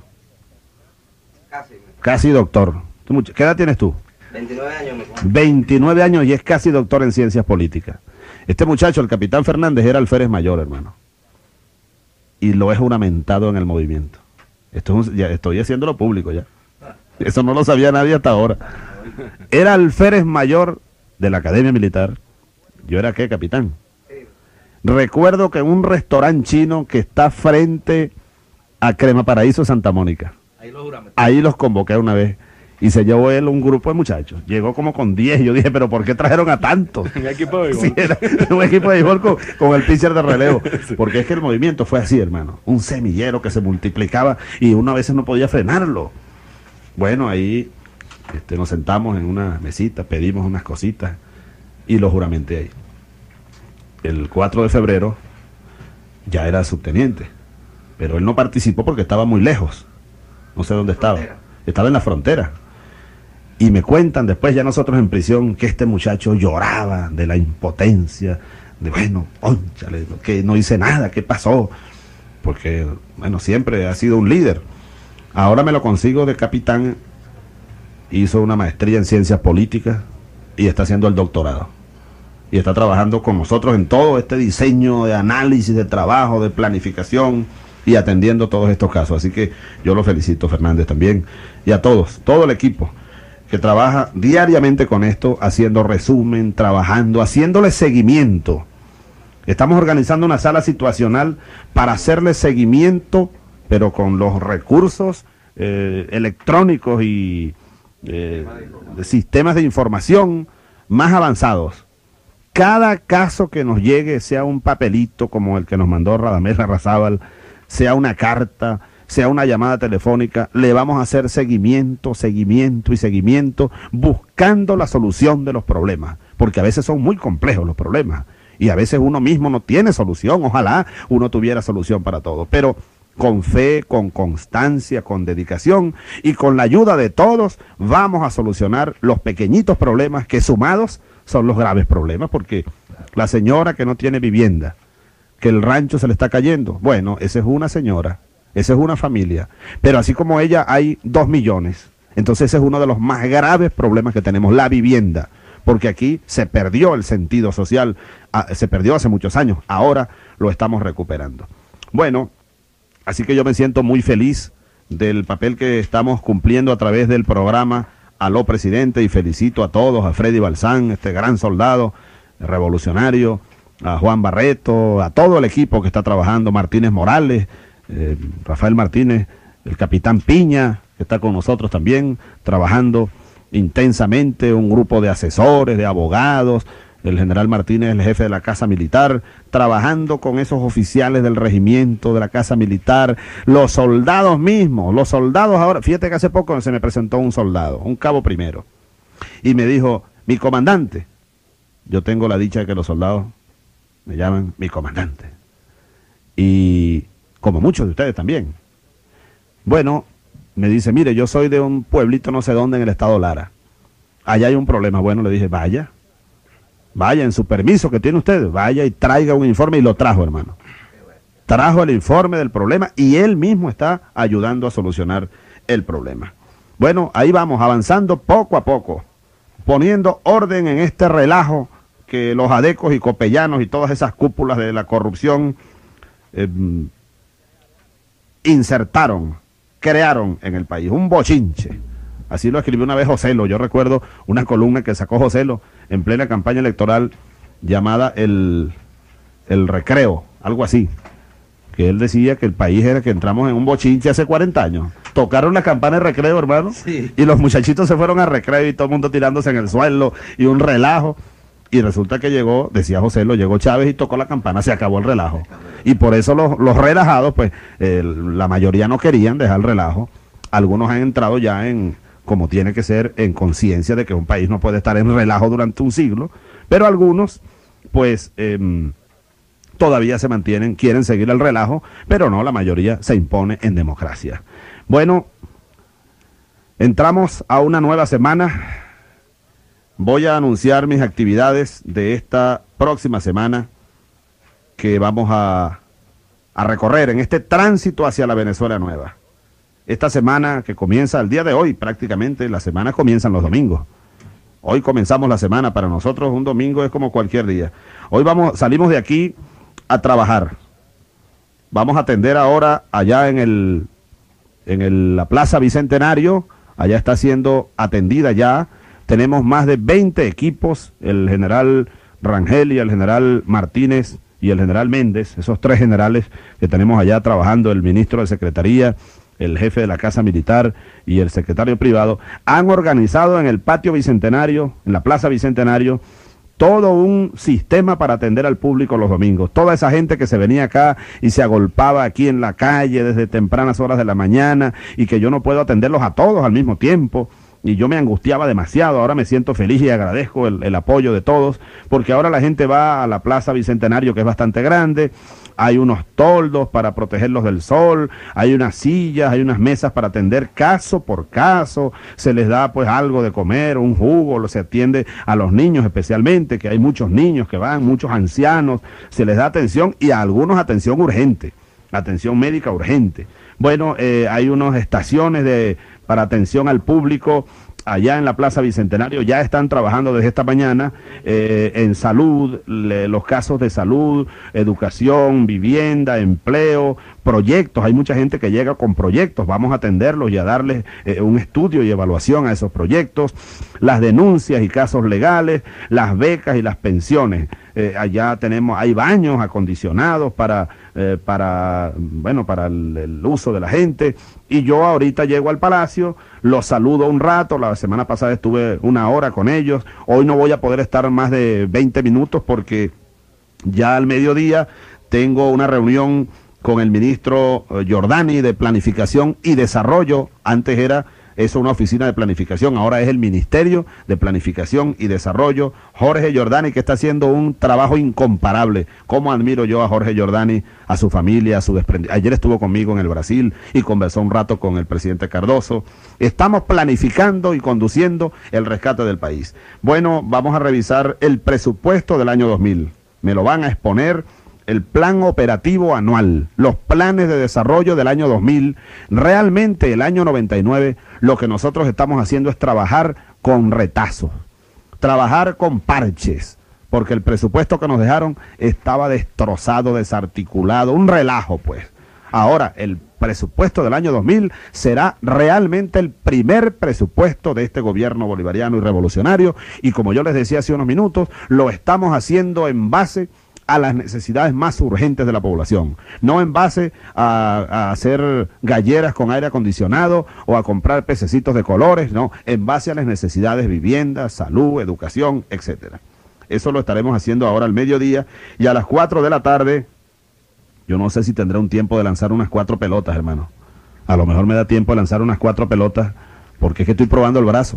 Casi doctor. ¿Qué edad tienes tú? 29 años. 29 años y es casi doctor en ciencias políticas. Este muchacho, el capitán Fernández, era alférez mayor, hermano. Y lo es juramentado en el movimiento. Ya estoy haciéndolo público ya. Eso no lo sabía nadie hasta ahora. Era alférez mayor de la Academia Militar. ¿Yo era qué, capitán? Recuerdo que en un restaurante chino que está frente a Crema Paraíso, Santa Mónica. Ahí los convoqué una vez. Y se llevó él un grupo de muchachos. Llegó como con 10. Yo dije, ¿pero por qué trajeron a tantos? Un equipo de béisbol. Sí, era un equipo de béisbol con el pitcher de relevo. Sí. Porque es que el movimiento fue así, hermano. Un semillero que se multiplicaba y uno a veces no podía frenarlo. Bueno, ahí nos sentamos en una mesita, pedimos unas cositas y lo juramenté ahí. El 4 de febrero ya era subteniente. Pero él no participó porque estaba muy lejos. No sé dónde estaba. Estaba en la frontera. Y me cuentan después, ya nosotros en prisión, que este muchacho lloraba de la impotencia, de bueno, ónchale, que no hice nada, ¿qué pasó? porque, bueno, siempre ha sido un líder. Ahora me lo consigo de capitán, hizo una maestría en ciencias políticas y está haciendo el doctorado. Y está trabajando con nosotros en todo este diseño de análisis, de trabajo, de planificación y atendiendo todos estos casos. Así que yo lo felicito, Fernández, también, y a todos, todo el equipo que trabaja diariamente con esto, haciendo resumen, trabajando, haciéndole seguimiento. Estamos organizando una sala situacional para hacerle seguimiento, pero con los recursos electrónicos y de sistemas de información más avanzados. Cada caso que nos llegue, sea un papelito como el que nos mandó Radamés Larrazábal, sea una carta, sea una llamada telefónica, le vamos a hacer seguimiento, buscando la solución de los problemas, porque a veces son muy complejos los problemas, y a veces uno mismo no tiene solución. Ojalá uno tuviera solución para todo, pero con fe, con constancia, con dedicación y con la ayuda de todos, vamos a solucionar los pequeñitos problemas que sumados son los graves problemas, porque la señora que no tiene vivienda, que el rancho se le está cayendo, bueno, esa es una señora, esa es una familia, pero así como ella hay 2 millones, entonces ese es uno de los más graves problemas que tenemos, la vivienda, porque aquí se perdió el sentido social, se perdió hace muchos años, ahora lo estamos recuperando. Bueno, así que yo me siento muy feliz del papel que estamos cumpliendo a través del programa Aló Presidente, y felicito a todos, a Freddy Balsán, este gran soldado revolucionario, a Juan Barreto, a todo el equipo que está trabajando, Martínez Morales, Rafael Martínez, el capitán Piña, que está con nosotros también, trabajando intensamente, un grupo de asesores, de abogados, el general Martínez, el jefe de la Casa Militar, trabajando con esos oficiales del regimiento, de la Casa Militar, los soldados mismos, los soldados ahora. Fíjate que hace poco se me presentó un soldado, un cabo primero, y me dijo, mi comandante, yo tengo la dicha de que los soldados me llaman mi comandante, y como muchos de ustedes también. Bueno, me dice, mire, yo soy de un pueblito no sé dónde en el estado Lara, allá hay un problema. Bueno, le dije, vaya en su permiso que tiene usted, vaya y traiga un informe, y lo trajo, hermano. Trajo el informe del problema y él mismo está ayudando a solucionar el problema. Bueno, ahí vamos, avanzando poco a poco, poniendo orden en este relajo que los adecos y copellanos y todas esas cúpulas de la corrupción insertaron, crearon en el país, un bochinche. Así lo escribió una vez Joselo. Yo recuerdo una columna que sacó Joselo en plena campaña electoral llamada el Recreo, algo así, que él decía que el país era que entramos en un bochinche hace 40 años. Tocaron la campana de recreo, hermano, sí, y los muchachitos se fueron a recreo y todo el mundo tirándose en el suelo y un relajo. Y resulta que llegó, decía Joselo, llegó Chávez y tocó la campana, se acabó el relajo. Y por eso los relajados, pues la mayoría no querían dejar el relajo. Algunos han entrado ya en, como tiene que ser, en conciencia de que un país no puede estar en relajo durante un siglo, pero algunos, pues, todavía se mantienen, quieren seguir el relajo, pero no, la mayoría se impone en democracia. Bueno, entramos a una nueva semana. Voy a anunciar mis actividades de esta próxima semana que vamos a recorrer en este tránsito hacia la Venezuela nueva. Esta semana que comienza el día de hoy, prácticamente, las semanas comienzan los domingos. Hoy comenzamos la semana, para nosotros un domingo es como cualquier día. Hoy salimos de aquí a trabajar. Vamos a atender ahora allá en la Plaza Bicentenario, allá está siendo atendida ya. Tenemos más de 20 equipos, el general Rangel y el general Martínez y el general Méndez, esos 3 generales que tenemos allá trabajando, el ministro de Secretaría, el jefe de la Casa Militar y el secretario privado, han organizado en el patio Bicentenario, en la Plaza Bicentenario, todo un sistema para atender al público los domingos. Toda esa gente que se venía acá y se agolpaba aquí en la calle desde tempranas horas de la mañana y que yo no puedo atenderlos a todos al mismo tiempo. Y yo me angustiaba demasiado. Ahora me siento feliz y agradezco el apoyo de todos, porque ahora la gente va a la Plaza Bicentenario, que es bastante grande. Hay unos toldos para protegerlos del sol, hay unas sillas, hay unas mesas para atender caso por caso, se les da pues algo de comer, un jugo, se atiende a los niños especialmente, que hay muchos niños que van, muchos ancianos, se les da atención y a algunos atención urgente. atención médica urgente. Bueno, hay unas estaciones para atención al público allá en la Plaza Bicentenario, ya están trabajando desde esta mañana en salud, los casos de salud, educación, vivienda, empleo, proyectos. Hay mucha gente que llega con proyectos, vamos a atenderlos y a darles un estudio y evaluación a esos proyectos, las denuncias y casos legales, las becas y las pensiones. Allá hay baños acondicionados para el uso de la gente. Y yo ahorita llego al Palacio, los saludo un rato. La semana pasada estuve 1 hora con ellos. Hoy no voy a poder estar más de 20 minutos porque ya al mediodía tengo una reunión con el ministro Giordani de Planificación y Desarrollo. Antes era eso una oficina de planificación, ahora es el Ministerio de Planificación y Desarrollo. Jorge Giordani, que está haciendo un trabajo incomparable. Cómo admiro yo a Jorge Giordani, a su familia, a su desprendimiento. Ayer estuvo conmigo en el Brasil y conversó un rato con el presidente Cardoso. Estamos planificando y conduciendo el rescate del país. Bueno, vamos a revisar el presupuesto del año 2000. Me lo van a exponer. El plan operativo anual, los planes de desarrollo del año 2000, realmente el año 99, lo que nosotros estamos haciendo es trabajar con retazos, trabajar con parches, porque el presupuesto que nos dejaron estaba destrozado, desarticulado, un relajo pues. Ahora, el presupuesto del año 2000 será realmente el primer presupuesto de este gobierno bolivariano y revolucionario, y como yo les decía hace unos minutos, lo estamos haciendo en base a las necesidades más urgentes de la población, no en base a hacer galleras con aire acondicionado o a comprar pececitos de colores, no, en base a las necesidades, vivienda, salud, educación, etcétera. Eso lo estaremos haciendo ahora al mediodía, y a las 4 de la tarde, yo no sé si tendré un tiempo de lanzar unas 4 pelotas, hermano. A lo mejor me da tiempo de lanzar unas 4 pelotas, porque es que estoy probando el brazo.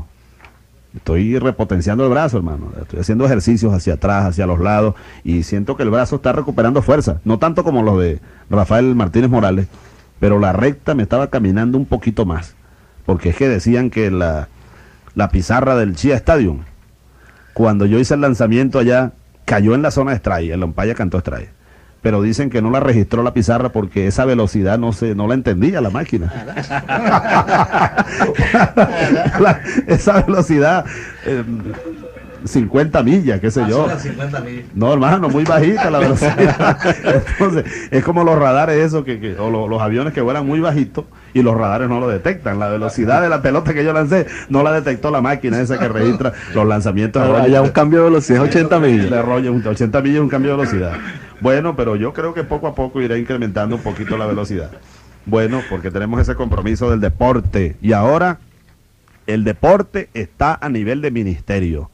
Estoy repotenciando el brazo, hermano. Estoy haciendo ejercicios hacia atrás, hacia los lados, y siento que el brazo está recuperando fuerza. No tanto como los de Rafael Martínez Morales, pero la recta me estaba caminando un poquito más. Porque es que decían que la pizarra del Chia Stadium, cuando yo hice el lanzamiento allá, cayó en la zona de strike. El umpire cantó strike. Pero dicen que no la registró la pizarra porque esa velocidad no la entendía la máquina. Esa velocidad, 50 millas, qué sé yo. 50 millas. No, hermano, muy bajita la velocidad. Entonces, es como los radares esos o los aviones que vuelan muy bajitos y los radares no lo detectan. La velocidad de la pelota que yo lancé no la detectó la máquina esa que registra los lanzamientos. Allá un cambio de velocidad, 80 millas. 80 millas es un cambio de velocidad. Bueno, pero yo creo que poco a poco irá incrementando un poquito la velocidad. Bueno, porque tenemos ese compromiso del deporte. Y ahora el deporte está a nivel de ministerio.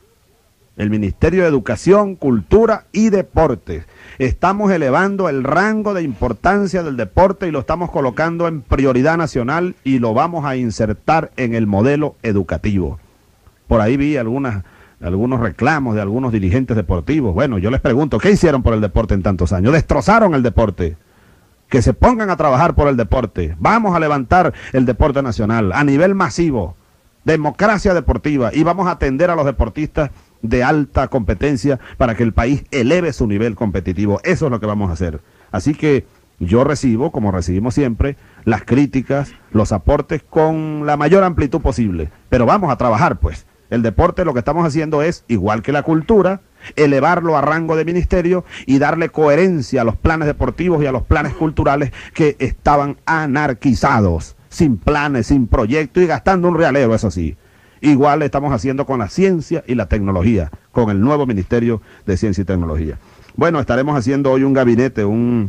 El Ministerio de Educación, Cultura y Deportes. Estamos elevando el rango de importancia del deporte y lo estamos colocando en prioridad nacional y lo vamos a insertar en el modelo educativo. Por ahí vi algunos reclamos de algunos dirigentes deportivos. Bueno, yo les pregunto, ¿qué hicieron por el deporte en tantos años? Destrozaron el deporte. Que se pongan a trabajar por el deporte. Vamos a levantar el deporte nacional a nivel masivo. Democracia deportiva. Y vamos a atender a los deportistas de alta competencia para que el país eleve su nivel competitivo. Eso es lo que vamos a hacer. Así que yo recibo, como recibimos siempre, las críticas, los aportes con la mayor amplitud posible. Pero vamos a trabajar, pues. El deporte lo que estamos haciendo es, igual que la cultura, elevarlo a rango de ministerio y darle coherencia a los planes deportivos y a los planes culturales que estaban anarquizados, sin planes, sin proyecto y gastando un realero, eso sí. Igual lo estamos haciendo con la ciencia y la tecnología, con el nuevo Ministerio de Ciencia y Tecnología. Bueno, estaremos haciendo hoy un gabinete,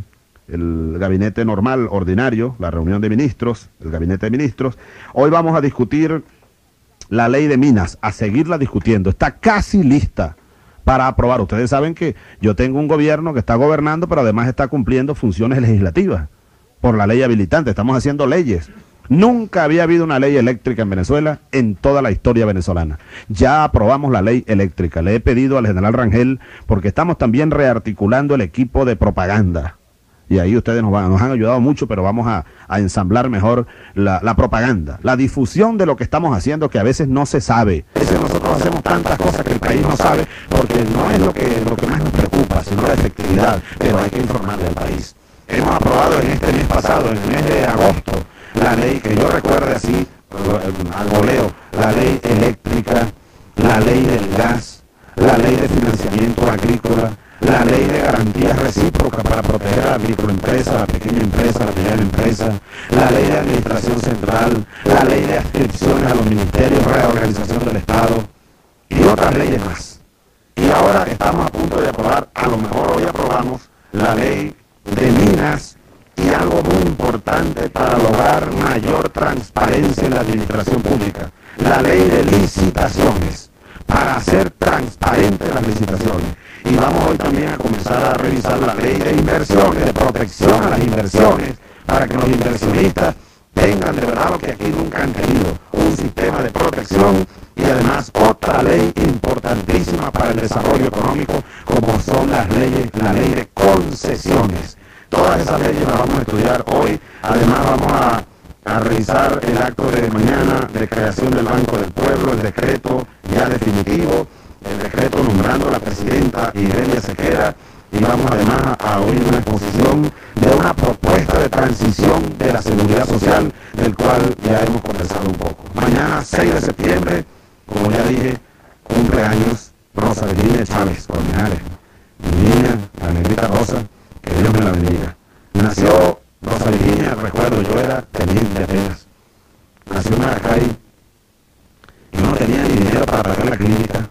el gabinete normal, ordinario, la reunión de ministros, el gabinete de ministros. Hoy vamos a discutir la ley de minas, a seguirla discutiendo. Está casi lista para aprobar. Ustedes saben que yo tengo un gobierno que está gobernando, pero además está cumpliendo funciones legislativas por la ley habilitante. Estamos haciendo leyes. Nunca había habido una ley eléctrica en Venezuela en toda la historia venezolana. Ya aprobamos la ley eléctrica. Le he pedido al general Rangel, porque estamos también rearticulando el equipo de propaganda. Y ahí ustedes nos han ayudado mucho, pero vamos a ensamblar mejor la propaganda, la difusión de lo que estamos haciendo, que a veces no se sabe. A veces nosotros hacemos tantas cosas que el país no sabe, porque no es lo que más nos preocupa, sino la efectividad, pero hay que informarle al país. hemos aprobado en este mes pasado, en el mes de agosto, la ley que yo recuerde así, al voleo, la ley eléctrica, la ley del gas, la ley de financiamiento agrícola, la ley de garantías recíprocas para proteger a la microempresa, la pequeña empresa, la mediana empresa, la ley de administración central, la ley de adscripciones a los ministerios, reorganización del Estado y otras leyes más. Y ahora estamos a punto de aprobar, a lo mejor hoy aprobamos, la ley de minas y algo muy importante para lograr mayor transparencia en la administración pública, la ley de licitaciones, para hacer transparentes las licitaciones. Y vamos hoy también a comenzar a revisar la ley de inversiones, de protección a las inversiones, para que los inversionistas tengan de verdad lo que aquí nunca han tenido, un sistema de protección y además otra ley importantísima para el desarrollo económico, como son las leyes, la ley de concesiones. Todas esas leyes las vamos a estudiar hoy. Además vamos a revisar el acto de mañana de creación del Banco del Pueblo, el decreto ya definitivo, el decreto nombrando a la presidenta Irelia Cequera, y vamos además a oír una exposición de una propuesta de transición de la seguridad social, del cual ya hemos conversado un poco. Mañana, 6 de septiembre, como ya dije, cumpleaños Rosa Virginia Chávez Colmenares, mi niña, la negrita Rosa, que Dios me la bendiga. Nació Rosa Virginia, recuerdo, yo era teniente apenas. Nació en Maracay y no tenía ni dinero para pagar la clínica.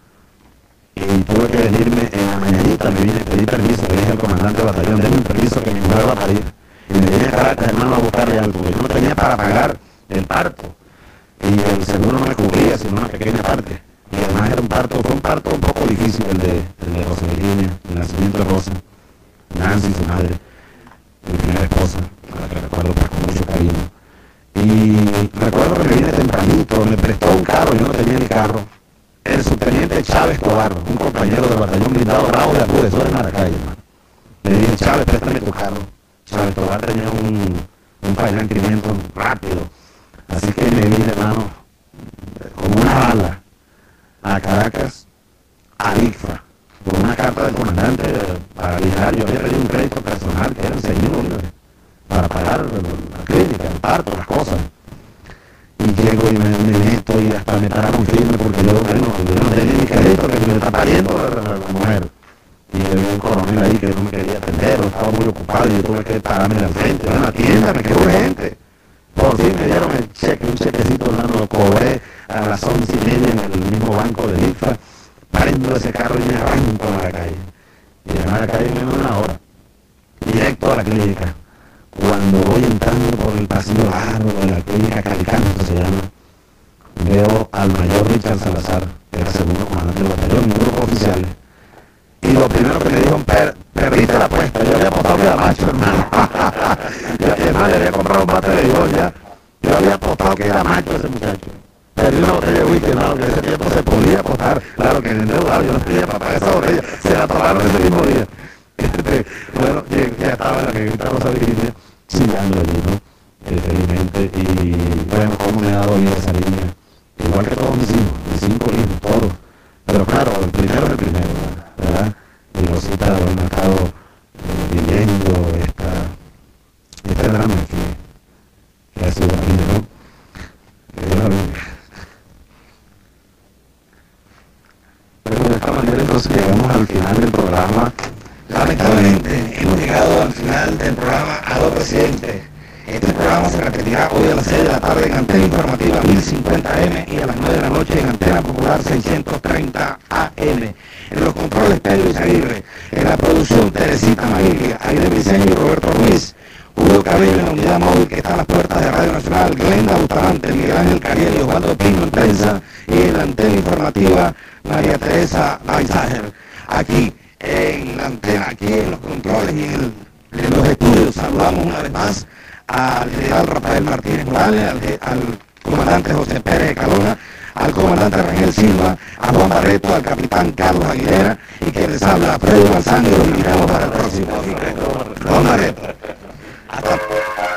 Y tuve que venirme en la mañanita, me vine, pedí permiso, le dije al comandante del batallón, denme un permiso que mi mujer va a parir. Y me vine a Caracas, hermano, a buscarle algo, porque yo no tenía para pagar el parto. Y el seguro no me cubría, sino una pequeña parte. Y además era fue un parto un poco difícil el de Rosa Virginia, el nacimiento de Rosa, Nancy, su madre, mi primera esposa, a la que recuerdo pues, con mucho cariño. Y recuerdo que me vine tempranito, me prestó un carro, yo no tenía ni carro. El subteniente Chávez Tobar, un compañero del batallón blindado Bravo de Acude, eso era en Maracay, hermano. Le dije, Chávez, préstame tu carro. Chávez Tobar tenía un financiamiento rápido. Así que me vine, hermano, con una bala a Caracas, a ICFA, con una carta del comandante para liderar. Yo había pedido un crédito personal que eran 6.000 bolívares para pagar la clínica, el parto, las cosas. Y llego y me meto y hasta me pararon firme porque yo no tenía ni crédito, que me está pariendo la mujer. Y había un coronel ahí que no me quería atender, estaba muy ocupado y yo tuve que pararme al frente, en la tienda, me quedé urgente. Por fin me dieron el cheque, un chequecito, hermano, lo cobré a las 11:30 en el mismo banco de IFA, prendo ese carro y me arranco a Maracay. Y de Maracay en una hora, directo a la clínica. Cuando voy entrando por el pasillo largo de la clínica Calicanto, se llama, veo al mayor Richard Salazar, que era segundo comandante del batallón, un grupo de oficiales. Y lo primero que me dijo, perdiste la apuesta, yo había apostado que era macho, hermano. Además, le había comprado un bate de béisbol ya. Yo había apostado que era macho ese muchacho. Perdí una botella de whisky, hermano, que en ese tiempo se podía apostar. Claro que en endeudado yo no tenía para pagar esa botella, se la tomaron ese mismo día. Bueno, ya estaba la negrita Rosa Virginia chillando allí, ¿no? Felizmente, y bueno, cómo me ha dado bien esa niña, igual que todos mis 5 hijos, todos, pero claro, el primero es el primero, ¿verdad? Y Rosita, bueno, ha estado viviendo este drama que ha sido la vida, ¿no? Pero de esta manera entonces llegamos al final del programa. Lamentablemente hemos llegado al final del programa Aló Presidente. Este programa se repetirá hoy a las 6 de la tarde en Antena Informativa 1050M y a las 9 de la noche en Antena Popular 630 AM. En los controles Pedro Izaguirre, en la producción Teresita Magiglia, Aide Briceño y Roberto Ruiz, Hugo Cabello en la unidad móvil que está a las puertas de Radio Nacional, Glenda Bustamante, Miguel Ángel Cariel y Osvaldo Pino en prensa, y en la Antena Informativa María Teresa Weisager. Aquí en la antena, aquí en los controles y en los estudios. Saludamos una vez más al general Rafael Martínez Morales, al comandante José Pérez de Calona, al comandante Rangel Silva, a Juan Barreto, al capitán Carlos Aguilera, y que les habla Freddy Balsán, y los invitamos para el próximo. Juan Barreto. Hasta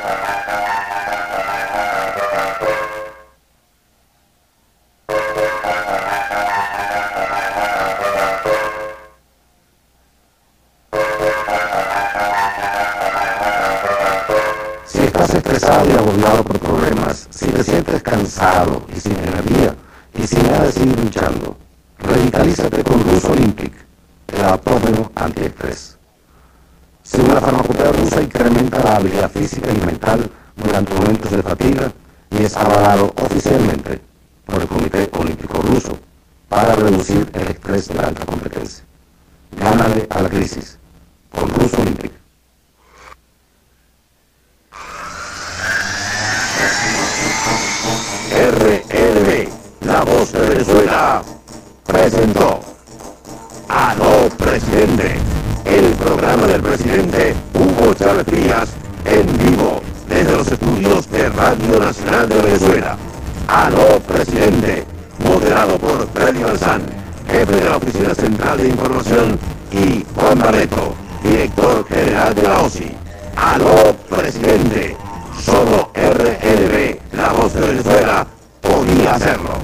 agobiado por problemas, si te sientes cansado y sin energía y sin ganas de seguir luchando, revitalízate con Ruso Olympic, el adaptógeno antiestrés. Según la farmacopea rusa, incrementa la habilidad física y mental durante momentos de fatiga y es avalado oficialmente por el Comité Olímpico Ruso para reducir el estrés de la alta competencia. Gánale a la crisis con Ruso Olympic. RLB, la voz de Venezuela, presentó Aló Presidente, el programa del presidente Hugo Chávez Frías, en vivo desde los estudios de Radio Nacional de Venezuela. Aló Presidente, moderado por Freddy Balzán, jefe de la Oficina Central de Información, y Juan Barreto, director general de la OSI. Aló Presidente, solo RLB, la voz de Venezuela, podía hacerlo.